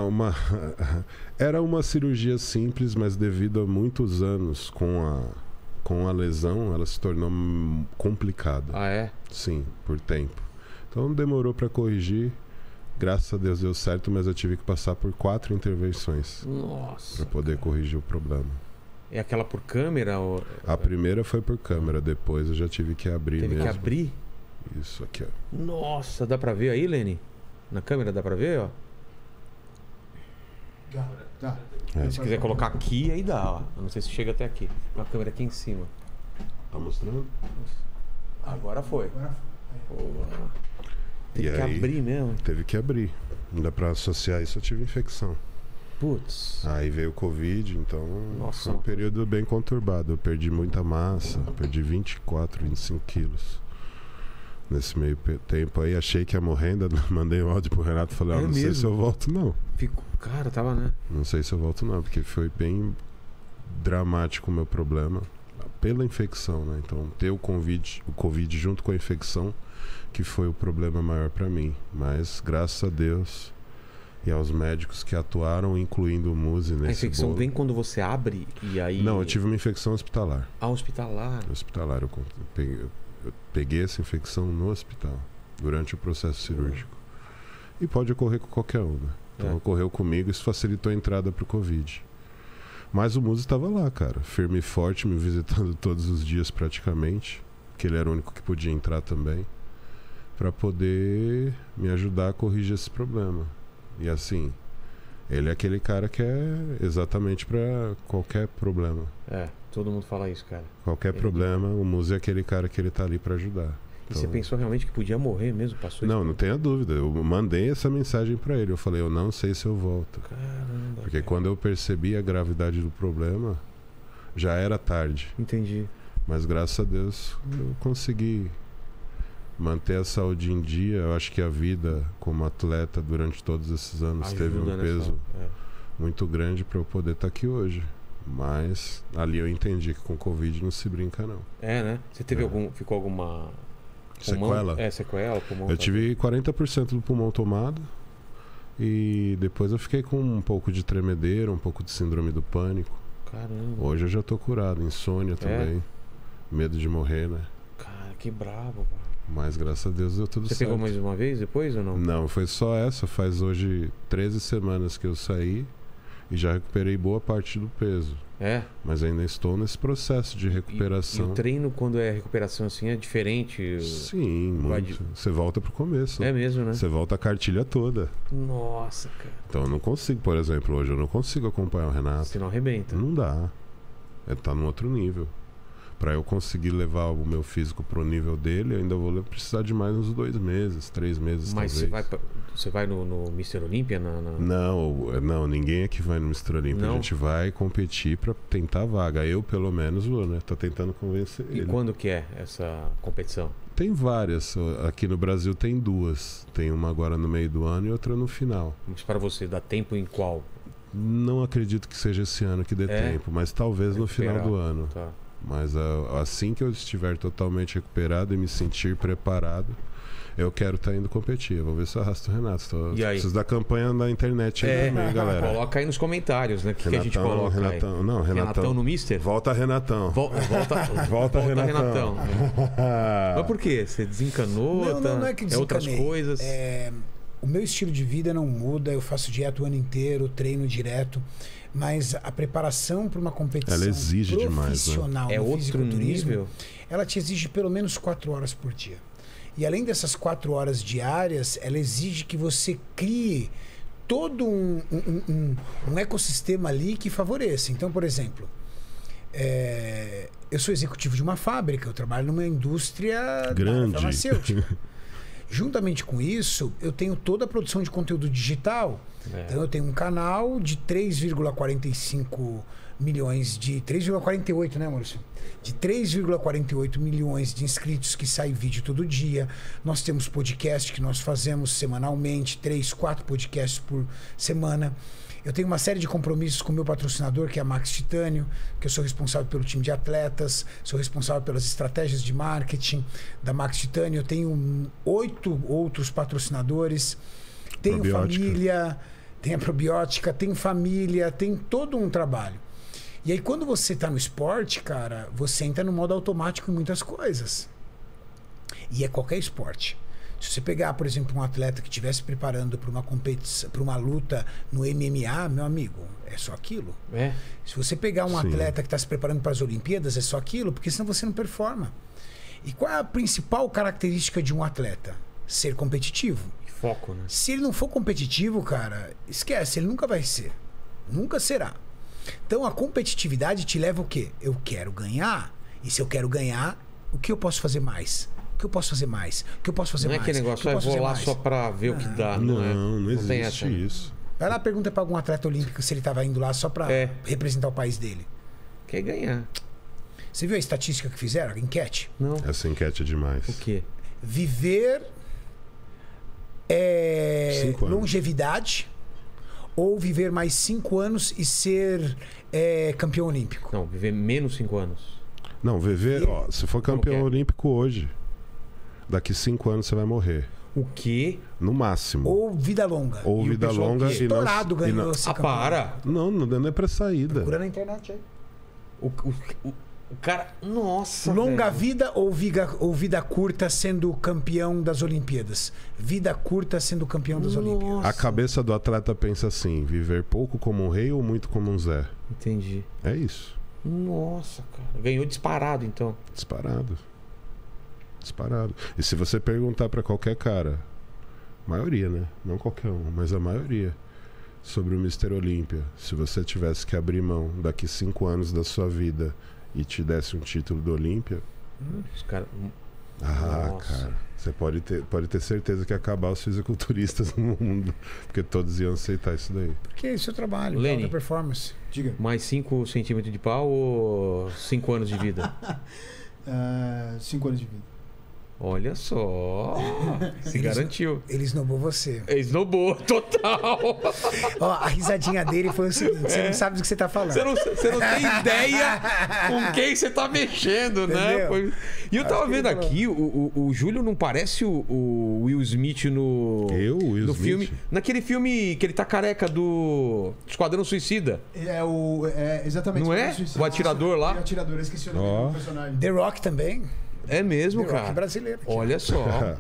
era uma cirurgia simples, mas devido a muitos anos com a lesão, ela se tornou complicada. Ah, é? Sim, por tempo. Então demorou para corrigir. Graças a Deus deu certo, mas eu tive que passar por 4 intervenções Nossa. para poder corrigir o problema. É aquela por câmera? Ou... A primeira foi por câmera, depois eu já tive que abrir Teve mesmo. que abrir? Isso aqui, ó. Nossa, dá pra ver aí, Lene? Na câmera dá pra ver, ó? Tá. É. Se quiser colocar aqui, aí dá, ó. Eu não sei se chega até aqui. A câmera aqui em cima. Tá mostrando? Agora foi. Boa. Tem E que aí? abrir mesmo. Teve que abrir. Não dá pra associar isso, eu tive infecção. Putz. Aí veio o Covid, então Nossa, foi um uma coisa. período bem conturbado. Eu perdi muita massa, perdi 24, 25 quilos. Nesse meio tempo aí, achei que ia morrendo, mandei um áudio pro Renato e falei, É não sei mesmo? se eu volto não. Fico... Cara, tava, né? Não sei se eu volto não, porque foi bem dramático o meu problema pela infecção, né? Então ter o Covid junto com a infecção que foi o problema maior pra mim. Mas graças a Deus e aos médicos que atuaram, incluindo o Muzi nesse A infecção bolo. vem quando você abre e aí... Não, eu tive uma infecção hospitalar. Ah, hospitalar. Hospitalar, eu peguei essa infecção no hospital, durante o processo cirúrgico. E pode ocorrer com qualquer um, né? Então ocorreu comigo, isso facilitou a entrada pro Covid. Mas o Muzi estava lá, cara, firme e forte, me visitando todos os dias praticamente, que ele era o único que podia entrar também, para poder me ajudar a corrigir esse problema. E assim, ele é aquele cara que é exatamente para qualquer problema. Todo mundo fala isso, cara. Qualquer problema, o Muzi é aquele cara que ele tá ali para ajudar. E você pensou realmente que podia morrer mesmo? Passou Não, isso? não tenha dúvida. Eu mandei essa mensagem para ele. Eu falei, eu não sei se eu volto. Caramba. Porque cara. quando eu percebi a gravidade do problema, já era tarde. Entendi. Mas graças a Deus eu consegui manter a saúde em dia. Eu acho que a vida como atleta durante todos esses anos teve um peso muito grande para eu poder estar aqui hoje. Mas ali eu entendi que com Covid não se brinca, não. Né? Você teve ficou alguma... Sequela? Sequela, pulmão. Eu tive 40% do pulmão tomado. E depois eu fiquei com um pouco de tremedeira, um pouco de síndrome do pânico. Caramba. Hoje eu já tô curado, insônia também. Medo de morrer, né? Cara, que brabo, cara. Mas graças a Deus deu tudo certo. Você pegou mais uma vez depois ou não? Não, foi só essa. Faz hoje 13 semanas que eu saí e já recuperei boa parte do peso. Mas ainda estou nesse processo de recuperação. E o treino, quando é recuperação assim, é diferente? Sim, muito. Você volta pro começo. É mesmo, né? Você volta a cartilha toda. Nossa, cara. Então eu não consigo, por exemplo, hoje eu não consigo acompanhar o Renato. Você não arrebenta. Não dá. Ele tá num outro nível. Pra eu conseguir levar o meu físico pro nível dele, eu ainda vou precisar de mais uns 2 meses, 3 meses. Mas talvez. você vai no Mr. Olímpia? Não, ninguém aqui vai no Mr. Olímpia. A gente vai competir pra tentar a vaga. Eu, pelo menos, vou, né? Tô tentando convencer ele. E quando que é essa competição? Tem várias. Aqui no Brasil tem 2. Tem uma agora no meio do ano e outra no final. Mas para você, dá tempo em qual? Não acredito que seja esse ano que dê tempo, mas talvez no final do ano. Tá. Mas assim que eu estiver totalmente recuperado e me sentir preparado, eu quero estar indo competir. Eu vou ver se eu arrasto o Renato. Preciso da campanha na internet aí também, galera. Coloca aí nos comentários, né? O que a gente coloca Renatão, aí? Não, Renatão no Mister? Volta Renatão. Volta Renatão. Mas por quê? Você desencanou? Não é que desencanei. É outras coisas? O meu estilo de vida não muda. Eu faço dieta o ano inteiro, treino direto. Mas a preparação para uma competição ela exige profissional, demais, né? É outro nível? Ela te exige pelo menos 4 horas por dia. E além dessas 4 horas diárias, ela exige que você crie todo um ecossistema ali que favoreça. Então, por exemplo, eu sou executivo de uma fábrica, eu trabalho numa indústria grande, farmacêutica. Juntamente com isso, eu tenho toda a produção de conteúdo digital. Então eu tenho um canal de 3,45 milhões de... 3,48, né, Maurício? De 3,48 milhões de inscritos que sai vídeo todo dia. Nós temos podcast que nós fazemos semanalmente, 3, 4 podcasts por semana. Eu tenho uma série de compromissos com o meu patrocinador, que é a Max Titânio, que eu sou responsável pelo time de atletas, sou responsável pelas estratégias de marketing da Max Titânio. Eu tenho 8 outros patrocinadores. Tenho família, tenho a probiótica, tenho família, tem todo um trabalho. E aí, quando você está no esporte, cara, você entra no modo automático em muitas coisas. E é qualquer esporte. Se você pegar, por exemplo, um atleta que estivesse preparando para uma competição, para uma luta no MMA, meu amigo, é só aquilo. Se você pegar um atleta que está se preparando para as Olimpíadas, é só aquilo, porque senão você não performa. E qual é a principal característica de um atleta? Ser competitivo. Foco, né? Se ele não for competitivo, cara, esquece, ele nunca vai ser. Nunca será. Então a competitividade te leva o quê? Eu quero ganhar. E se eu quero ganhar, o que eu posso fazer mais? O que eu posso fazer mais? O que eu posso fazer mais? Não é aquele negócio, eu vou lá só pra ver o que dá. Não existe isso. Vai lá, pergunta pra algum atleta olímpico se ele tava indo lá só pra representar o país dele. Quer ganhar. Você viu a estatística que fizeram? A enquete? Não. Essa enquete é demais. O quê? Viver longevidade ou viver mais 5 anos e ser campeão olímpico? Não, viver menos 5 anos. Não, viver, se for campeão olímpico hoje, daqui 5 anos você vai morrer. O quê? No máximo. Ou vida longa. Ou E o vida pessoal longa que e não... Estourado e ganhou não- esse Ah, campeonato. para! Não é pra saída. Procura na internet aí. O cara... Nossa, Longa velho. vida ou vida curta sendo campeão das Olimpíadas? Vida curta sendo campeão das Olimpíadas. Nossa. A cabeça do atleta pensa assim: viver pouco como um rei ou muito como um Zé? Entendi. É isso. Nossa, cara. Ganhou disparado, então. Disparado. Disparado. E se você perguntar pra qualquer cara, maioria, né? Não qualquer um, mas a maioria, sobre o Mr. Olímpia, se você tivesse que abrir mão daqui 5 anos da sua vida e te desse um título do Olímpia, Os caras... Nossa. cara, você pode ter certeza que ia acabar os fisiculturistas no mundo, porque todos iam aceitar isso daí. Porque esse é o trabalho, Lenny. alta performance. Diga. Mais 5 centímetros de pau ou 5 anos de vida? 5 anos de vida. Olha só. Se garantiu. Ele snobou você. Snowbow, total. Ó, a risadinha dele foi o seguinte: você não sabe do que você tá falando. Você não tem ideia com quem você tá mexendo, né? Entendeu? E eu tava Acho que vendo ele falou. aqui, o Júlio não parece o Will Smith no Will no Smith? filme. Naquele filme que ele tá careca do Esquadrão Suicida. Exatamente. Não é? Isso. O atirador lá? O atirador, eu esqueci o nome Ó. do personagem. The Rock também. É mesmo, The Rock cara. brasileiro. Olha só.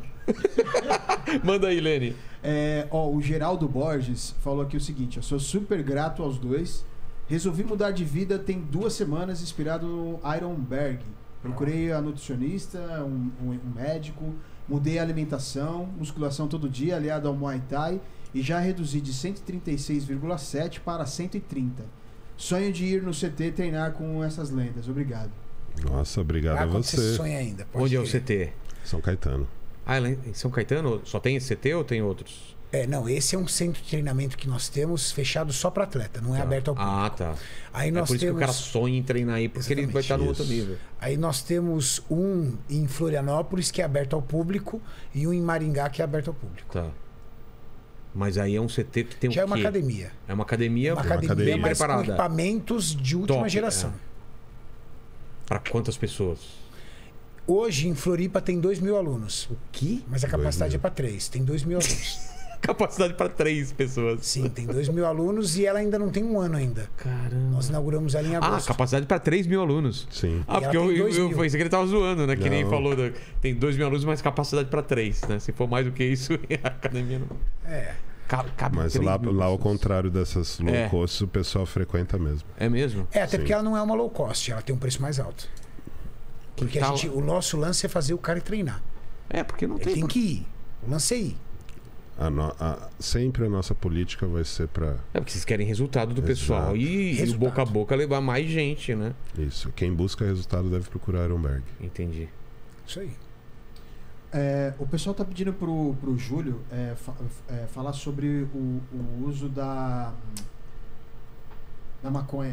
Manda aí, Lene. O Geraldo Borges falou aqui o seguinte: eu sou super grato aos dois. Resolvi mudar de vida tem 2 semanas, inspirado no Ironberg. Procurei a nutricionista, um médico, mudei a alimentação, musculação todo dia, aliado ao Muay Thai, e já reduzi de 136,7 para 130. Sonho de ir no CT treinar com essas lendas. Obrigado. Nossa, obrigado a Ah, quando você. sonha ainda. pode Onde é o crer. CT? São Caetano. Ah, em São Caetano? Só tem esse CT ou tem outros? Não, esse é um centro de treinamento que nós temos fechado só para atleta, não é aberto ao público. Ah, tá. Aí É nós por isso que o temos, cara sonha em treinar aí, porque ele vai estar no outro Isso. nível. aí nós temos um em Florianópolis que é aberto ao público e um em Maringá que é aberto ao público. Tá. Mas aí é um CT que tem Já é o uma quê? academia. É uma academia, Uma academia, academia, bem mas com preparada. equipamentos de última Top, geração. Pra quantas pessoas? Hoje em Floripa tem 2.000 alunos, Que? mas a capacidade 2.000. é para 3. Tem 2.000 alunos. Capacidade para 3 pessoas. Sim, tem 2.000 alunos e ela ainda não tem 1 ano ainda. Caramba. Nós inauguramos ela em Ah, agosto. capacidade para 3 mil alunos. Sim. Ah, E porque ela tem 2.000. eu pensei que ele tava zoando, né? Que nem Não. falou. Tem 2 mil alunos, mas capacidade para 3, né? Se for mais do que isso, a academia não. É. Cabe Mas 3 lá, mil lá ao pessoas. contrário dessas low É. costs, o pessoal frequenta mesmo. É mesmo? É, até Sim. porque ela não é uma low cost, ela tem um preço mais alto. Porque tá- o nosso lance é fazer o cara treinar. É, porque não Ele tem. tem que ir. O lance é ir. Sempre a nossa política vai ser para É porque vocês querem resultado do Exato. pessoal. E o Resultado. boca a boca levar mais gente, né? isso. Quem busca resultado deve procurar Ironberg. Entendi. Isso aí. O pessoal tá pedindo pro Júlio falar sobre o uso da maconha.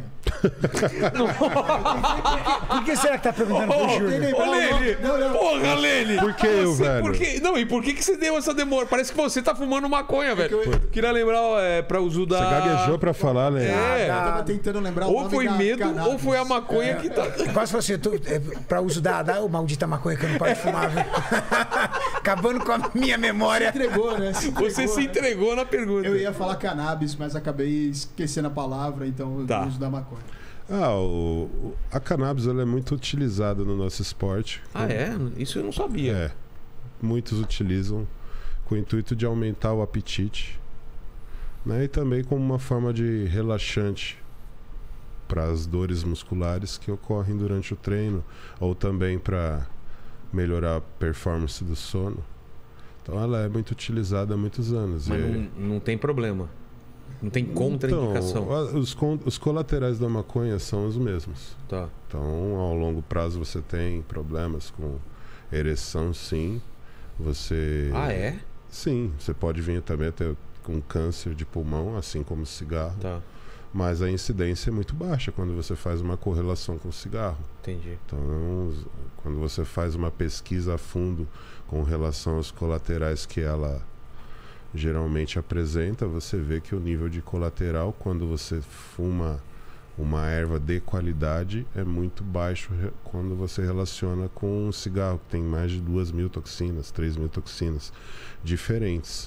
Por que será que tá perguntando pro Júlio? Ô, Lene! Porra, Lene! Por que eu, velho? Não, e por que você deu essa demora? Parece que você tá fumando maconha, velho. Queria lembrar, pra uso da... Você gaguejou pra falar, né? É. Eu tava tentando lembrar o Ou nome foi da medo, cannabis. ou foi a maconha que tá... Quase você, pra uso da maldita maconha que eu não paro de fumar, viu? Acabando com a minha memória. Entregou, né? Você se entregou na pergunta. Eu ia falar cannabis, mas acabei esquecendo a palavra, então Tá. eu uso da maconha. A cannabis ela é muito utilizada no nosso esporte. Ah, é? Isso eu não sabia. É. Muitos utilizam com o intuito de aumentar o apetite, né? E também como uma forma de relaxante para as dores musculares que ocorrem durante o treino, ou também para melhorar a performance do sono. Então ela é muito utilizada há muitos anos. Mas não tem problema. Não tem contraindicação. Então, os colaterais da maconha são os mesmos. Tá. Então, ao longo prazo você tem problemas com ereção, sim. Você... Ah, é? Sim, você pode vir também até com câncer de pulmão, assim como o cigarro. Tá. Mas a incidência é muito baixa quando você faz uma correlação com o cigarro. Entendi. Então, quando você faz uma pesquisa a fundo com relação aos colaterais que ela geralmente apresenta, você vê que o nível de colateral, quando você fuma uma erva de qualidade é muito baixo quando você relaciona com um cigarro que tem mais de 2.000 toxinas, 3.000 toxinas diferentes.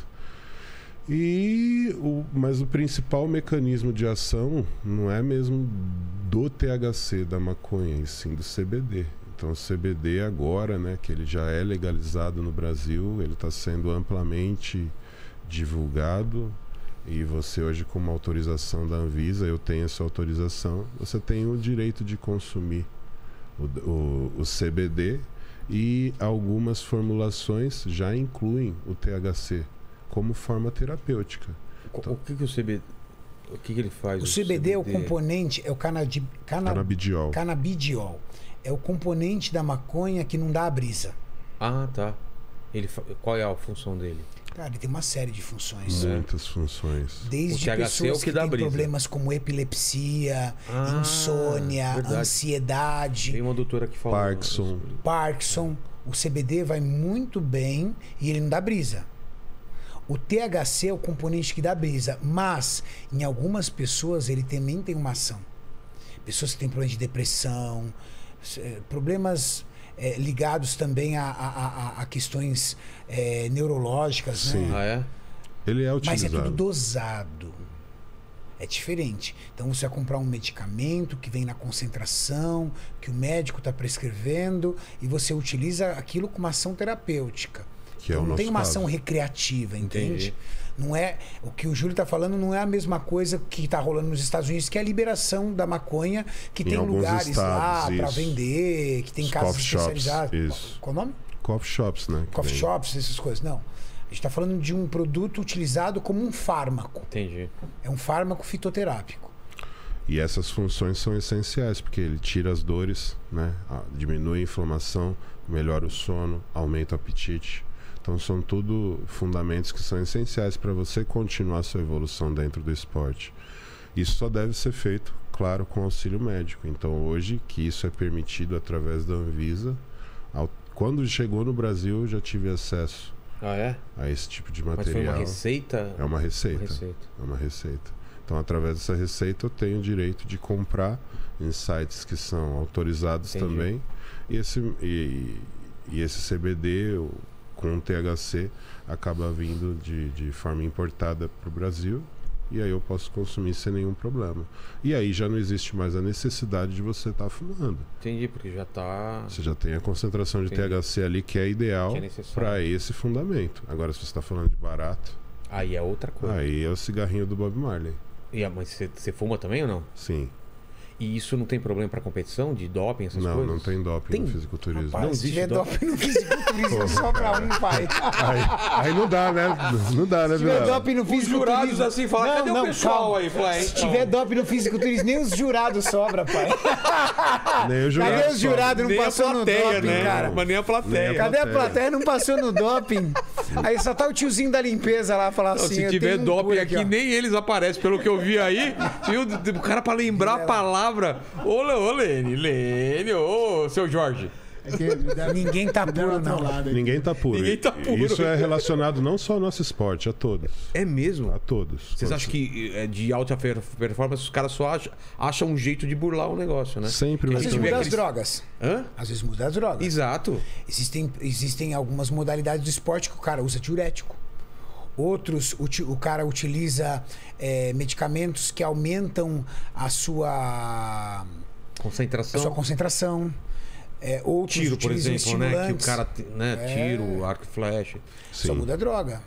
Mas o principal mecanismo de ação não é mesmo do THC da maconha, e sim do CBD. Então o CBD agora, né, que ele já é legalizado no Brasil, ele está sendo amplamente divulgado. E você hoje, com uma autorização da Anvisa, eu tenho essa autorização, você tem o direito de consumir o CBD, e algumas formulações já incluem o THC como forma terapêutica. Então, o que o CBD... O que ele faz? O CBD é o componente, é o canabidiol. Canabidiol. É o componente da maconha que não dá a brisa. Ah, tá. Qual é a função dele? Cara, ele tem uma série de funções. Muitas funções. Desde pessoas que têm problemas como epilepsia, insônia, ansiedade. Tem uma doutora que fala... Parkinson. O CBD vai muito bem e ele não dá brisa. O THC é o componente que dá brisa, mas em algumas pessoas ele também tem uma ação. Pessoas que têm problemas de depressão, problemas ligados também a questões neurológicas. Sim. Né? Ah, é? Ele é utilizado. Mas é tudo dosado. É diferente. Então você vai comprar um medicamento que vem na concentração, que o médico está prescrevendo, e você utiliza aquilo com uma ação terapêutica. Que então, é o não tem uma nosso ação caso. recreativa, entende? Entendi. Não é, o que o Júlio está falando não é a mesma coisa que está rolando nos Estados Unidos, que é a liberação da maconha, que Em tem alguns lugares lá estados, para isso. vender, que tem Os casas coffee shops, especializadas. isso. Qual o nome? Coffee shops, né? Coffee shops, essas coisas. Não. A gente está falando de um produto utilizado como um fármaco. Entendi. É um fármaco fitoterápico. E essas funções são essenciais, porque ele tira as dores, né? Diminui a inflamação, melhora o sono, aumenta o apetite. Então são tudo fundamentos que são essenciais para você continuar a sua evolução dentro do esporte. Isso só deve ser feito, claro, com auxílio médico. Então hoje, que isso é permitido através da Anvisa, quando chegou no Brasil eu já tive acesso a esse tipo de material. Mas foi uma receita? É uma receita. É uma receita. Então, através dessa receita, eu tenho o direito de comprar em sites que são autorizados também. E esse CBD com THC acaba vindo de forma importada para o Brasil. E aí eu posso consumir sem nenhum problema. E aí já não existe mais a necessidade de você estar fumando. Entendi, porque já está... Você já tem a concentração de THC ali que é ideal para esse fundamento. Agora, se você está falando de barato... Aí é outra coisa. Aí é o cigarrinho do Bob Marley. Mas você fuma também ou não? Sim. E isso não tem problema para competição de doping, essas coisas? Não tem doping no fisiculturismo. Rapaz, Não se existe tiver doping no fisiculturismo, só pra um, pai. Aí não dá, né? Não dá, né, Se tiver Vilela? doping no Os fisiculturismo... jurados assim falam, cadê o pessoal calma. aí? Fala, Se tiver doping no fisiculturismo, nem os jurados sobra, pai. Nem o jurado Cadê os jurados? Não nem passou a no plateia, doping, né? cara. Mas nem a plateia. Cadê a plateia? Não passou no doping. Aí só tá o tiozinho da limpeza lá falar Não, assim... se eu tiver tenho um doping puro aqui, ó. nem eles aparecem, pelo que eu vi aí. O cara pra lembrar a palavra. Ô, Lene, ô, seu Jorge. Ninguém tá puro, não. Ninguém tá puro. Ninguém tá puro. Isso é relacionado não só ao nosso esporte, a todos. É mesmo? A todos. Vocês acham que de alta performance os caras só acham um jeito de burlar o negócio, né? Sempre Às vai vezes ter. muda as drogas. Hã? Às vezes muda as drogas. Exato. Existem algumas modalidades do esporte que o cara usa diurético. Outros, o cara utiliza medicamentos que aumentam a sua Concentração. Outros Tiro, por utilizam exemplo, né? Que o estimulantes. cara, tiro, arco e flecha. Só Sim. muda a droga.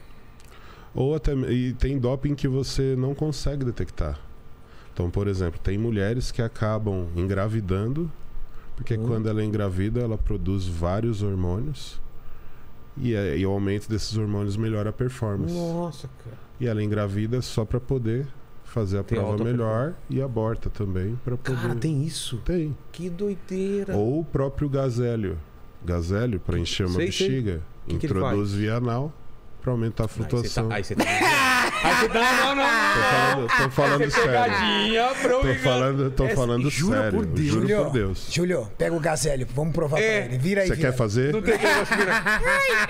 Ou até, e tem doping que você não consegue detectar. Então, por exemplo, tem mulheres que acabam engravidando, porque quando ela é engravida, ela produz vários hormônios. E o aumento desses hormônios melhora a performance. Nossa, cara. E ela engravida só para poder fazer a Tem prova alta melhor e aborta também para poder. Cara, tem isso? Tem. Que doideira. Ou o próprio gazélio. Gazélio, para encher uma Sei. bexiga, Que ele introduz via anal para aumentar a flutuação. Aí você tá Aí você dá, não. Tô falando Essa é sério. pegadinha pra Tô falando jura sério. por Deus. Juro por Deus. Júlio, pega o gazélio, vamos provar pra ele. Vira aí, Você quer fazer? Não tem negócio de virar.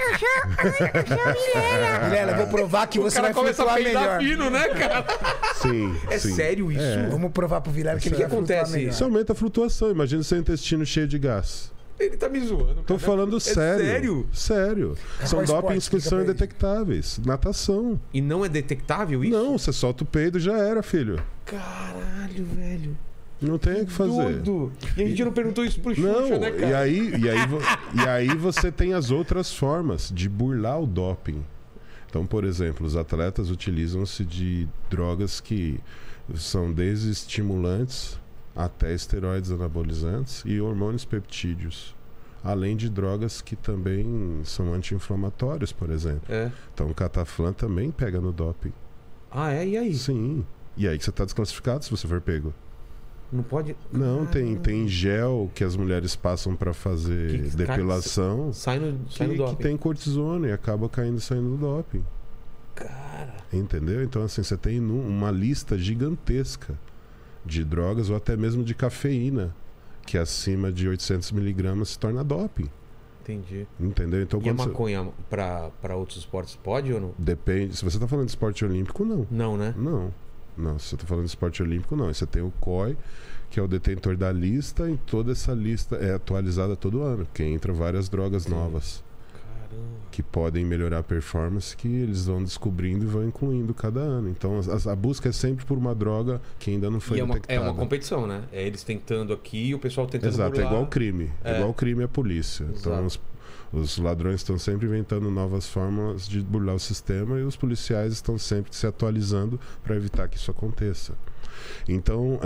Vilela, vou provar que O você cara vai começa a flutuar peidar melhor. fino, né, cara? Sim. É sim. sério isso? Vamos provar pro Vilela que O ele que vai flutuar acontece? melhor. Isso aumenta a flutuação. Imagina seu intestino cheio de gás. Ele tá me zoando, cara. Tô falando sério. Sério? Sério. São qual esporte? dopings que Explica são pra ele. indetectáveis. Natação. E não é detectável isso? Não, você solta o peido e já era, filho. Caralho, velho. Não tem o que fazer. Doido. E a gente não perguntou isso pro Xuxa, Não, né, cara? e aí você tem as outras formas de burlar o doping. Então, por exemplo, os atletas utilizam-se de drogas que são desde estimulantes até esteroides anabolizantes e hormônios peptídeos. Além de drogas que também são anti-inflamatórias, por exemplo. É. Então, o cataflã também pega no doping. Ah, é? E aí? Sim. E aí que você está desclassificado se você for pego. Não pode... Não, tem gel que as mulheres passam para fazer Que depilação. Sai no Que doping. tem cortisona e acaba caindo e saindo do doping. Cara... Entendeu? Então, assim, você tem uma lista gigantesca de drogas ou até mesmo de cafeína, que acima de 800 miligramas se torna doping. Entendi. Entendeu? Então, E a quando você... maconha pra outros esportes pode ou não? Depende. Se você está falando de esporte olímpico, não. Não, né? Não. Não, se você está falando de esporte olímpico, não. Você tem o COI, que é o detentor da lista, e toda essa lista é atualizada todo ano, porque entra várias drogas novas Caramba. que podem melhorar a performance, que eles vão descobrindo e vão incluindo cada ano. Então a busca é sempre por uma droga que ainda não foi E é detectada. uma competição, né? É eles tentando aqui e o pessoal tentando Exato, burlar. é igual crime. É. É igual crime e a polícia. Então Exato. os ladrões estão sempre inventando novas formas de burlar o sistema e os policiais estão sempre se atualizando para evitar que isso aconteça. Então,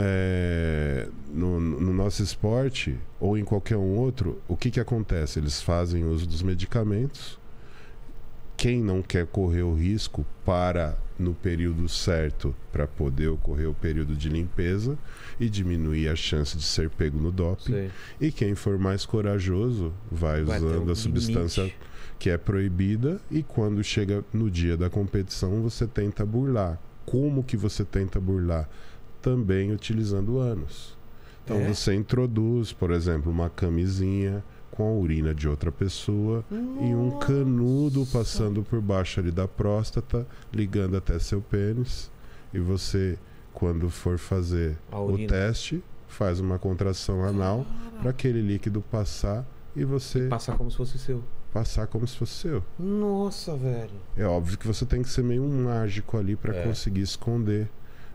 no nosso esporte, ou em qualquer um outro, o que acontece? Eles fazem uso dos medicamentos. Quem não quer correr o risco para no período certo para poder ocorrer o período de limpeza e diminuir a chance de ser pego no doping. Sei. E quem for mais corajoso vai Vai ter usando um a substância limite. que é proibida, e quando chega no dia da competição você tenta burlar. Como que você tenta burlar? Também utilizando ânos. Então você introduz, por exemplo, uma camisinha com a urina de outra pessoa e um canudo passando por baixo ali da próstata, ligando até seu pênis, e você, quando for fazer A o urina. teste, faz uma contração anal para aquele líquido passar e você Passar como se fosse seu. passar como se fosse seu. Nossa, velho. É óbvio que você tem que ser meio um mágico ali para É. conseguir esconder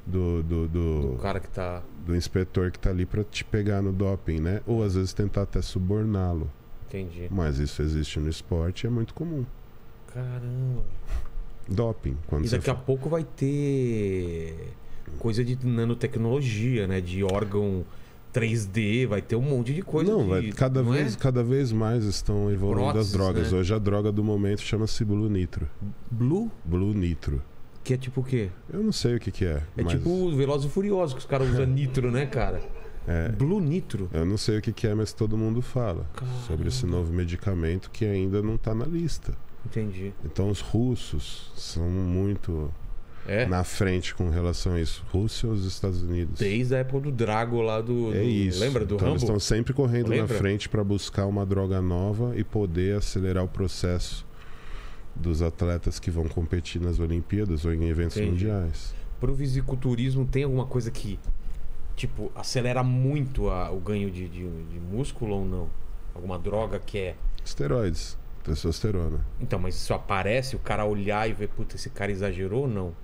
Do cara que tá... do inspetor que tá ali para te pegar no doping, né? Ou às vezes tentar até suborná-lo. Entendi. Mas isso existe no esporte e é muito comum. Caramba. Doping. Quando E você daqui a pouco vai ter coisa de nanotecnologia, né? De órgão 3D, vai ter um monte de coisa. Não, de, cada não cada vez mais estão evoluindo Próteses, as drogas. né? Hoje a droga do momento chama-se Blue Nitro. Blue? Blue Nitro. Que é tipo o quê? Eu não sei o que é. É mas tipo o Velozes e Furiosos, que os caras usam nitro, né, cara? é, Blue Nitro. eu não sei o que é, mas todo mundo fala sobre esse novo medicamento que ainda não está na lista. Entendi. Então os russos são muito É? na frente com relação a isso. Rússia e os Estados Unidos. Desde a época do Drago lá do... É isso. Lembra do então eles Rambo? estão sempre correndo Lembra? na frente para buscar uma droga nova e poder acelerar o processo dos atletas que vão competir nas Olimpíadas ou em eventos Entendi. mundiais. Pro fisiculturismo tem alguma coisa que, tipo, acelera muito o ganho de músculo ou não? Alguma droga que é... Esteroides, testosterona. Então, mas isso aparece, o cara olhar e ver, puta, esse cara exagerou ou não?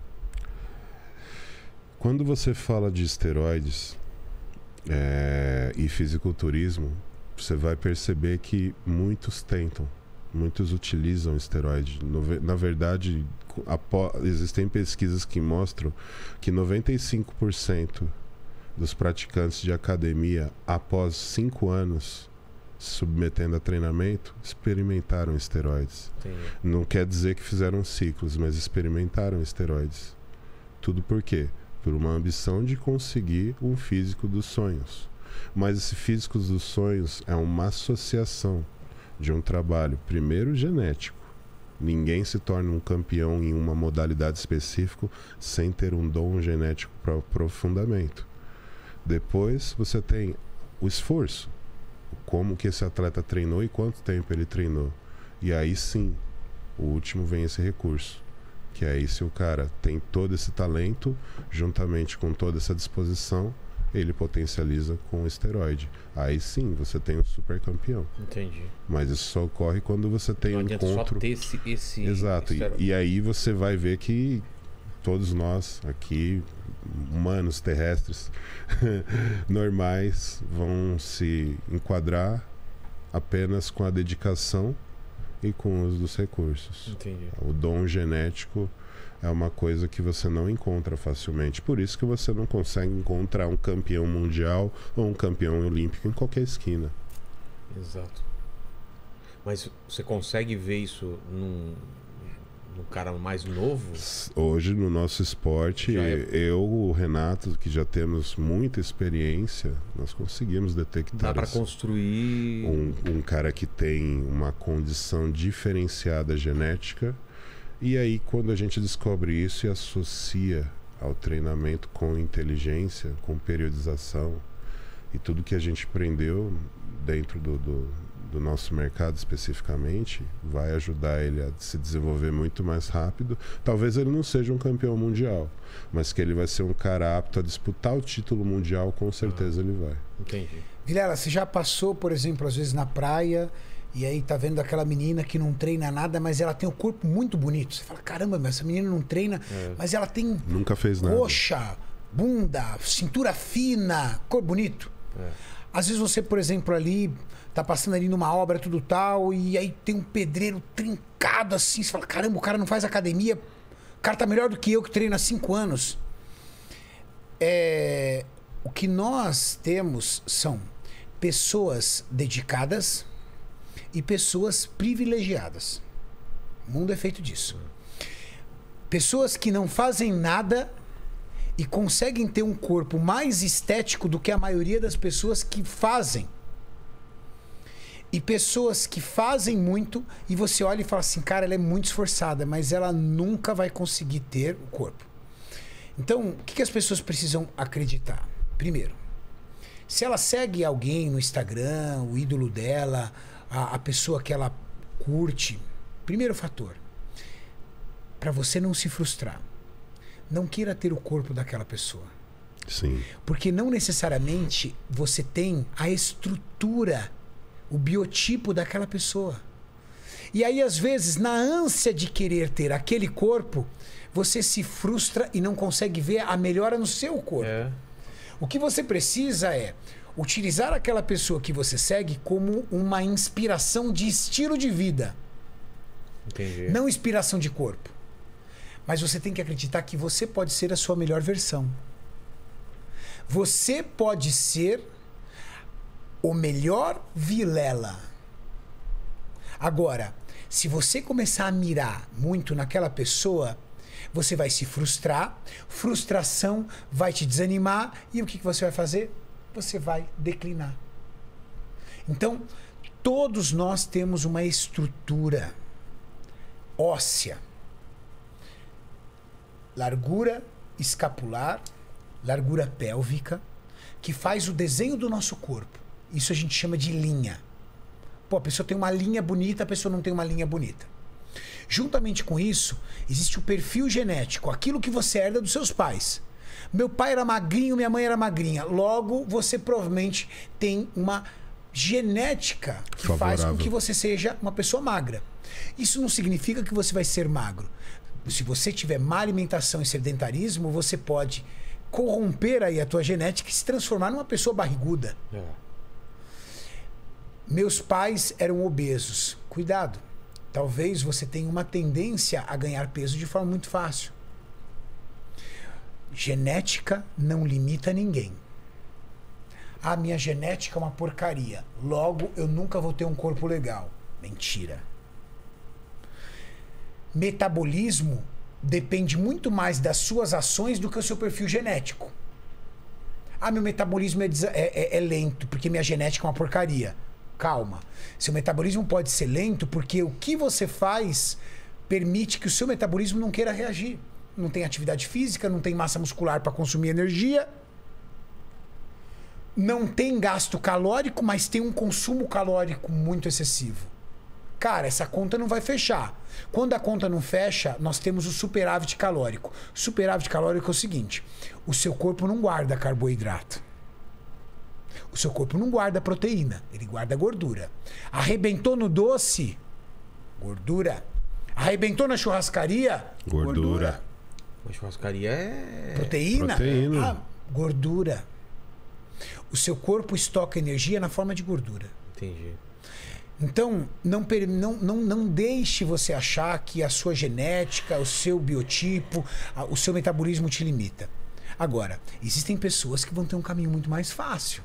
Quando você fala de esteroides e fisiculturismo, você vai perceber que muitos tentam. Muitos utilizam esteroide. Na verdade, existem pesquisas que mostram que 95% dos praticantes de academia, após 5 anos se submetendo a treinamento, experimentaram esteroides. Entendi. Não quer dizer que fizeram ciclos, mas experimentaram esteroides. Tudo por quê? Por uma ambição de conseguir um físico dos sonhos. Mas esse físico dos sonhos é uma associação de um trabalho, primeiro genético, Ninguém se torna um campeão em uma modalidade específica sem ter um dom genético para aprofundamento. Depois você tem o esforço. Como que esse atleta treinou e quanto tempo ele treinou. E aí sim, o último vem esse recurso. Que aí se o cara tem todo esse talento, juntamente com toda essa disposição, ele potencializa com o esteroide. Aí sim, você tem um super campeão. Entendi. Mas isso só ocorre quando você tem Não um adianta encontro... só ter esse Exato. esteroide. E aí você vai ver que todos nós aqui, humanos terrestres, normais, vão se enquadrar apenas com a dedicação e com o uso dos recursos. Entendi. O dom genético é uma coisa que você não encontra facilmente. Por isso que você não consegue encontrar um campeão mundial ou um campeão olímpico em qualquer esquina. Exato. Mas você consegue ver isso num cara mais novo? Hoje no nosso esporte, eu, o Renato, que já temos muita experiência, nós conseguimos detectar. Dá para construir um cara que tem uma condição diferenciada genética. E aí, quando a gente descobre isso e associa ao treinamento com inteligência, com periodização e tudo que a gente aprendeu dentro do nosso mercado especificamente, vai ajudar ele a se desenvolver muito mais rápido. Talvez ele não seja um campeão mundial, mas que ele vai ser um cara apto a disputar o título mundial, com certeza ele vai. Entendi. Vilela, você já passou, por exemplo, às vezes na praia e aí tá vendo aquela menina que não treina nada, mas ela tem um corpo muito bonito. Você fala, caramba, mas essa menina não treina, mas ela tem Nunca fez nada. coxa, bunda, cintura fina, corpo bonito. Às vezes você, por exemplo, ali tá passando ali numa obra, tudo tal, e aí tem um pedreiro trincado assim, você fala, caramba, o cara não faz academia, o cara tá melhor do que eu que treino há 5 anos. O que nós temos são pessoas dedicadas e pessoas privilegiadas. O mundo é feito disso. Pessoas que não fazem nada e conseguem ter um corpo mais estético do que a maioria das pessoas que fazem. E pessoas que fazem muito e você olha e fala assim, cara, ela é muito esforçada, mas ela nunca vai conseguir ter o corpo. Então, o que as pessoas precisam acreditar? Primeiro, se ela segue alguém no Instagram, o ídolo dela, a pessoa que ela curte, primeiro fator, para você não se frustrar, não queira ter o corpo daquela pessoa. Sim. Porque não necessariamente você tem a estrutura, o biotipo daquela pessoa. E aí, às vezes, na ânsia de querer ter aquele corpo, você se frustra e não consegue ver a melhora no seu corpo. O que você precisa é utilizar aquela pessoa que você segue como uma inspiração de estilo de vida. Entendi. Não inspiração de corpo. Mas você tem que acreditar que você pode ser a sua melhor versão. Você pode ser o melhor Vilela. Agora, se você começar a mirar muito naquela pessoa, você vai se frustrar, frustração vai te desanimar e o que você vai fazer? Você vai declinar. Então, todos nós temos uma estrutura óssea. Largura escapular, largura pélvica, que faz o desenho do nosso corpo. Isso a gente chama de linha. Pô, a pessoa tem uma linha bonita, a pessoa não tem uma linha bonita. Juntamente com isso, existe o perfil genético, aquilo que você herda dos seus pais. Meu pai era magrinho, minha mãe era magrinha. Logo, você provavelmente tem uma genética que faz com que você seja uma pessoa magra. Isso não significa que você vai ser magro. Se você tiver má alimentação e sedentarismo, você pode corromper aí a tua genética e se transformar numa pessoa barriguda. Meus pais eram obesos. Cuidado. Talvez você tenha uma tendência a ganhar peso de forma muito fácil. Genética não limita ninguém. Ah, minha genética é uma porcaria. Logo, eu nunca vou ter um corpo legal. Mentira. Metabolismo depende muito mais das suas ações do que o seu perfil genético. Ah, meu metabolismo é lento porque minha genética é uma porcaria. Calma. Seu metabolismo pode ser lento porque o que você faz permite que o seu metabolismo não queira reagir. Não tem atividade física, não tem massa muscular para consumir energia, não tem gasto calórico, mas tem um consumo calórico muito excessivo. Cara, essa conta não vai fechar. Quando a conta não fecha, nós temos o superávit calórico. O superávit calórico é o seguinte: o seu corpo não guarda carboidrato. O seu corpo não guarda proteína, ele guarda gordura. Arrebentou no doce, gordura. Arrebentou na churrascaria, gordura. A churrascaria é... Proteína? Proteína. Gordura. O seu corpo estoca energia na forma de gordura. Entendi. Então, não deixe você achar que a sua genética, o seu biotipo, o seu metabolismo te limita. Agora, existem pessoas que vão ter um caminho muito mais fácil.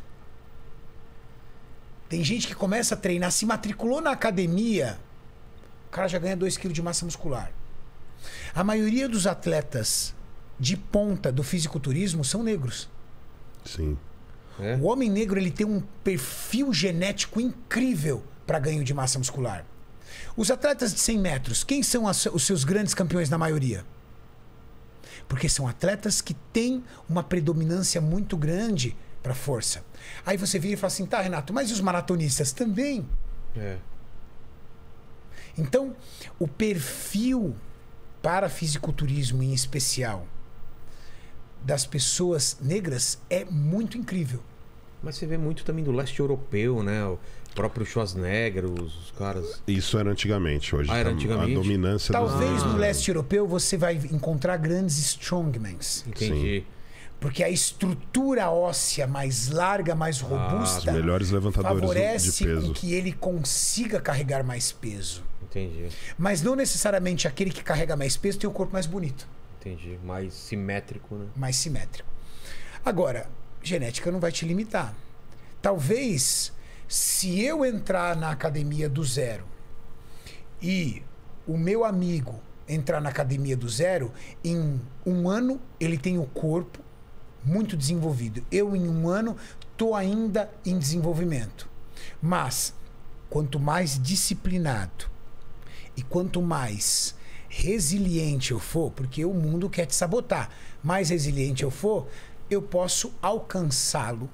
Tem gente que começa a treinar, se matriculou na academia, o cara já ganha 2 kg de massa muscular. A maioria dos atletas de ponta do fisiculturismo são negros. Sim. É? O homem negro ele tem um perfil genético incrível para ganho de massa muscular. Os atletas de 100 metros, quem são os seus grandes campeões na maioria? Porque são atletas que têm uma predominância muito grande para força. Aí você vira e fala assim, tá, Renato, mas e os maratonistas também? É. Então, o perfil para fisiculturismo em especial das pessoas negras é muito incrível. Mas você vê muito também do leste europeu, né? O próprio Schwarzenegger, os caras... Isso era antigamente. Hoje era antigamente? a dominância Talvez dos... no leste europeu você vai encontrar grandes strongmans. Entendi. Porque a estrutura óssea mais larga, mais robusta, os melhores levantadores favorece de peso. com que ele consiga carregar mais peso. Entendi. Mas não necessariamente aquele que carrega mais peso tem o corpo mais bonito. Entendi. Mais simétrico, né? Mais simétrico. Agora, genética não vai te limitar. Talvez, se eu entrar na academia do zero e o meu amigo entrar na academia do zero, em 1 ano ele tem o corpo muito desenvolvido. Eu, em 1 ano, estou ainda em desenvolvimento. Mas, quanto mais disciplinado e quanto mais resiliente eu for, porque o mundo quer te sabotar, mais resiliente eu for, eu posso alcançá-lo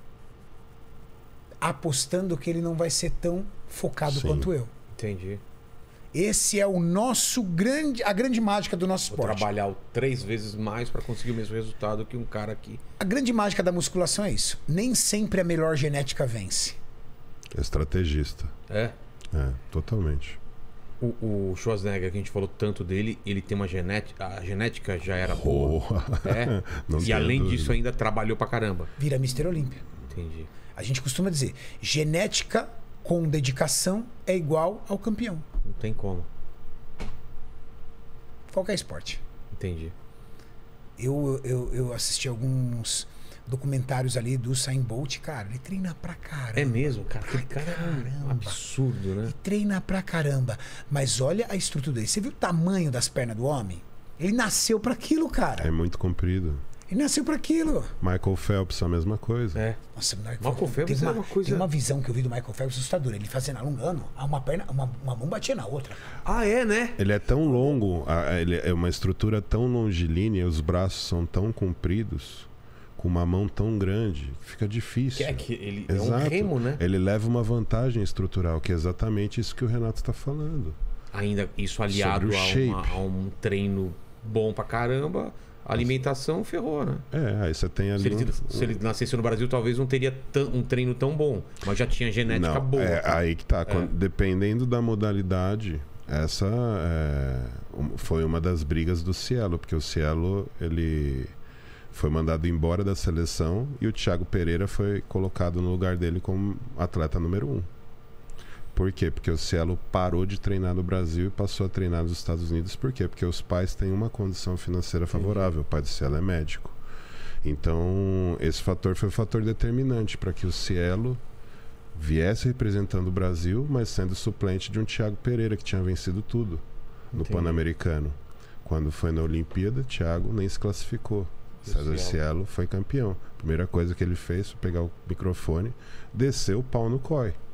apostando que ele não vai ser tão focado quanto eu. Entendi. Esse é o nosso a grande mágica do nosso Vou esporte. trabalhar 3 vezes mais para conseguir o mesmo resultado que um cara aqui. A grande mágica da musculação é isso. Nem sempre a melhor genética vence. Estrategista. É? É, totalmente. O Schwarzenegger, que a gente falou tanto dele, ele tem uma genética... A genética já era boa. É? Não E tenho além dúvida. disso ainda trabalhou pra caramba. Vira Mr. Olímpia. Entendi. A gente costuma dizer, genética com dedicação é igual ao campeão. Não tem como. Qualquer esporte. Entendi. Eu assisti alguns documentários ali do Usain Bolt, cara, ele treina pra caramba. É mesmo, cara. Aquele cara é um absurdo, né? Ele treina pra caramba. Mas olha a estrutura dele. Você viu o tamanho das pernas do homem? Ele nasceu pra aquilo, cara. É muito comprido. Ele nasceu pra aquilo. Michael Phelps, a mesma coisa. É. Nossa, Michael Phelps tem é uma coisa... Tem uma visão que eu vi do Michael Phelps assustadora. Ele fazendo, alongando, uma perna, uma mão batia na outra. Ah, é, né? Ele é tão longo, ele é uma estrutura tão longilínea, os braços são tão compridos, com uma mão tão grande, fica difícil. Que ele Exato. é um remo, né? Ele leva uma vantagem estrutural, que é exatamente isso que o Renato está falando. Ainda isso aliado Sobre o shape. a um treino bom pra caramba, a alimentação ferrou, né? É, aí você tem ali... Se ele nascesse no Brasil, talvez não teria um treino tão bom, mas já tinha genética Não, boa. é aí que tá. É. Dependendo da modalidade, essa foi uma das brigas do Cielo, porque o Cielo, ele foi mandado embora da seleção e o Thiago Pereira foi colocado no lugar dele como atleta número 1. Por quê? Porque o Cielo parou de treinar no Brasil e passou a treinar nos Estados Unidos. Por quê? Porque os pais têm uma condição financeira favorável. O pai do Cielo é médico. Então, esse fator foi o fator determinante para que o Cielo viesse representando o Brasil, mas sendo suplente de um Thiago Pereira, que tinha vencido tudo no Pan-Americano. Quando foi na Olimpíada, Thiago nem se classificou. César Cielo foi campeão. A primeira coisa que ele fez foi pegar o microfone, descer o pau no COI.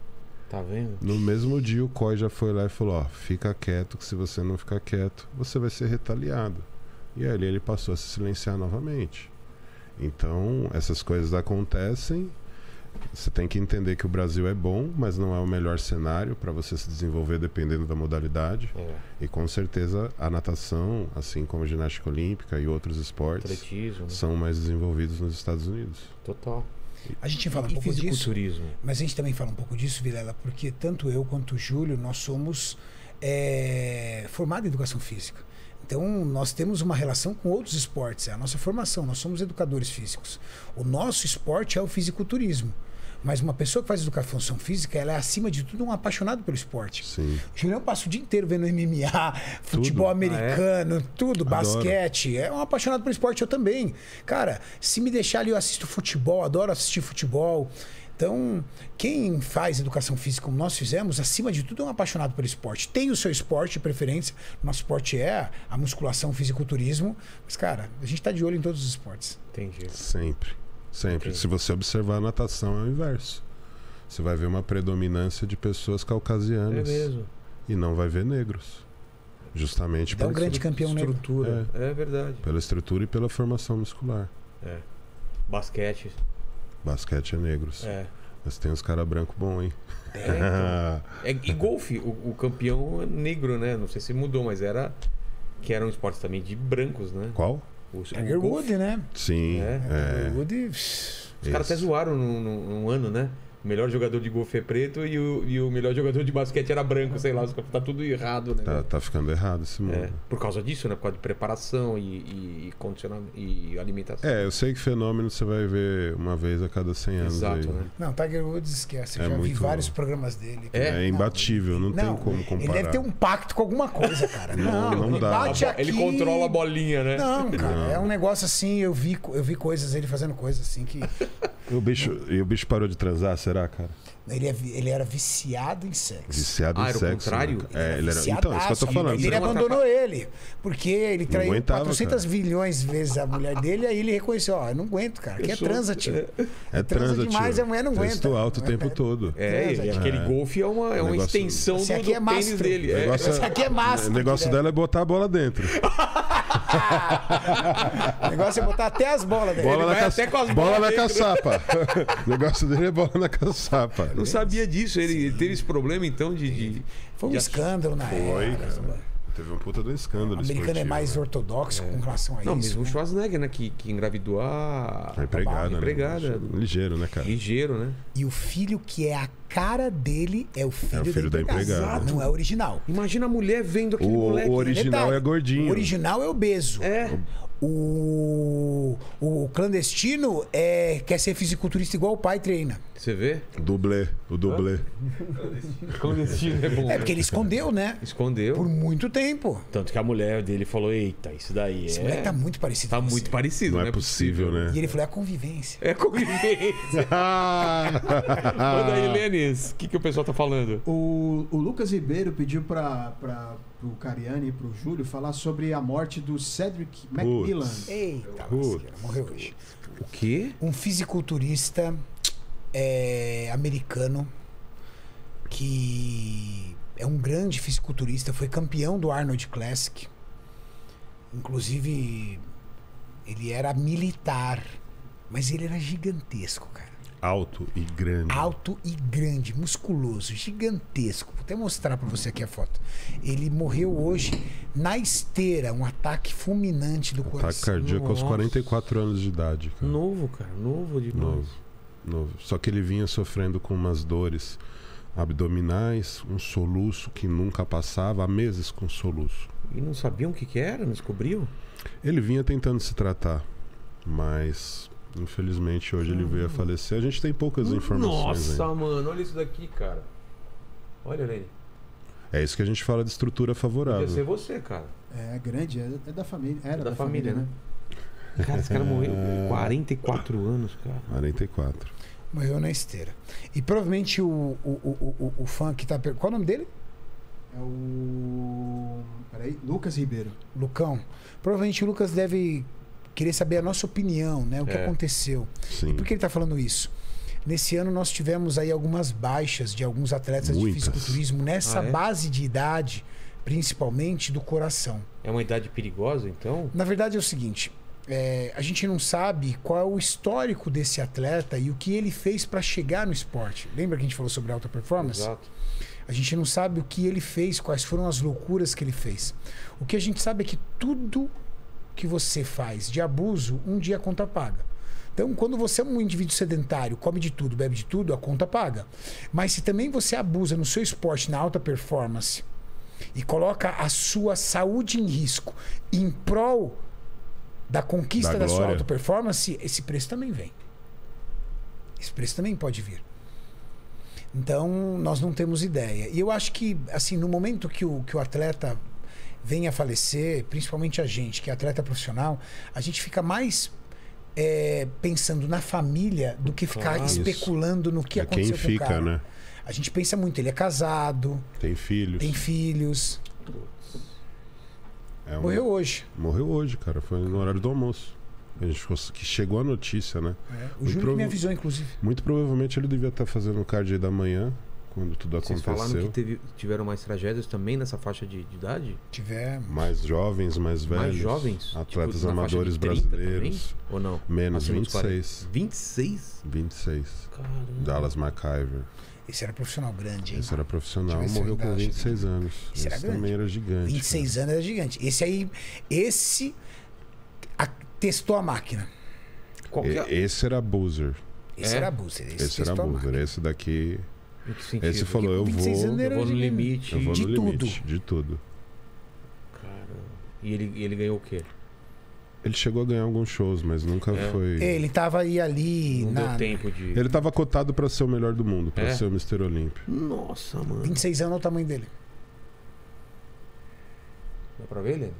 Tá vendo? No mesmo dia o COI já foi lá e falou, ó, fica quieto, que se você não ficar quieto, você vai ser retaliado. E aí ele passou a se silenciar novamente. Então, essas coisas acontecem. Você tem que entender que o Brasil é bom, mas não é o melhor cenário para você se desenvolver dependendo da modalidade. E com certeza a natação, assim como a ginástica olímpica e outros esportes, Atletismo, né? são mais desenvolvidos nos Estados Unidos. Total. A gente fala um E pouco disso, fisiculturismo? mas a gente também fala um pouco disso, Vilela, porque tanto eu quanto o Júlio, nós somos formados em educação física. Então, nós temos uma relação com outros esportes, é a nossa formação, nós somos educadores físicos. O nosso esporte é o fisiculturismo. Mas uma pessoa que faz educação física, ela é, acima de tudo, um apaixonado pelo esporte. Sim. O Julião passa o dia inteiro vendo MMA, futebol americano, tudo, basquete. É um apaixonado pelo esporte, eu também. Cara, se me deixar ali, eu assisto futebol, adoro assistir futebol. Então, quem faz educação física como nós fizemos, acima de tudo, é um apaixonado pelo esporte. Tem o seu esporte de preferência. Nosso esporte é a musculação, o fisiculturismo. Mas, cara, a gente está de olho em todos os esportes. Entendi. Sempre. Sempre. Entendi. Se você observar a natação, é o inverso. Você vai ver uma predominância de pessoas caucasianas. É mesmo. E não vai ver negros. Justamente É um pela grande campeão negro. Estrutura. É verdade. pela estrutura e pela formação muscular. É. Basquete. Basquete é negros. É. Mas tem uns caras brancos bons, hein? E golfe, o campeão é negro, né? Não sei se mudou, mas era um esporte também de brancos, né? Qual? Tiger golfe. Woods, né? Sim. Tiger É. Woods. Os caras até zoaram num ano, né? O melhor jogador de golfe é preto e o melhor jogador de basquete era branco, sei lá. Tá tudo errado, né? Tá ficando errado esse mundo. É, por causa disso, né? Por causa de preparação e condicionamento e alimentação. Eu sei que fenômeno você vai ver uma vez a cada 100 anos. Exato, aí. né? Não, Tiger Woods esquece. Eu É já vi muito- vários programas dele. É imbatível, não tem como comparar. Ele deve ter um pacto com alguma coisa, cara. Não ele dá. bate aqui. Ele controla a bolinha, né? Não, cara, é um negócio assim, eu vi coisas, ele fazendo coisas assim que... E o bicho parou de transar, será, cara? Ele era viciado em sexo. Viciado em era o sexo. contrário? Né? Ele era. Viciadaço, Então, isso que eu tô falando. Ele abandonou ele, porque ele traiu aguentava, 400 bilhões de vezes a mulher dele, aí ele reconheceu, ó, eu não aguento, cara, aqui é transa, tio. É transa demais, tio. a mulher não aguenta. Texto alto o tempo todo. E aquele golfe é uma negócio- extensão Esse do aqui é tênis mastro. dele. O negócio, Esse aqui é massa. O negócio dela é botar a bola dentro. O negócio é botar até as bolas dele. Bola, vai na, até com as bola bolas na dentro. caçapa. O negócio dele é bola na caçapa. Não sabia disso. Ele teve esse problema, então, de Foi um de- escândalo na época. cara. Teve um puta do escândalo. O americano é esportivo, mais né? ortodoxo com relação a Não, isso. mesmo o né? Schwarzenegger, né? Que engravidou a Empregada, né? empregada. Ligeiro, né, cara? Ligeiro, né? E o filho que é a cara dele é o filho, da empregada. Exato. Não é original. Imagina a mulher vendo aquele moleque. O original Detalhe, é gordinho. O original é obeso. É. O clandestino quer ser fisiculturista igual o pai treina. Você vê? O dublê. Clandestino é bom. É porque ele escondeu, né? Escondeu. Por muito tempo. Tanto que a mulher dele falou: eita, isso daí Esse moleque tá muito parecido Tá com você. muito parecido, Não né? é possível, né? E ele falou, é a convivência. É convivência. Manda aí, Lênis. O que o pessoal tá falando? O Lucas Ribeiro pediu pro Cariani e pro Júlio falar sobre a morte do Cedric McMillan. Eita, Putz. lasqueira, morreu hoje. O quê? Um fisiculturista americano que é um grande fisiculturista, foi campeão do Arnold Classic. Inclusive, ele era militar, mas ele era gigantesco, cara. Alto e grande. Alto e grande, musculoso, gigantesco. Vou até mostrar pra você aqui a foto. Ele morreu hoje na esteira, um ataque fulminante do Ataque coração. cardíaco aos Nossa. 44 anos de idade, cara. Novo, cara. Novo demais. Novo. Só que ele vinha sofrendo com umas dores abdominais, um soluço que nunca passava, há meses com soluço. E não sabiam o que era? Não descobriu? Ele vinha tentando se tratar, mas infelizmente hoje ele veio a falecer. A gente tem poucas informações Nossa, ainda. mano. Olha isso daqui, cara. Olha, Lênin. É isso que a gente fala de estrutura Podia favorável. ser você, cara. É grande, é da família. Era da família, né? Cara, esse cara morreu com 44 anos, cara. 44. Morreu na esteira. E provavelmente o fã que tá... Qual é o nome dele? É o... Peraí, Lucas Ribeiro. Lucão. Provavelmente o Lucas deve querer saber a nossa opinião, né? O que aconteceu. Sim. Por que ele tá falando isso? Nesse ano nós tivemos aí algumas baixas de alguns atletas Muitas. de fisiculturismo nessa Ah, é? base de idade, principalmente do coração. É uma idade perigosa, então? Na verdade é o seguinte, a gente não sabe qual é o histórico desse atleta e o que ele fez para chegar no esporte. Lembra que a gente falou sobre alta performance? Exato. A gente não sabe o que ele fez, quais foram as loucuras que ele fez. O que a gente sabe é que tudo que você faz de abuso, um dia a conta paga. Então, quando você é um indivíduo sedentário, come de tudo, bebe de tudo, a conta paga. Mas se também você abusa no seu esporte, na alta performance, e coloca a sua saúde em risco em prol da conquista Da da sua glória. alta performance, esse preço também vem. Esse preço também pode vir. Então, nós não temos ideia. E eu acho que, assim, no momento que o atleta vem a falecer, principalmente a gente, que é atleta profissional, a gente fica mais pensando na família do que ficar Claro. especulando no que É quem aconteceu com o fica, cara. né? A gente pensa muito, ele é casado, Tem filhos. tem filhos, É um- morreu hoje. Morreu hoje, cara. Foi no horário do almoço. A gente que chegou a notícia, né? O Júlio que prova- me avisou, inclusive. Muito provavelmente ele devia estar fazendo o card aí da manhã, quando tudo Vocês falaram aconteceu. que tiveram mais tragédias também nessa faixa de idade? Tiver. Mais jovens, mais velhos. Mais jovens? Atletas Tipo, na faixa amadores de 30 brasileiros. também? Ou não? Menos, Acima dos 26. 26? 26. Caramba. Dallas McIver. Esse era profissional grande, hein? Esse era profissional, Deixa eu ver se morreu eu com ainda acho 26 anos. Esse era grande. também era gigante. 26 anos era gigante. Esse testou a máquina. Qual que é? Esse era Boozer. Esse É? era abuser. Esse era testou a Boozer. máquina. Esse daqui. Em que sentido? Esse falou, eu 26 vou. anos Eu era vou no gigante. limite. Eu vou de no limite. tudo. De tudo. Caramba. E ele ganhou o quê? Ele chegou a ganhar alguns shows, mas nunca É. foi. Ele tava aí ali Não na deu tempo de... Ele tava cotado pra ser o melhor do mundo, pra É? ser o Mr. Olímpio. Nossa, mano. 26 anos é o tamanho dele. Dá pra ver, Lênin?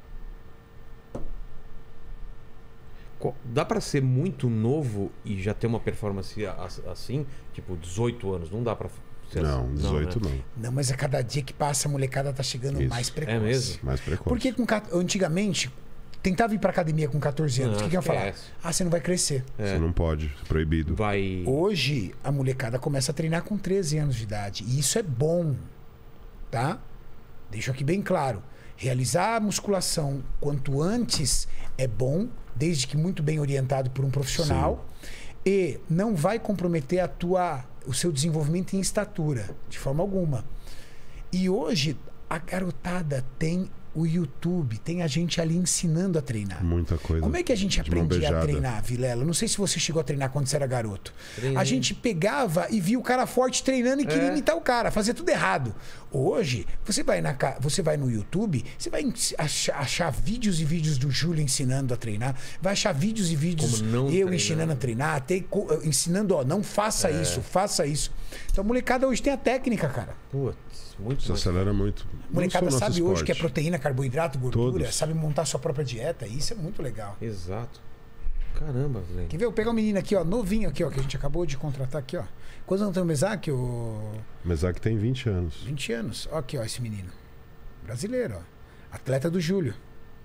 Dá pra ser muito novo e já ter uma performance assim? Tipo, 18 anos. Não dá pra ser Não, assim. 18 né? não. Não, mas a cada dia que passa, a molecada tá chegando Isso. mais precoce. É mesmo? Mais precoce. Porque antigamente, tentava ir pra academia com 14 anos. Não, O que iam falar? esquece. Ah, você não vai crescer. Você não pode, é proibido. Vai... Hoje, a molecada começa a treinar com 13 anos de idade. E isso é bom, tá? Deixo aqui bem claro. Realizar a musculação quanto antes é bom, desde que muito bem orientado por um profissional. E não vai comprometer o seu desenvolvimento em estatura, de forma alguma. E hoje, a garotada tem o YouTube, tem a gente ali ensinando a treinar. Muita coisa. Como é que a gente de mão aprendia a beijada. treinar, Vilela? Não sei se você chegou a treinar quando você era garoto. Treinei. A gente pegava e via o cara forte treinando e queria imitar o cara, fazia tudo errado. Hoje, você vai no YouTube, você vai achar vídeos e vídeos do Júlio ensinando a treinar, vai achar vídeos e vídeos Como não eu treinar. ensinando a treinar, ensinando, ó, não faça isso, faça isso. Então a molecada hoje tem a técnica, cara. Putz, muito Isso mais. acelera muito. A molecada Não só o nosso sabe hoje esporte. que é proteína, carboidrato, gordura, Todos. sabe montar sua própria dieta, e isso é muito legal. Exato. Caramba, Lênin. Quer ver? Eu vou pegar um menino aqui, ó, novinho aqui, ó, que a gente acabou de contratar aqui, ó. Quantos anos tem o Mesaque? Mesaque tem 20 anos. 20 anos. Ó aqui, ó, esse menino. Brasileiro, ó. Atleta do Júlio.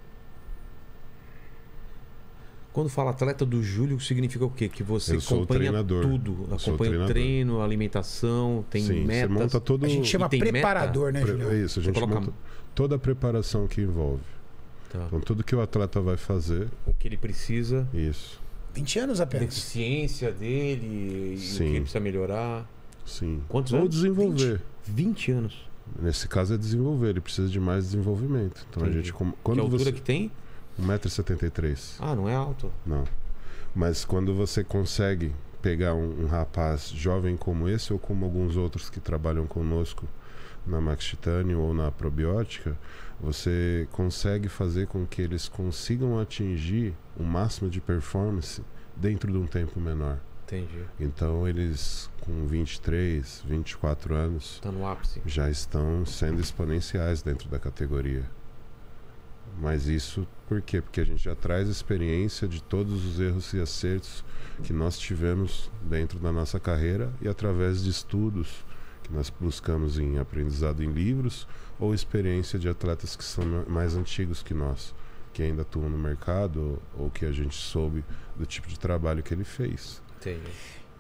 Quando fala atleta do Júlio, significa o quê? Que você Eu sou o acompanha treinador. tudo. Eu sou o Acompanha o treinador. treino, alimentação, tem Sim, metas. você monta todo. A gente chama tem meta? preparador, né, Júlio? É isso, a gente coloca- monta toda a preparação que envolve. Tá. Então, tudo que o atleta vai fazer, O que ele precisa, 20 anos apenas. deficiência dele, e o que Sim. ele precisa melhorar. sim. Quantos Ou anos? desenvolver. 20 anos. Nesse caso é desenvolver, ele precisa de mais desenvolvimento. Então Entendi. a gente. Que Quando altura você. que tem? 1,73 m. Ah, não é alto. Não. Mas quando você consegue pegar um rapaz jovem como esse, ou como alguns outros que trabalham conosco na Max Titanium ou na probiótica, você consegue fazer com que eles consigam atingir o máximo de performance dentro de um tempo menor. Entendi. Então eles com 23, 24 anos Tá no ápice. já estão sendo exponenciais dentro da categoria. Mas isso por quê? Porque a gente já traz experiência de todos os erros e acertos que nós tivemos dentro da nossa carreira e através de estudos que nós buscamos em aprendizado em livros ou experiência de atletas que são mais antigos que nós, que ainda atuam no mercado ou que a gente soube do tipo de trabalho que ele fez. Entendi.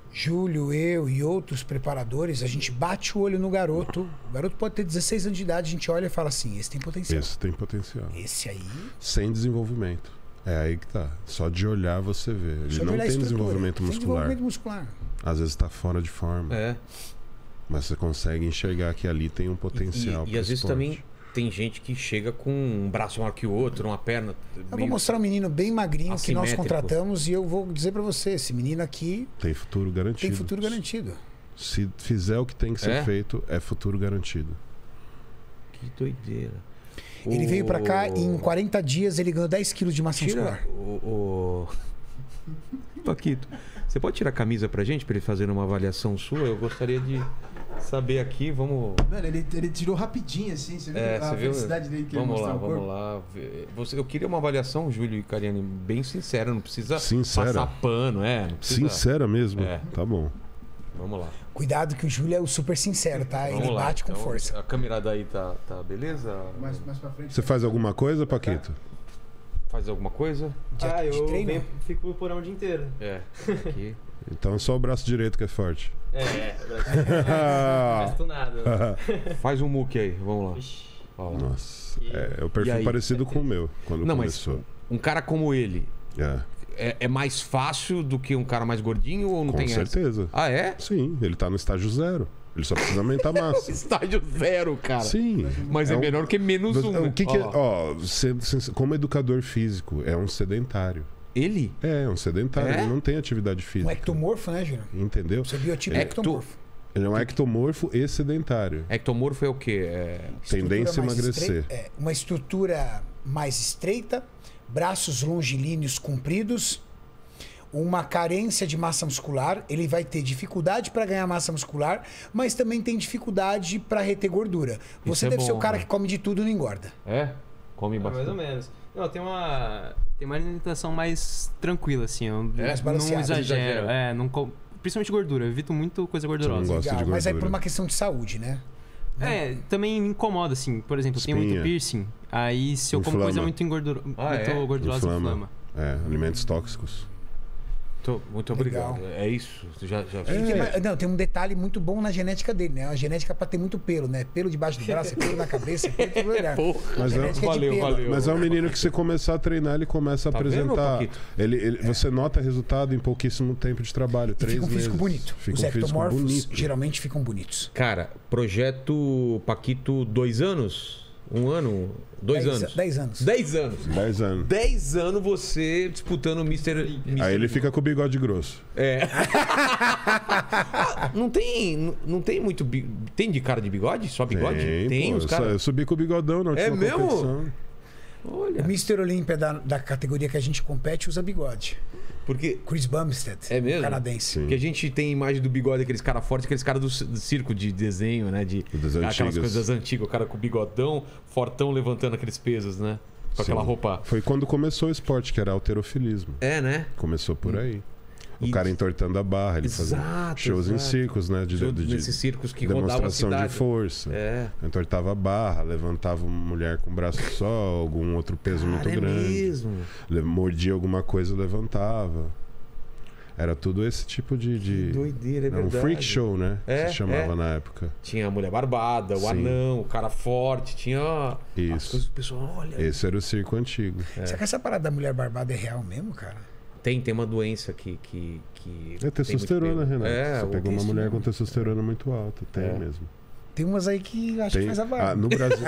Júlio, eu e outros preparadores, a gente bate o olho no garoto. O garoto pode ter 16 anos de idade, a gente olha e fala assim, esse tem potencial. Esse tem potencial. Esse aí... Sem desenvolvimento. É aí que tá. Só de olhar você vê. Ele não tem desenvolvimento muscular. Desenvolvimento muscular. Às vezes tá fora de forma. É. Mas você consegue enxergar que ali tem um potencial. E às vezes também tem gente que chega com um braço maior que o outro, uma perna. Eu vou mostrar um menino bem magrinho que nós assimétrico. contratamos e eu vou dizer pra você, esse menino aqui Tem futuro garantido. tem futuro garantido. Se fizer o que tem que ser feito, é futuro garantido. Que doideira. Ele veio pra cá e em 40 dias ele ganhou 10 quilos de massa Tira muscular. Paquito, você pode tirar a camisa pra gente, pra ele fazer uma avaliação sua? Eu gostaria de saber aqui, vamos... Mano, ele tirou rapidinho, assim. Você viu a você viu? felicidade dele que ele Vamos mostrou lá, o corpo? vamos lá. Eu queria uma avaliação, Júlio e Cariani, bem sincera. Não precisa Sincera? passar pano, não precisa... Sincera mesmo? É. Tá bom. Vamos lá. Cuidado que o Júlio é o super sincero, tá? Vamos Ele lá. bate com Então, força. A câmera daí tá beleza? Mais pra frente. Você faz alguma coisa, Paquito? Faz alguma coisa? De eu treino? fico no porão o dia inteiro. É. Aqui. Então só o braço direito que é forte. Não gasto nada. Faz um muque aí, vamos lá. Ixi. Ó lá. Nossa. E- É o E perfil aí? parecido com o meu, quando Não, mas começou. um cara como ele é mais fácil do que um cara mais gordinho ou não Com tem certeza. essa? Ah, é? Sim, ele tá no estágio 0. Ele só precisa aumentar a massa. Estágio 0, cara. Sim. Mas é, um- melhor que menos um. O que que é? Ó lá. Ó, como educador físico, é um sedentário. Ele? É um sedentário. É? Ele não tem atividade Um física. ectomorfo, né, Júlio? Entendeu? Você é biotipo Ecto- ectomorfo. Ele é um ectomorfo e sedentário. Ectomorfo é o quê? Tendência a Estrutura mais emagrecer. uma estrutura mais estreita, braços longilíneos compridos, uma carência de massa muscular. Ele vai ter dificuldade para ganhar massa muscular, mas também tem dificuldade para reter gordura. Você é deve ser bom, o cara né? que come de tudo e não engorda. É? Come Mais ou bastante. menos. Não, tem uma alimentação mais tranquila, assim. Eu Mais não balanceada. exagero. Principalmente gordura. Eu evito muito coisa gordurosa. Você não gosta de Mas é gordura. por uma questão de saúde, né? Também me incomoda, assim. Por exemplo, eu tenho muito Espinha. piercing. Aí se eu como Inflama. coisa muito, Ah, é? muito gordurosa, inflama. É, alimentos tóxicos. Muito Legal. obrigado. É isso. Já Não, tem um detalhe muito bom na genética dele, né? A genética é pra ter muito pelo, né? Pelo debaixo do braço, pelo na cabeça, pelo em todo lugar. Mas A é, genética de pelo. valeu. mas é um menino que você começar a treinar, ele começa a Tá vendo, apresentar. Paquito? Você nota resultado em pouquíssimo tempo de trabalho, E 3 fica um meses. físico bonito. Fica Os um físico ectomorfos bonito. geralmente ficam bonitos. Cara, projeto Paquito 2 anos? 1 ano? 2 anos? 10 anos. 10 anos. 10 anos. 10 anos você disputando o Mr. Aí ele fica com o bigode grosso. Não tem muito. Tem de cara de bigode? Só bigode? Tem pô, os caras. Eu subi com o bigodão na última mesmo? competição. Olha. O Mr. Olímpia da categoria que a gente compete usa bigode. Porque. Chris Bumstead, É mesmo? canadense. Sim. Porque a gente tem imagem do bigode, aqueles caras fortes, aqueles caras do circo de desenho, né? Das Aquelas antigas. coisas antigas, o cara com bigodão, fortão, levantando aqueles pesos, né? Com aquela Sim. roupa. Foi quando começou o esporte, que era alterofilismo. É, né? Começou por aí. O E- cara entortando a barra, ele fazia Exato, shows em exato. circos, né? Nesses circos que rodavam a demonstração de cidade. força. É. Entortava a barra, levantava uma mulher com um braço só, algum outro peso muito Cara, é grande. mesmo. Mordia alguma coisa, levantava. Era tudo esse tipo de Doideira, é um verdade. freak show, né? É, Se chamava é. na época. Tinha a mulher barbada, o Sim. anão, o cara forte, tinha as Isso. coisas que o pessoal olha. Esse era o circo antigo. Será que essa parada da mulher barbada é real mesmo, cara? Tem uma doença que É testosterona, tem muito pelo. Renato. Você pega uma isso mulher mesmo. com testosterona muito alta. Tem É. mesmo. Tem umas aí que acho que Tem. faz a barba. No Brasil.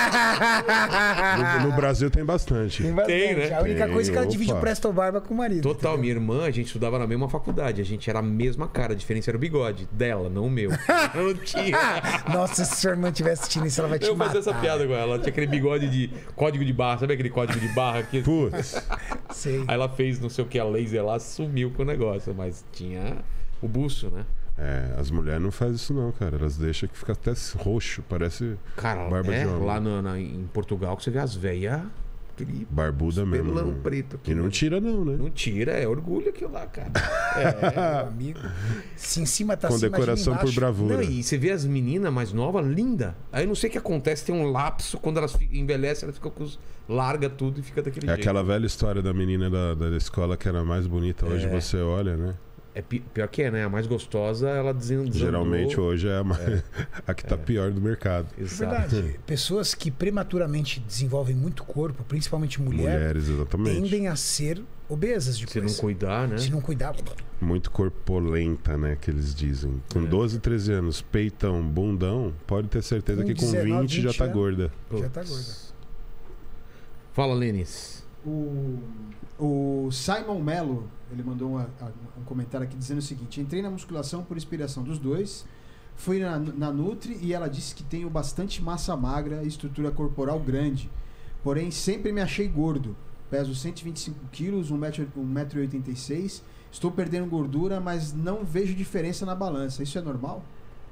no Brasil tem bastante. Tem bastante. Tem, né? A única Tem, coisa é que ela divide o opa. Presto Barba com o marido. Total, entendeu? minha irmã, a gente estudava na mesma faculdade, a gente era a mesma cara, a diferença era o bigode dela, não o meu. Eu não tinha. Nossa, se sua irmã estiver assistindo isso, ela vai te Eu matar. fazia essa piada com ela, ela tinha aquele bigode de código de barra, sabe aquele código de barra que Putz. Sei. aí ela fez não sei o que, a laser lá, sumiu com o negócio, mas tinha o buço, né? É, as mulheres não fazem isso não, cara. Elas deixam que fica até roxo, parece Cara, barba de homem. lá em Portugal que você vê as velhas, aquele barbuda mesmo. pelão não. preto. E não tira não, né? Não tira, é orgulho aquilo lá, cara. Meu amigo. Se em cima tá Com assim, imagina decoração por embaixo. bravura. Não, e você vê as meninas mais novas, linda. Aí não sei o que acontece, tem um lapso, quando elas envelhecem, elas ficam com os... larga tudo e fica daquele É jeito. aquela velha história da menina da escola que era a mais bonita. Hoje É. você olha, né? Pior que é, né? A mais gostosa, ela desandou. Geralmente hoje é a que tá pior do mercado. É verdade. Pessoas que prematuramente desenvolvem muito corpo, principalmente Mulheres, exatamente. tendem a ser obesas depois. Se não cuidar, né? Se não cuidar. Muito corpulenta, né? Que eles dizem. Com 12, 13 anos, peitão, bundão, pode ter certeza Com que com 19, 20 já tá gorda. Já tá gorda. Fala, Lênis. O Simon Mello, ele mandou um comentário aqui dizendo o seguinte: entrei na musculação por inspiração dos dois, fui na Nutri e ela disse que tenho bastante massa magra e estrutura corporal grande, porém sempre me achei gordo, peso 125 quilos, 1,86 m, estou perdendo gordura, mas não vejo diferença na balança, isso é normal?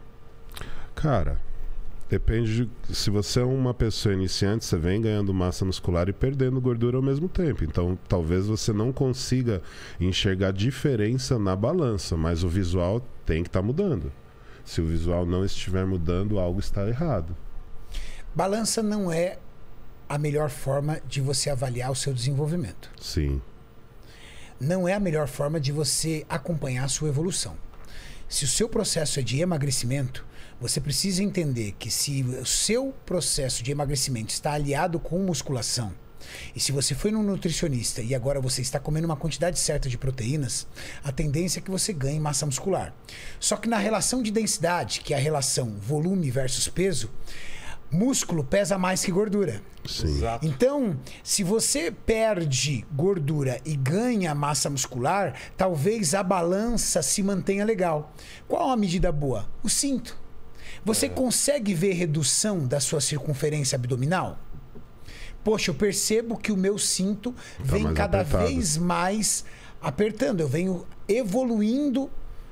Cara, depende de... Se você é uma pessoa iniciante, você vem ganhando massa muscular e perdendo gordura ao mesmo tempo. Então, talvez você não consiga enxergar diferença na balança, mas o visual tem que estar mudando. Se o visual não estiver mudando, algo está errado. Balança não é a melhor forma de você avaliar o seu desenvolvimento. Sim. Não é a melhor forma de você acompanhar a sua evolução. Se o seu processo é de emagrecimento, você precisa entender que se o seu processo de emagrecimento está aliado com musculação, e se você foi num nutricionista e agora você está comendo uma quantidade certa de proteínas, a tendência é que você ganhe massa muscular. Só que na relação de densidade, que é a relação volume versus peso, músculo pesa mais que gordura. Sim. Exato. Então, se você perde gordura e ganha massa muscular, talvez a balança se mantenha legal. Qual a medida boa? O cinto. Você consegue ver redução da sua circunferência abdominal? Poxa, eu percebo que o meu cinto vem cada vez mais apertando. Eu venho evoluindo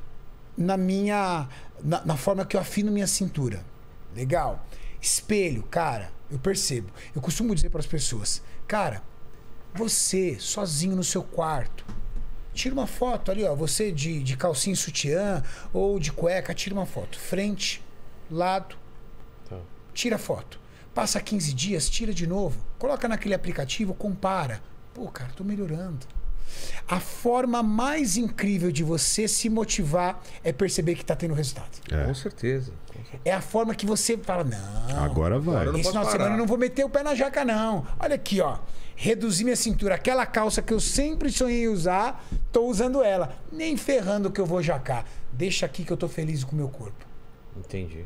na forma que eu afino minha cintura. Legal. Espelho, cara, eu percebo. Eu costumo dizer para as pessoas, cara, você sozinho no seu quarto, tira uma foto ali, ó, você de calcinha e sutiã ou de cueca, tira uma foto. Frente, lado, tira foto. Passa 15 dias, tira de novo. Coloca naquele aplicativo, compara. Pô, cara, tô melhorando. A forma mais incrível de você se motivar é perceber que tá tendo resultado. Com certeza. É a forma que você fala, não, Agora vai. Agora não esse posso final de parar. semana eu não vou meter o pé na jaca, não. Olha aqui, ó. Reduzi minha cintura. Aquela calça que eu sempre sonhei em usar, tô usando ela. Nem ferrando que eu vou jacar. Deixa aqui que eu tô feliz com o meu corpo. Entendi.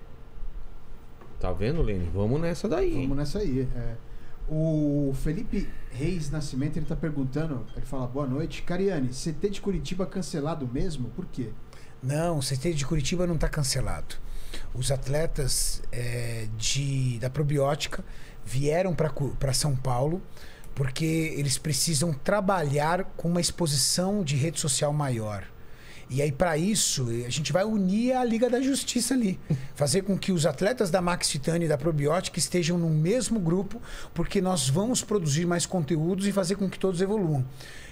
Tá vendo, Lene? Vamos nessa daí. Vamos nessa aí. O Felipe Reis Nascimento, ele tá perguntando, ele fala, boa noite. Cariane, CT de Curitiba cancelado mesmo? Por quê? Não, o CT de Curitiba não está cancelado. Os atletas da probiótica vieram para São Paulo porque eles precisam trabalhar com uma exposição de rede social maior. E aí, para isso, a gente vai unir a Liga da Justiça ali. Fazer com que os atletas da Max Titânio e da probiótica estejam no mesmo grupo, porque nós vamos produzir mais conteúdos e fazer com que todos evoluam.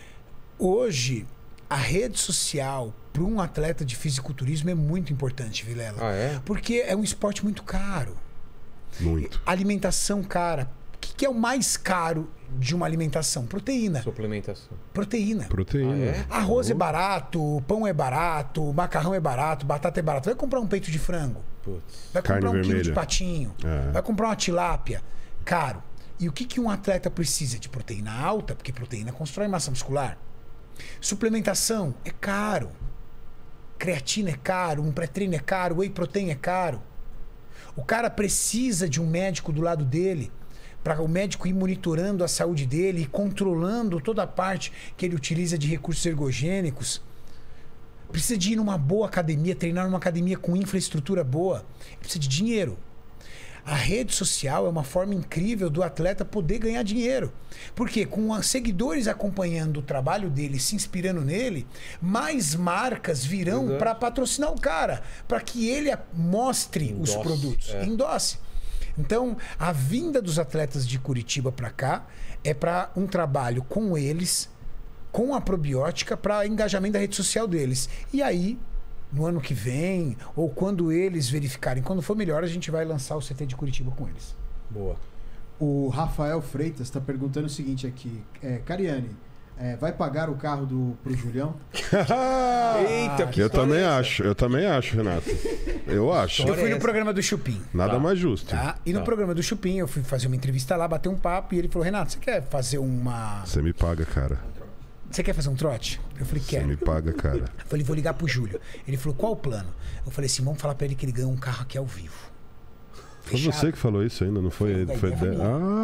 Hoje, a rede social para um atleta de fisiculturismo é muito importante, Vilela. Ah, é? Porque é um esporte muito caro. Muito. Alimentação cara. O que é o mais caro de uma alimentação? Proteína. Suplementação. Proteína. Proteína. Ah, é? Arroz é barato, pão é barato, macarrão é barato, batata é barato. Vai comprar um peito de frango. Putz. Vai Carne comprar um quilo de vermelha. patinho. É. Vai comprar uma tilápia. Caro. E o que um atleta precisa? De proteína alta, porque proteína constrói massa muscular. Suplementação é caro. Creatina é caro, um pré-treino é caro, whey protein é caro. O cara precisa de um médico do lado dele para o médico ir monitorando a saúde dele e controlando toda a parte que ele utiliza de recursos ergogênicos. Precisa de ir numa boa academia, treinar numa academia com infraestrutura boa. Precisa de dinheiro. A rede social é uma forma incrível do atleta poder ganhar dinheiro. Porque com seguidores acompanhando o trabalho dele, se inspirando nele, mais marcas virão para patrocinar o cara, para que ele mostre os produtos, endosse. Então, a vinda dos atletas de Curitiba para cá é para um trabalho com eles, com a probiótica, para engajamento da rede social deles. E aí, no ano que vem, ou quando eles verificarem, quando for melhor, a gente vai lançar o CT de Curitiba com eles. Boa. O Rafael Freitas está perguntando o seguinte aqui. Cariane, vai pagar o carro pro Julião? Eita, que Eu história é essa? eu também acho, Renato. Eu acho. Eu fui no essa? programa do Chupim. Nada mais justo. Tá? E no programa do Chupim, eu fui fazer uma entrevista lá, bater um papo, e ele falou, Renato, você quer fazer uma... Você me paga, cara. Você quer fazer um trote? Eu falei, Você quero. me paga, cara. Eu falei, vou ligar pro Júlio. Ele falou, qual o plano? Eu falei assim, vamos falar pra ele que ele ganhou um carro aqui ao vivo. Foi você que falou isso ainda, não foi ele? Foi Calma.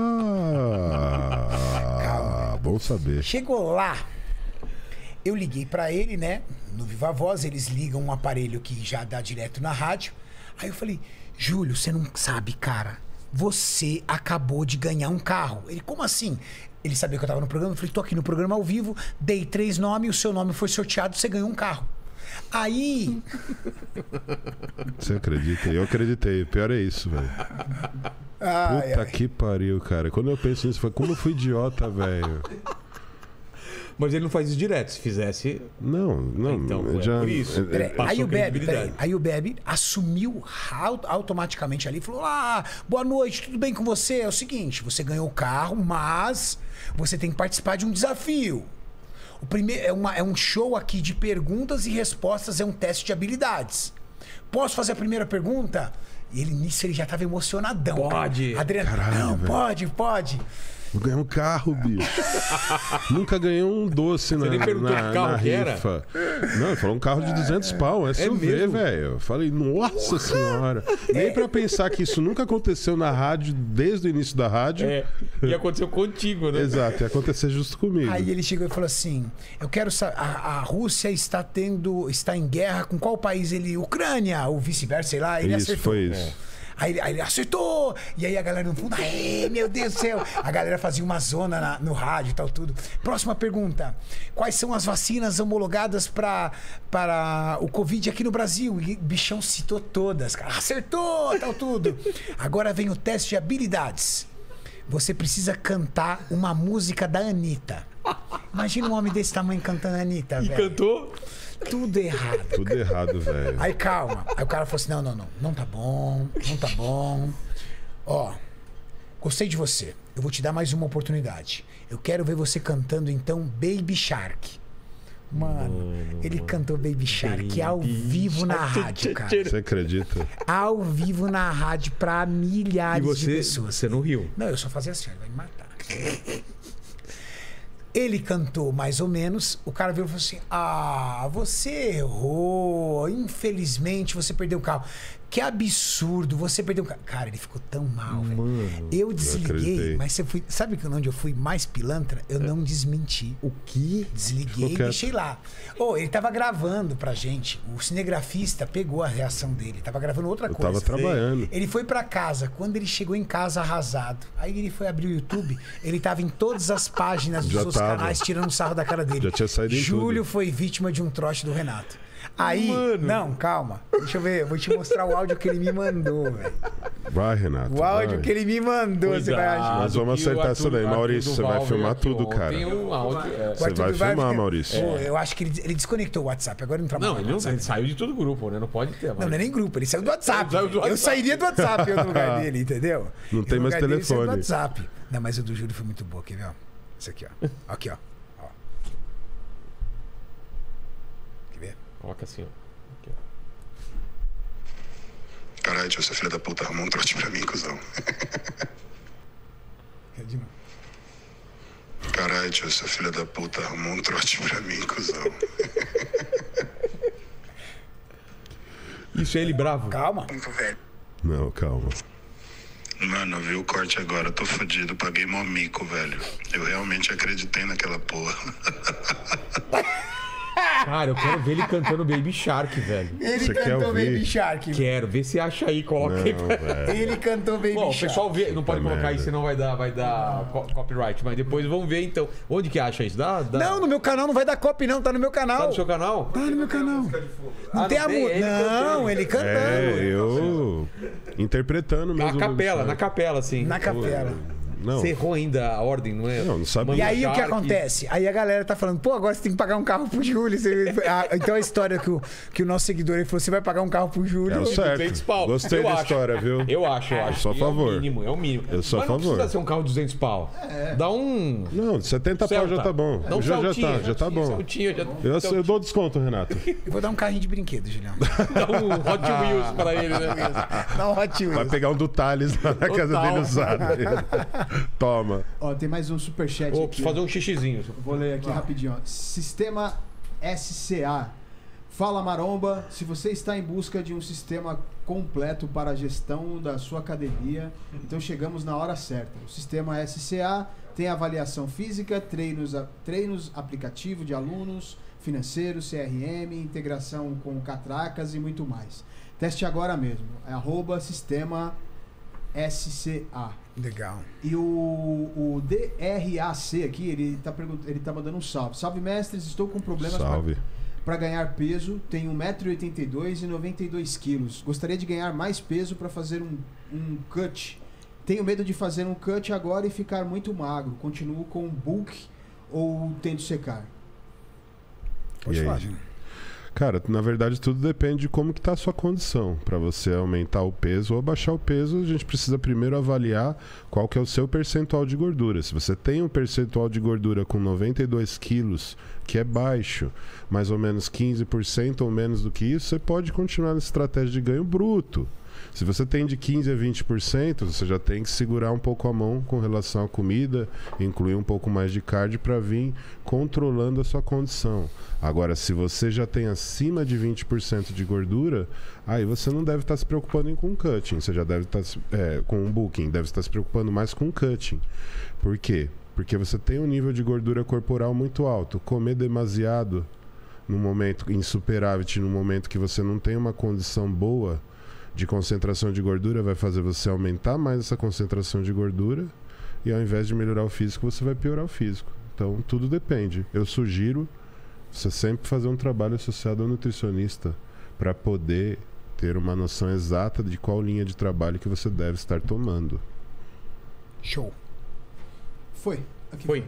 bom saber. Chegou lá, eu liguei pra ele, né? No Viva Voz, eles ligam um aparelho que já dá direto na rádio. Aí eu falei, Júlio, você não sabe, cara. Você acabou de ganhar um carro. Ele, como assim? Ele sabia que eu tava no programa. Eu falei, tô aqui no programa ao vivo, dei 3 nomes, o seu nome foi sorteado, você ganhou um carro. Aí... Você acredita? Eu acreditei. O pior é isso, velho. Puta que pariu, cara. Quando eu penso nisso, como eu fui idiota, velho. Mas ele não faz isso direto. Se fizesse... Não. Então, já, por isso. Aí o Bebe assumiu automaticamente ali e falou: boa noite, tudo bem com você? É o seguinte, você ganhou o carro, mas você tem que participar de um desafio. O primeiro é um show aqui de perguntas e respostas, é um teste de habilidades. Posso fazer a primeira pergunta? E nisso ele já estava emocionadão. Pode. Adriano, Caralho, não, velho. pode. Vou ganhar um carro, bicho. Nunca ganhei um doce nem perguntou que carro que era? rifa. Não, ele falou um carro de 200 pau. SUV, mesmo? velho. Eu falei, nossa senhora. Nem pra pensar que isso nunca aconteceu na rádio, desde o início da rádio. E aconteceu contigo, né? Exato, ia acontecer justo comigo. Aí ele chegou e falou assim: eu quero saber, a Rússia está em guerra com qual país? Ucrânia, ou vice-versa, sei lá. Ele Isso, acertou. foi isso. Aí ele acertou! E aí a galera no fundo, aê, meu Deus do céu! A galera fazia uma zona no rádio e tal, tudo. Próxima pergunta: quais são as vacinas homologadas para o Covid aqui no Brasil? E o bichão citou todas, cara. Acertou, tal, tudo. Agora vem o teste de habilidades. Você precisa cantar uma música da Anitta. Imagina um homem desse tamanho cantando a Anitta, velho. Cantou? Tudo errado. Tudo errado, velho. Aí calma. Aí o cara falou assim: não tá bom. Ó, gostei de você. Eu vou te dar mais uma oportunidade. Eu quero ver você cantando então Baby Shark. Mano, ele cantou Baby Shark ao vivo na rádio, cara. Você acredita? Ao vivo na rádio pra milhares de E pessoas. você não riu? Não, eu só fazia assim, ele vai me matar. Ele cantou mais ou menos, o cara veio e falou assim: você errou, infelizmente você perdeu o carro. Que absurdo, você perdeu o carro. Cara, ele ficou tão mal, velho. Eu desliguei, mas sabe onde eu fui mais pilantra? Eu não desmenti. O quê? Desliguei e deixei lá. Ele tava gravando pra gente. O cinegrafista pegou a reação dele. Tava gravando outra coisa. Tava trabalhando. Ele foi pra casa. Quando ele chegou em casa arrasado, aí ele foi abrir o YouTube. Ele tava em todas as páginas dos seus canais tirando sarro da cara dele. Já tinha saído em Júlio tudo. foi vítima de um trote do Renato. Aí, não, calma. Deixa eu ver, eu vou te mostrar o áudio que ele me mandou, velho. Vai, Renato. O áudio que ele me mandou, você vai achar. Nós vamos acertar isso daí. Maurício, você vai filmar tudo, cara. Tem um áudio. Você vai filmar, Maurício. Eu acho que ele desconectou o WhatsApp, agora não trabalha. Não, ele saiu de todo o grupo, né? Não pode ter. Não é nem grupo, ele saiu do WhatsApp. Saiu do WhatsApp. Eu sairia do WhatsApp no lugar dele, entendeu? Não tem mais Dele, saiu do telefone. WhatsApp. Não, mas o do Júlio foi muito bom, quer ver? Ó? Isso aqui, ó. Aqui, ó. Quer ver? Coloca assim, ó. Caralho, tio, essa filha da puta arrumou um trote pra mim, cuzão. De novo. Caralho, tio, essa filha da puta arrumou um trote pra mim, cuzão. Isso é ele bravo? Calma. Muito velho. Não, calma. Mano, eu vi o corte agora, tô fudido, paguei mó mico, velho. Eu realmente acreditei naquela porra. Cara, eu quero ver ele cantando Baby Shark, velho. Ele Você quer cantou ouvir? Baby Shark. Quero, vê se acha aí, coloca aí. Velho. Ele cantou Baby Bom, o Shark. pessoal vê, não pode Puta colocar aí, merda. senão vai dar copyright. Mas depois vamos ver então. Onde que acha isso? Não, no meu canal não vai dar copy, não. Tá no meu canal. Tá no seu canal? Tá no meu canal. Não tem a tem? música. Ele Não, ele cantando. Eu interpretando mesmo. Na capela, assim. Na capela. Não. Você errou ainda a ordem, não é? Não sabia. E aí o que acontece? Aí a galera tá falando, pô, agora você tem que pagar um carro pro Júlio. Então a história que o nosso seguidor ele falou, você vai pagar um carro pro Júlio. É o certo. 200 pau. Gostei Eu da acho. história, viu? Eu acho. Sou a favor. É o mínimo. Eu sou a Mas não favor. precisa ser um carro de 200 pau. Dá um... Não, 70 pau Celta. já tá bom. Dá um Celtinha. Já tá bom. Celtinha, Eu dou desconto, Renato. Eu vou dar um carrinho de brinquedo, Julião. Dá um Hot Wheels pra ele, né? Dá um Hot Wheels. Vai pegar um do Thales lá na casa dele usado. Toma. Ó, tem mais um superchat Ou aqui. preciso fazer um xixizinho. Vou ler aqui rapidinho. Ó. Sistema SCA. Fala Maromba, se você está em busca de um sistema completo para a gestão da sua academia, então chegamos na hora certa. O sistema SCA tem avaliação física, treinos aplicativo de alunos, financeiro, CRM, integração com catracas e muito mais. Teste agora mesmo. É @sistema SCA. Legal. E o DRAC aqui, ele tá mandando um salve. Salve, mestres, estou com problemas para ganhar peso. Tenho 1,82 m e 92 quilos. Gostaria de ganhar mais peso para fazer um cut. Tenho medo de fazer um cut agora e ficar muito magro. Continuo com bulk ou tento secar? Pode falar, gente. Cara, na verdade tudo depende de como que tá a sua condição. Para você aumentar o peso ou abaixar o peso, a gente precisa primeiro avaliar qual que é o seu percentual de gordura. Se você tem um percentual de gordura com 92 quilos, que é baixo, mais ou menos 15% ou menos do que isso, você pode continuar na estratégia de ganho bruto. Se você tem de 15% a 20%, você já tem que segurar um pouco a mão com relação à comida, incluir um pouco mais de cardio para vir controlando a sua condição. Agora, se você já tem acima de 20% de gordura, aí você não deve estar se preocupando com cutting, você já deve estar com um bulking, deve estar se preocupando mais com cutting. Por quê? Porque você tem um nível de gordura corporal muito alto. Comer demasiado no momento em superávit, no momento que você não tem uma condição boa de concentração de gordura, vai fazer você aumentar mais essa concentração de gordura e ao invés de melhorar o físico, você vai piorar o físico. Então, tudo depende. Eu sugiro você sempre fazer um trabalho associado ao nutricionista para poder ter uma noção exata de qual linha de trabalho que você deve estar tomando. Show. Foi. Aqui Foi.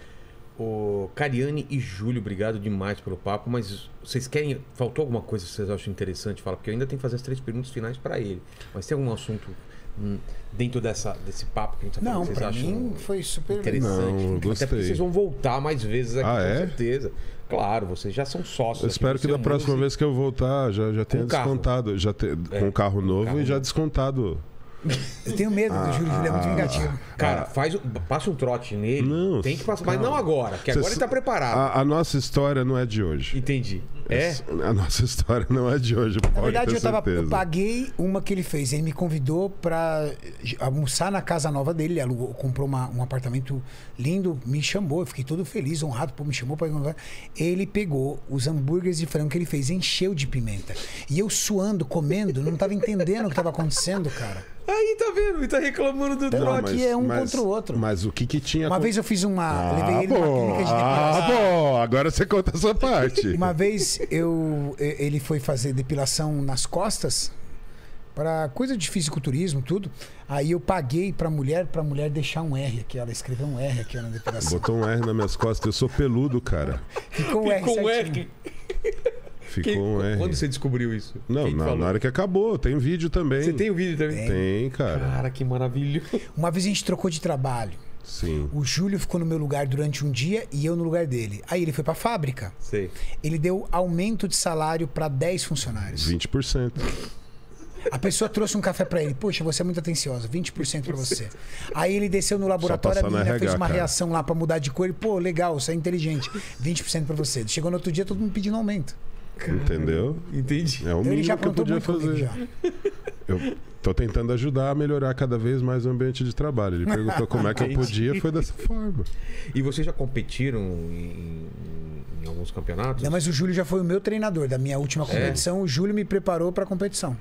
O Cariane e Júlio, obrigado demais pelo papo, mas vocês querem... Faltou alguma coisa que vocês acham interessante falar? Porque eu ainda tenho que fazer as 3 perguntas finais para ele. Mas tem algum assunto dentro desse papo que a gente tá falando? Não, que vocês pra acham mim foi super interessante? Não, eu gostei. Até porque vocês vão voltar mais vezes aqui, com é? certeza. Claro, vocês já são sócios. Eu espero aqui que do da Seu próxima Music. vez que eu voltar já tenha descontado. Com um carro novo carro e já novo. descontado. Eu tenho medo do Júlio, Júlio é muito vingativo. Cara, passa um trote nele. Não, Tem que passar, mas não agora, que agora Cês- ele tá preparado. A nossa história não é de hoje. Entendi. É? A nossa história não é de hoje, Na pode verdade, ter certeza. eu paguei uma que ele fez. Ele me convidou pra almoçar na casa nova dele. Ele alugou, comprou um apartamento lindo, me chamou. Eu fiquei todo feliz, honrado. Pô, me chamou pra ir. Ele pegou os hambúrgueres de frango que ele fez, encheu de pimenta. E eu suando, comendo, não tava entendendo o que tava acontecendo, cara. Aí, tá vendo? Ele tá reclamando do Então, trote. aqui é um contra o outro. Mas o que tinha... Uma vez eu fiz levei ele numa clínica de depilação. bom, agora você conta essa parte. Uma vez ele foi fazer depilação nas costas para coisa de fisiculturismo, tudo. Aí eu paguei pra mulher deixar um R aqui. Ela escreveu um R aqui na depilação. Botou um R nas minhas costas, eu sou peludo, cara. Ficou um R Ficou um certinho. R. Ficou um R. Quando você descobriu isso? Não, Quem falou? na hora que acabou, tem vídeo também. Você tem o vídeo também? Tem, cara. Cara, que maravilha. Uma vez a gente trocou de trabalho. Sim. O Júlio ficou no meu lugar durante um dia e eu no lugar dele. Aí ele foi pra fábrica. Sei. Ele deu aumento de salário pra 10 funcionários. 20%. A pessoa trouxe um café pra ele. Poxa, você é muito atenciosa. 20% pra você. Aí ele desceu no laboratório, a passar no menina fez RH, uma cara. reação lá pra mudar de cor. Ele, pô, legal, você é inteligente. 20% pra você. Chegou no outro dia, todo mundo pedindo aumento. Entendeu? Entendi. É o Então ele já mínimo que eu aprontou podia muito comigo fazer. já. Eu tô tentando ajudar a melhorar cada vez mais o ambiente de trabalho. Ele perguntou como é que eu podia, foi dessa forma. E vocês já competiram em alguns campeonatos? Não, mas o Júlio já foi o meu treinador. Da minha última competição, o Júlio me preparou pra competição.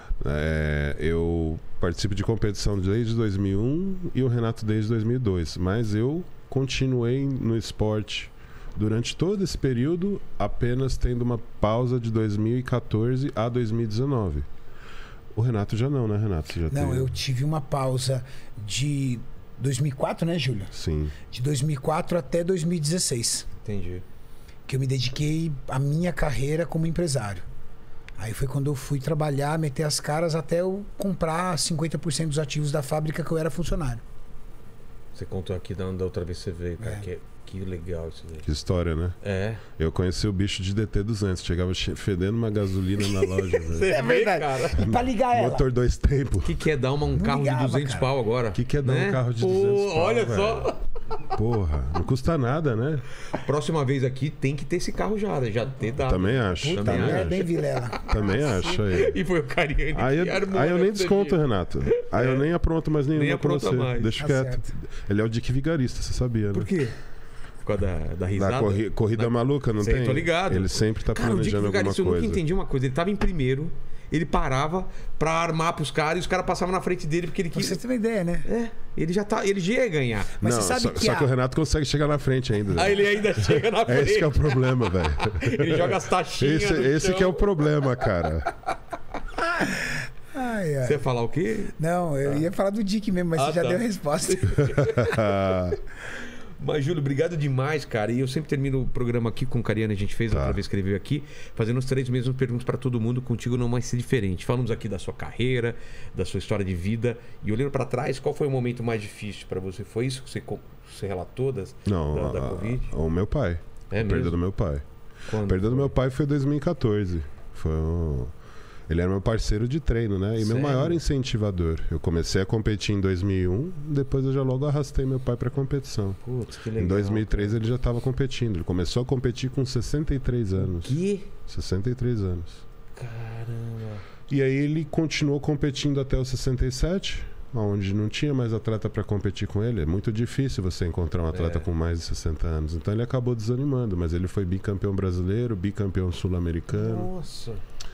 Eu participo de competição desde 2001 e o Renato desde 2002. Mas eu continuei no esporte durante todo esse período, apenas tendo uma pausa de 2014 a 2019. O Renato já não, né, Renato? Você já Não, tem... eu tive uma pausa de 2004, né, Júlio? Sim. De 2004 até 2016. Entendi. Que eu me dediquei à minha carreira como empresário. Aí foi quando eu fui trabalhar, meter as caras até eu comprar 50% dos ativos da fábrica que eu era funcionário. Você contou aqui da outra vez que você veio, cara. Que legal isso aí. Que história, né? É. Eu conheci o bicho de DT200. Chegava fedendo uma gasolina na loja. Velho. É verdade, cara. E pra ligar ela? Motor 2 tempos. O que é dar um carro ligava, de 200 cara. pau agora? O que é dar um carro de 200 pau, olha velho? só. Porra, não custa nada, né? Próxima vez aqui tem que ter esse carro já. Já ter dado. Também acho. Puta Também merda. É acho. bem Vilela. Também acho. Aí, E foi o Cariani que armou. aí eu nem nesse desconto, dia. Renato. Aí eu nem apronto mais nenhuma Nem com apronta você. mais. Deixa Tá quieto. certo. Ele é o Dick Vigarista, você sabia, né? Por quê? Por causa da risada. Da corrida maluca, não Sei, tem? tô ligado. Ele sempre tá Cara, o Dick planejando alguma Vigarista, eu nunca coisa. entendi uma coisa. Ele tava em primeiro, ele parava pra armar pros caras e os caras passavam na frente dele porque ele Pra queria. você ter uma ideia, né? É, ele já ia ganhar. Mas Não, você sabe só que só que o Renato consegue chegar na frente ainda. Aí ele ainda chega na É frente. esse que é o problema, velho. Ele joga as taxinhas. no Esse chão. que é o problema, cara. Ai, ai. Você ia falar o quê? Não, eu ia falar do Dick mesmo, mas Ah, você já tá. deu a resposta. Mas, Júlio, obrigado demais, cara. E eu sempre termino o programa aqui com o Cariani, a gente fez a outra vez que ele veio aqui, fazendo os 3 mesmos perguntas pra todo mundo. Contigo não vai ser diferente. Falamos aqui da sua carreira, da sua história de vida. E olhando pra trás, qual foi o momento mais difícil pra você? Foi isso que você relatou da Covid? O meu pai. É A perda mesmo? do meu pai. Quando? A perda do meu pai foi em 2014. Ele era meu parceiro de treino, né? E meu Sério? maior incentivador. Eu comecei a competir em 2001, depois eu já logo arrastei meu pai pra competição. Putz, que legal. Em 2003 ele já estava competindo. Ele começou a competir com 63 anos. Que? 63 anos. Caramba. E aí ele continuou competindo até os 67, onde não tinha mais atleta para competir com ele. É muito difícil você encontrar um atleta com mais de 60 anos. Então ele acabou desanimando, mas ele foi bicampeão brasileiro, bicampeão sul-americano. Nossa.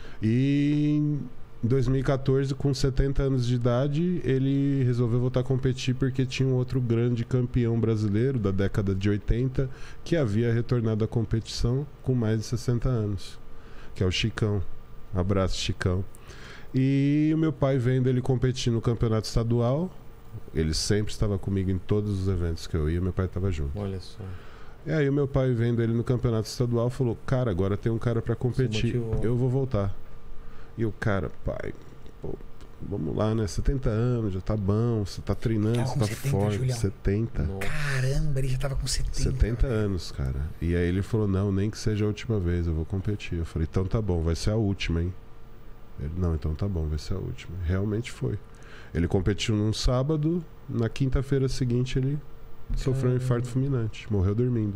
E em 2014, com 70 anos de idade, ele resolveu voltar a competir porque tinha um outro grande campeão brasileiro da década de 80 que havia retornado à competição com mais de 60 anos, que é o Chicão. Abraço, Chicão. E o meu pai vendo ele competir no campeonato estadual, ele sempre estava comigo em todos os eventos que eu ia, meu pai estava junto. Olha só. E aí o meu pai vendo ele no campeonato estadual falou: cara, agora tem um cara para competir, motivou. eu vou voltar. E o cara, pai, pô, vamos lá, né? 70 anos, já tá bom, você tá treinando, Tava você com tá 70, forte. Julião. 70. Nossa. Caramba, ele já tava com 70. 70 anos, cara. E aí ele falou: não, nem que seja a última vez, eu vou competir. Eu falei: então tá bom, vai ser a última, hein? Ele: não, então tá bom, vai ser a última. Realmente foi. Ele competiu num sábado, na quinta-feira seguinte ele sofreu um infarto fulminante, morreu dormindo.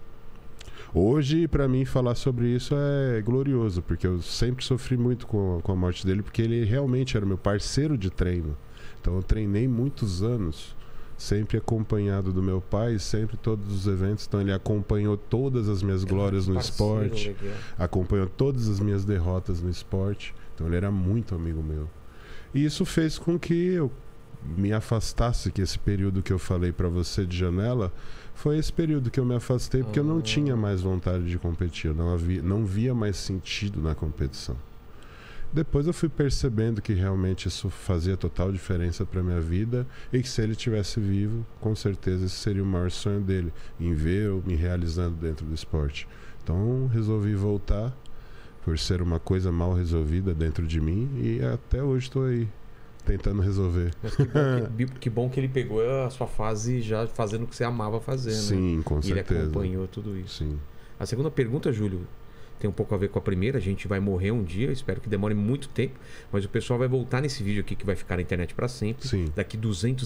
Hoje, pra mim, falar sobre isso é glorioso, porque eu sempre sofri muito com a morte dele, porque ele realmente era meu parceiro de treino. Então eu treinei muitos anos, sempre acompanhado do meu pai, sempre todos os eventos. Então ele acompanhou todas as minhas glórias no Parceiro, esporte, legal. acompanhou todas as minhas derrotas no esporte. Então ele era muito amigo meu. E isso fez com que eu me afastasse, que esse período que eu falei pra você de janela, foi esse período que eu me afastei porque eu não tinha mais vontade de competir, eu não via mais sentido na competição. Depois eu fui percebendo que realmente isso fazia total diferença para minha vida e que se ele estivesse vivo, com certeza esse seria o maior sonho dele, em ver eu me realizando dentro do esporte. Então resolvi voltar por ser uma coisa mal resolvida dentro de mim e até hoje estou aí tentando resolver. Mas que bom que ele pegou a sua fase já fazendo o que você amava fazer, né? Sim, com E ele certeza. acompanhou tudo isso. Sim. A segunda pergunta, Júlio, tem um pouco a ver com a primeira. A gente vai morrer um dia, eu espero que demore muito tempo, mas o pessoal vai voltar nesse vídeo aqui que vai ficar na internet para sempre. Sim. Daqui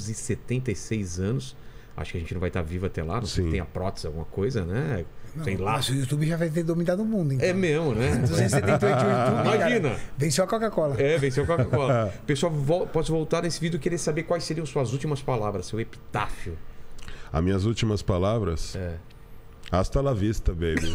276 anos. Acho que a gente não vai estar vivo até lá, não sei se Sim. tem a prótese, alguma coisa, né? Sei lá. Nossa, o YouTube já vai ter dominado o mundo, então. É mesmo, né? 278 o YouTube, Imagina. cara, venceu a Coca-Cola. É, venceu a Coca-Cola. Pessoal, posso voltar nesse vídeo e querer saber quais seriam suas últimas palavras, seu epitáfio. As minhas últimas palavras? É. Hasta la vista, baby.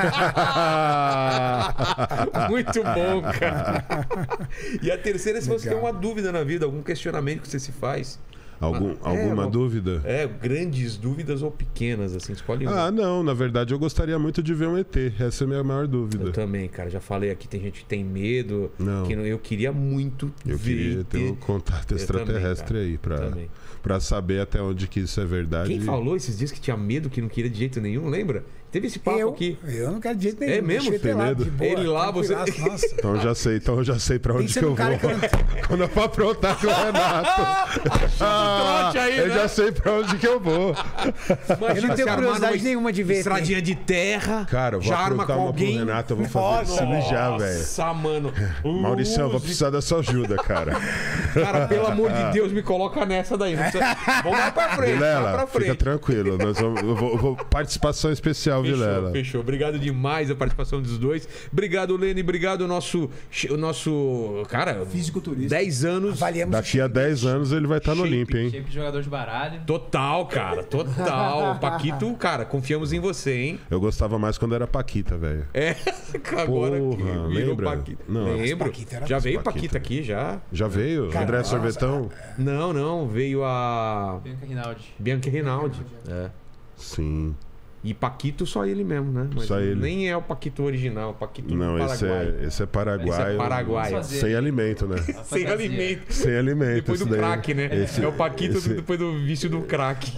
Muito bom, cara. E a terceira é se você tem Legal. uma dúvida na vida, algum questionamento que você se faz. Alguma dúvida? Grandes dúvidas ou pequenas, assim, escolhe uma. Ah, não, na verdade eu gostaria muito de ver um ET, essa é a minha maior dúvida. Eu também, cara, já falei aqui, tem gente que tem medo, Não. que eu queria muito Eu ver. queria ter um contato extraterrestre também, aí, Também. pra saber até onde que isso é verdade. Quem falou esses dias que tinha medo, que não queria de jeito nenhum, lembra? Teve esse papo aqui. Eu não quero de jeito nenhum. É mesmo? Deixa eu ir Tem lá, medo? de boa, Ele lá, você- tranquilaço, Nossa. Então eu já sei pra onde Pensa que eu no vou. cara que eu não- Quando eu for aprontar com o Renato. trote aí, eu né? já sei pra onde que eu vou. Imagina Eu não tenho se armar curiosidade numa nenhuma de ver. Estradinha de terra. Cara, eu vou já arma aprontar com uma pro alguém. Renato, eu vou fazer isso Nossa, já, velho. Nossa, mano. Mauricião, eu vou precisar da sua ajuda, cara. Cara, pelo amor de Deus, me coloca nessa daí. Não precisa... Vamos lá pra frente, vai Vilela, pra frente. fica tranquilo. Eu vou participação especial, Vilela. Fechou. Obrigado demais a participação dos dois. Obrigado, Lene. Obrigado, o nosso cara, Fisiculturista. 10 anos. Avaliamos Daqui a 10 anos ele vai estar no Shape, Olímpio, hein? Shape de jogador de baralho. Total, cara. Total. Paquito, cara, confiamos em você, hein? Eu gostava mais quando era Paquita, velho. É, agora Porra, que virou lembra? Paquito. Não. Lembro. Paquita era Já dos veio Paquita. Paquita aqui, já. Já veio? Cara, André nossa, Sorvetão? Não. Veio a Bianca Rinaldi. Bianca Rinaldi. É. Sim. E Paquito só ele mesmo, né? Mas Só ele. nem é o Paquito original, o Paquito Não, do esse Paraguai. é paraguaio. Esse é paraguaio. Vamos fazer. Sem alimento, né? Sem alimento. Sem alimento. Depois do isso daí. crack, né? Esse- é o Paquito esse- depois do vício do crack.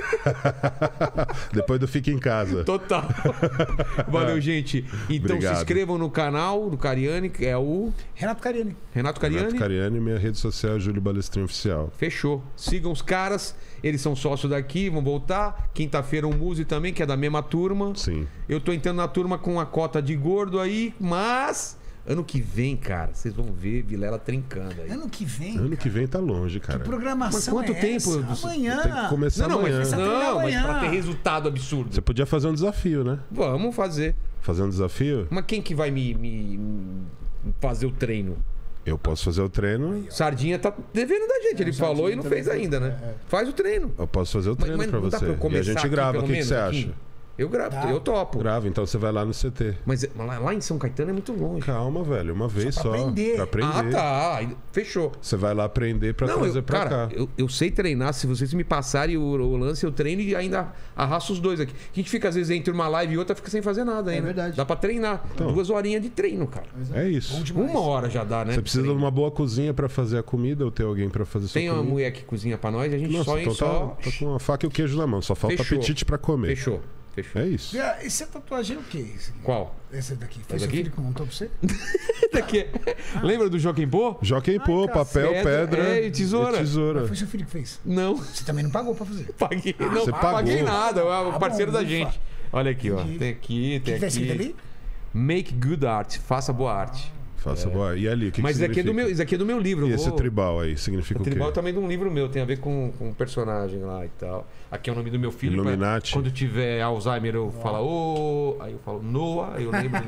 Depois do Fica em Casa. Total. Valeu, gente. Então Obrigado. se inscrevam no canal do Cariani, que é o Renato Cariani. Renato Cariani. Renato Cariani, minha rede social é Júlio Balestrinho Oficial. Fechou. Sigam os caras. Eles são sócios daqui, vão voltar. Quinta-feira um Muzi também, que é da mesma turma. Sim. Eu tô entrando na turma com a cota de gordo aí, mas ano que vem, cara, vocês vão ver Vilela trincando aí. Ano que vem. Ano cara. que vem tá longe, cara. Que programação Mas quanto é tempo? essa? Amanhã. Tem que começar Não, amanhã. mas, treinar não, mas amanhã. pra ter resultado absurdo. Você podia fazer um desafio, né? Vamos fazer. Fazer um desafio? Mas quem que vai me fazer o treino? Eu posso fazer o treino. Sardinha tá devendo da gente. Ele falou Sardinha e não também fez tá- ainda, né? Faz o treino. Eu posso fazer o treino pra não dá você. pra eu E a começar gente aqui, grava. pelo O que menos, você aqui? acha? Eu gravo, Tá. eu topo. Grava, então você vai lá no CT. Mas lá em São Caetano é muito longe. Calma, velho. Uma vez pra só. aprender. Pra aprender. Ah, tá. Fechou. Você vai lá aprender pra trazer pra cara, cá. eu sei treinar. Se vocês me passarem o lance, eu treino e ainda arrasto os dois aqui. A gente fica, às vezes, entre uma live e outra, fica sem fazer nada ainda. verdade. Dá pra treinar. Então. 2 horinhas de treino, cara. É isso. Uma hora já dá, né? Você precisa de Treino. uma boa cozinha pra fazer a comida ou ter alguém pra fazer sua Tem uma comida. mulher que cozinha pra nós, a gente Nossa, só... então tá com a faca e o queijo na mão. Só falta Fechou. apetite pra comer. Fechou. É isso. Essa tatuagem é o quê? Qual? Essa daqui. Foi Essa seu daqui? filho que montou pra você? Daqui. Lembra do Joaquim Pô? Jockey Pô, papel, pedra e tesoura. Foi seu filho que fez. Não, Você também não pagou pra fazer. paguei. Não, você pagou. paguei nada. É o parceiro bom, da ufa. gente. Olha aqui, ó. Entendi. Tem aqui, O tem que tá escrito aqui. ali? Make good art. Faça boa arte. Faça boa. E ali, o que Mas que isso aqui, significa? isso aqui é do meu livro. E eu esse vou- tribal aí, significa O o quê? tribal também de um livro meu, tem a ver com um personagem lá e tal. Aqui é o nome do meu filho. Illuminati. Quando tiver Alzheimer, eu falo, aí eu falo, Noah, aí eu lembro.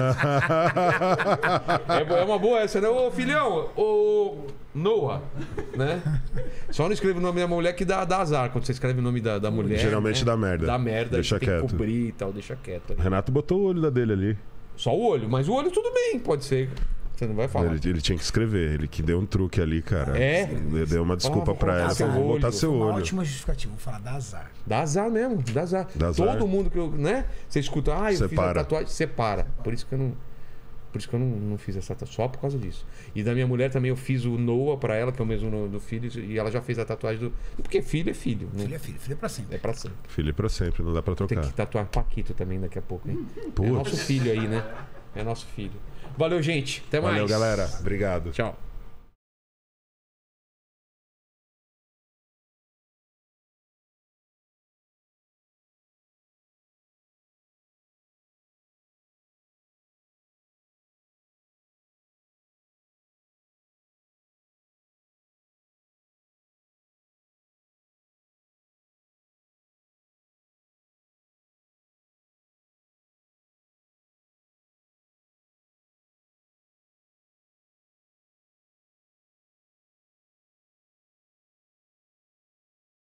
É uma boa essa, né? Ô filhão, ô Noah, né? Só não escreve o nome da mulher que dá azar. Quando você escreve o nome da mulher. Geralmente dá merda. Dá merda, Deixa aí tem que quieto. cobrir e tal, deixa quieto. Renato botou o olho da dele ali. Só o olho, mas o olho tudo bem, pode ser. Você não vai falar. Ele tinha que escrever. Ele que deu um truque ali, cara. É? Ele deu uma desculpa Vou pra botar ela. seu Vou botar olho. seu Uma olho. ótima justificativa. Vou falar da azar. Dá azar mesmo, dá azar. Dá azar. Todo mundo que eu, né? Você escuta, eu fiz a Separa. tatuagem, separa. Por isso que eu não fiz essa tatuagem, só por causa disso. E da minha mulher também eu fiz o Noah pra ela, que é o mesmo do filho, e ela já fez a tatuagem do. Porque filho é filho. Não... Filho é filho. Filho é pra sempre. É pra sempre. Filho pra sempre, não dá pra Tem trocar. que tatuar Paquito também daqui a pouco, hein? Putz. É nosso filho aí, né? É nosso filho. Valeu, gente. Até mais. Valeu, galera. Obrigado. Tchau.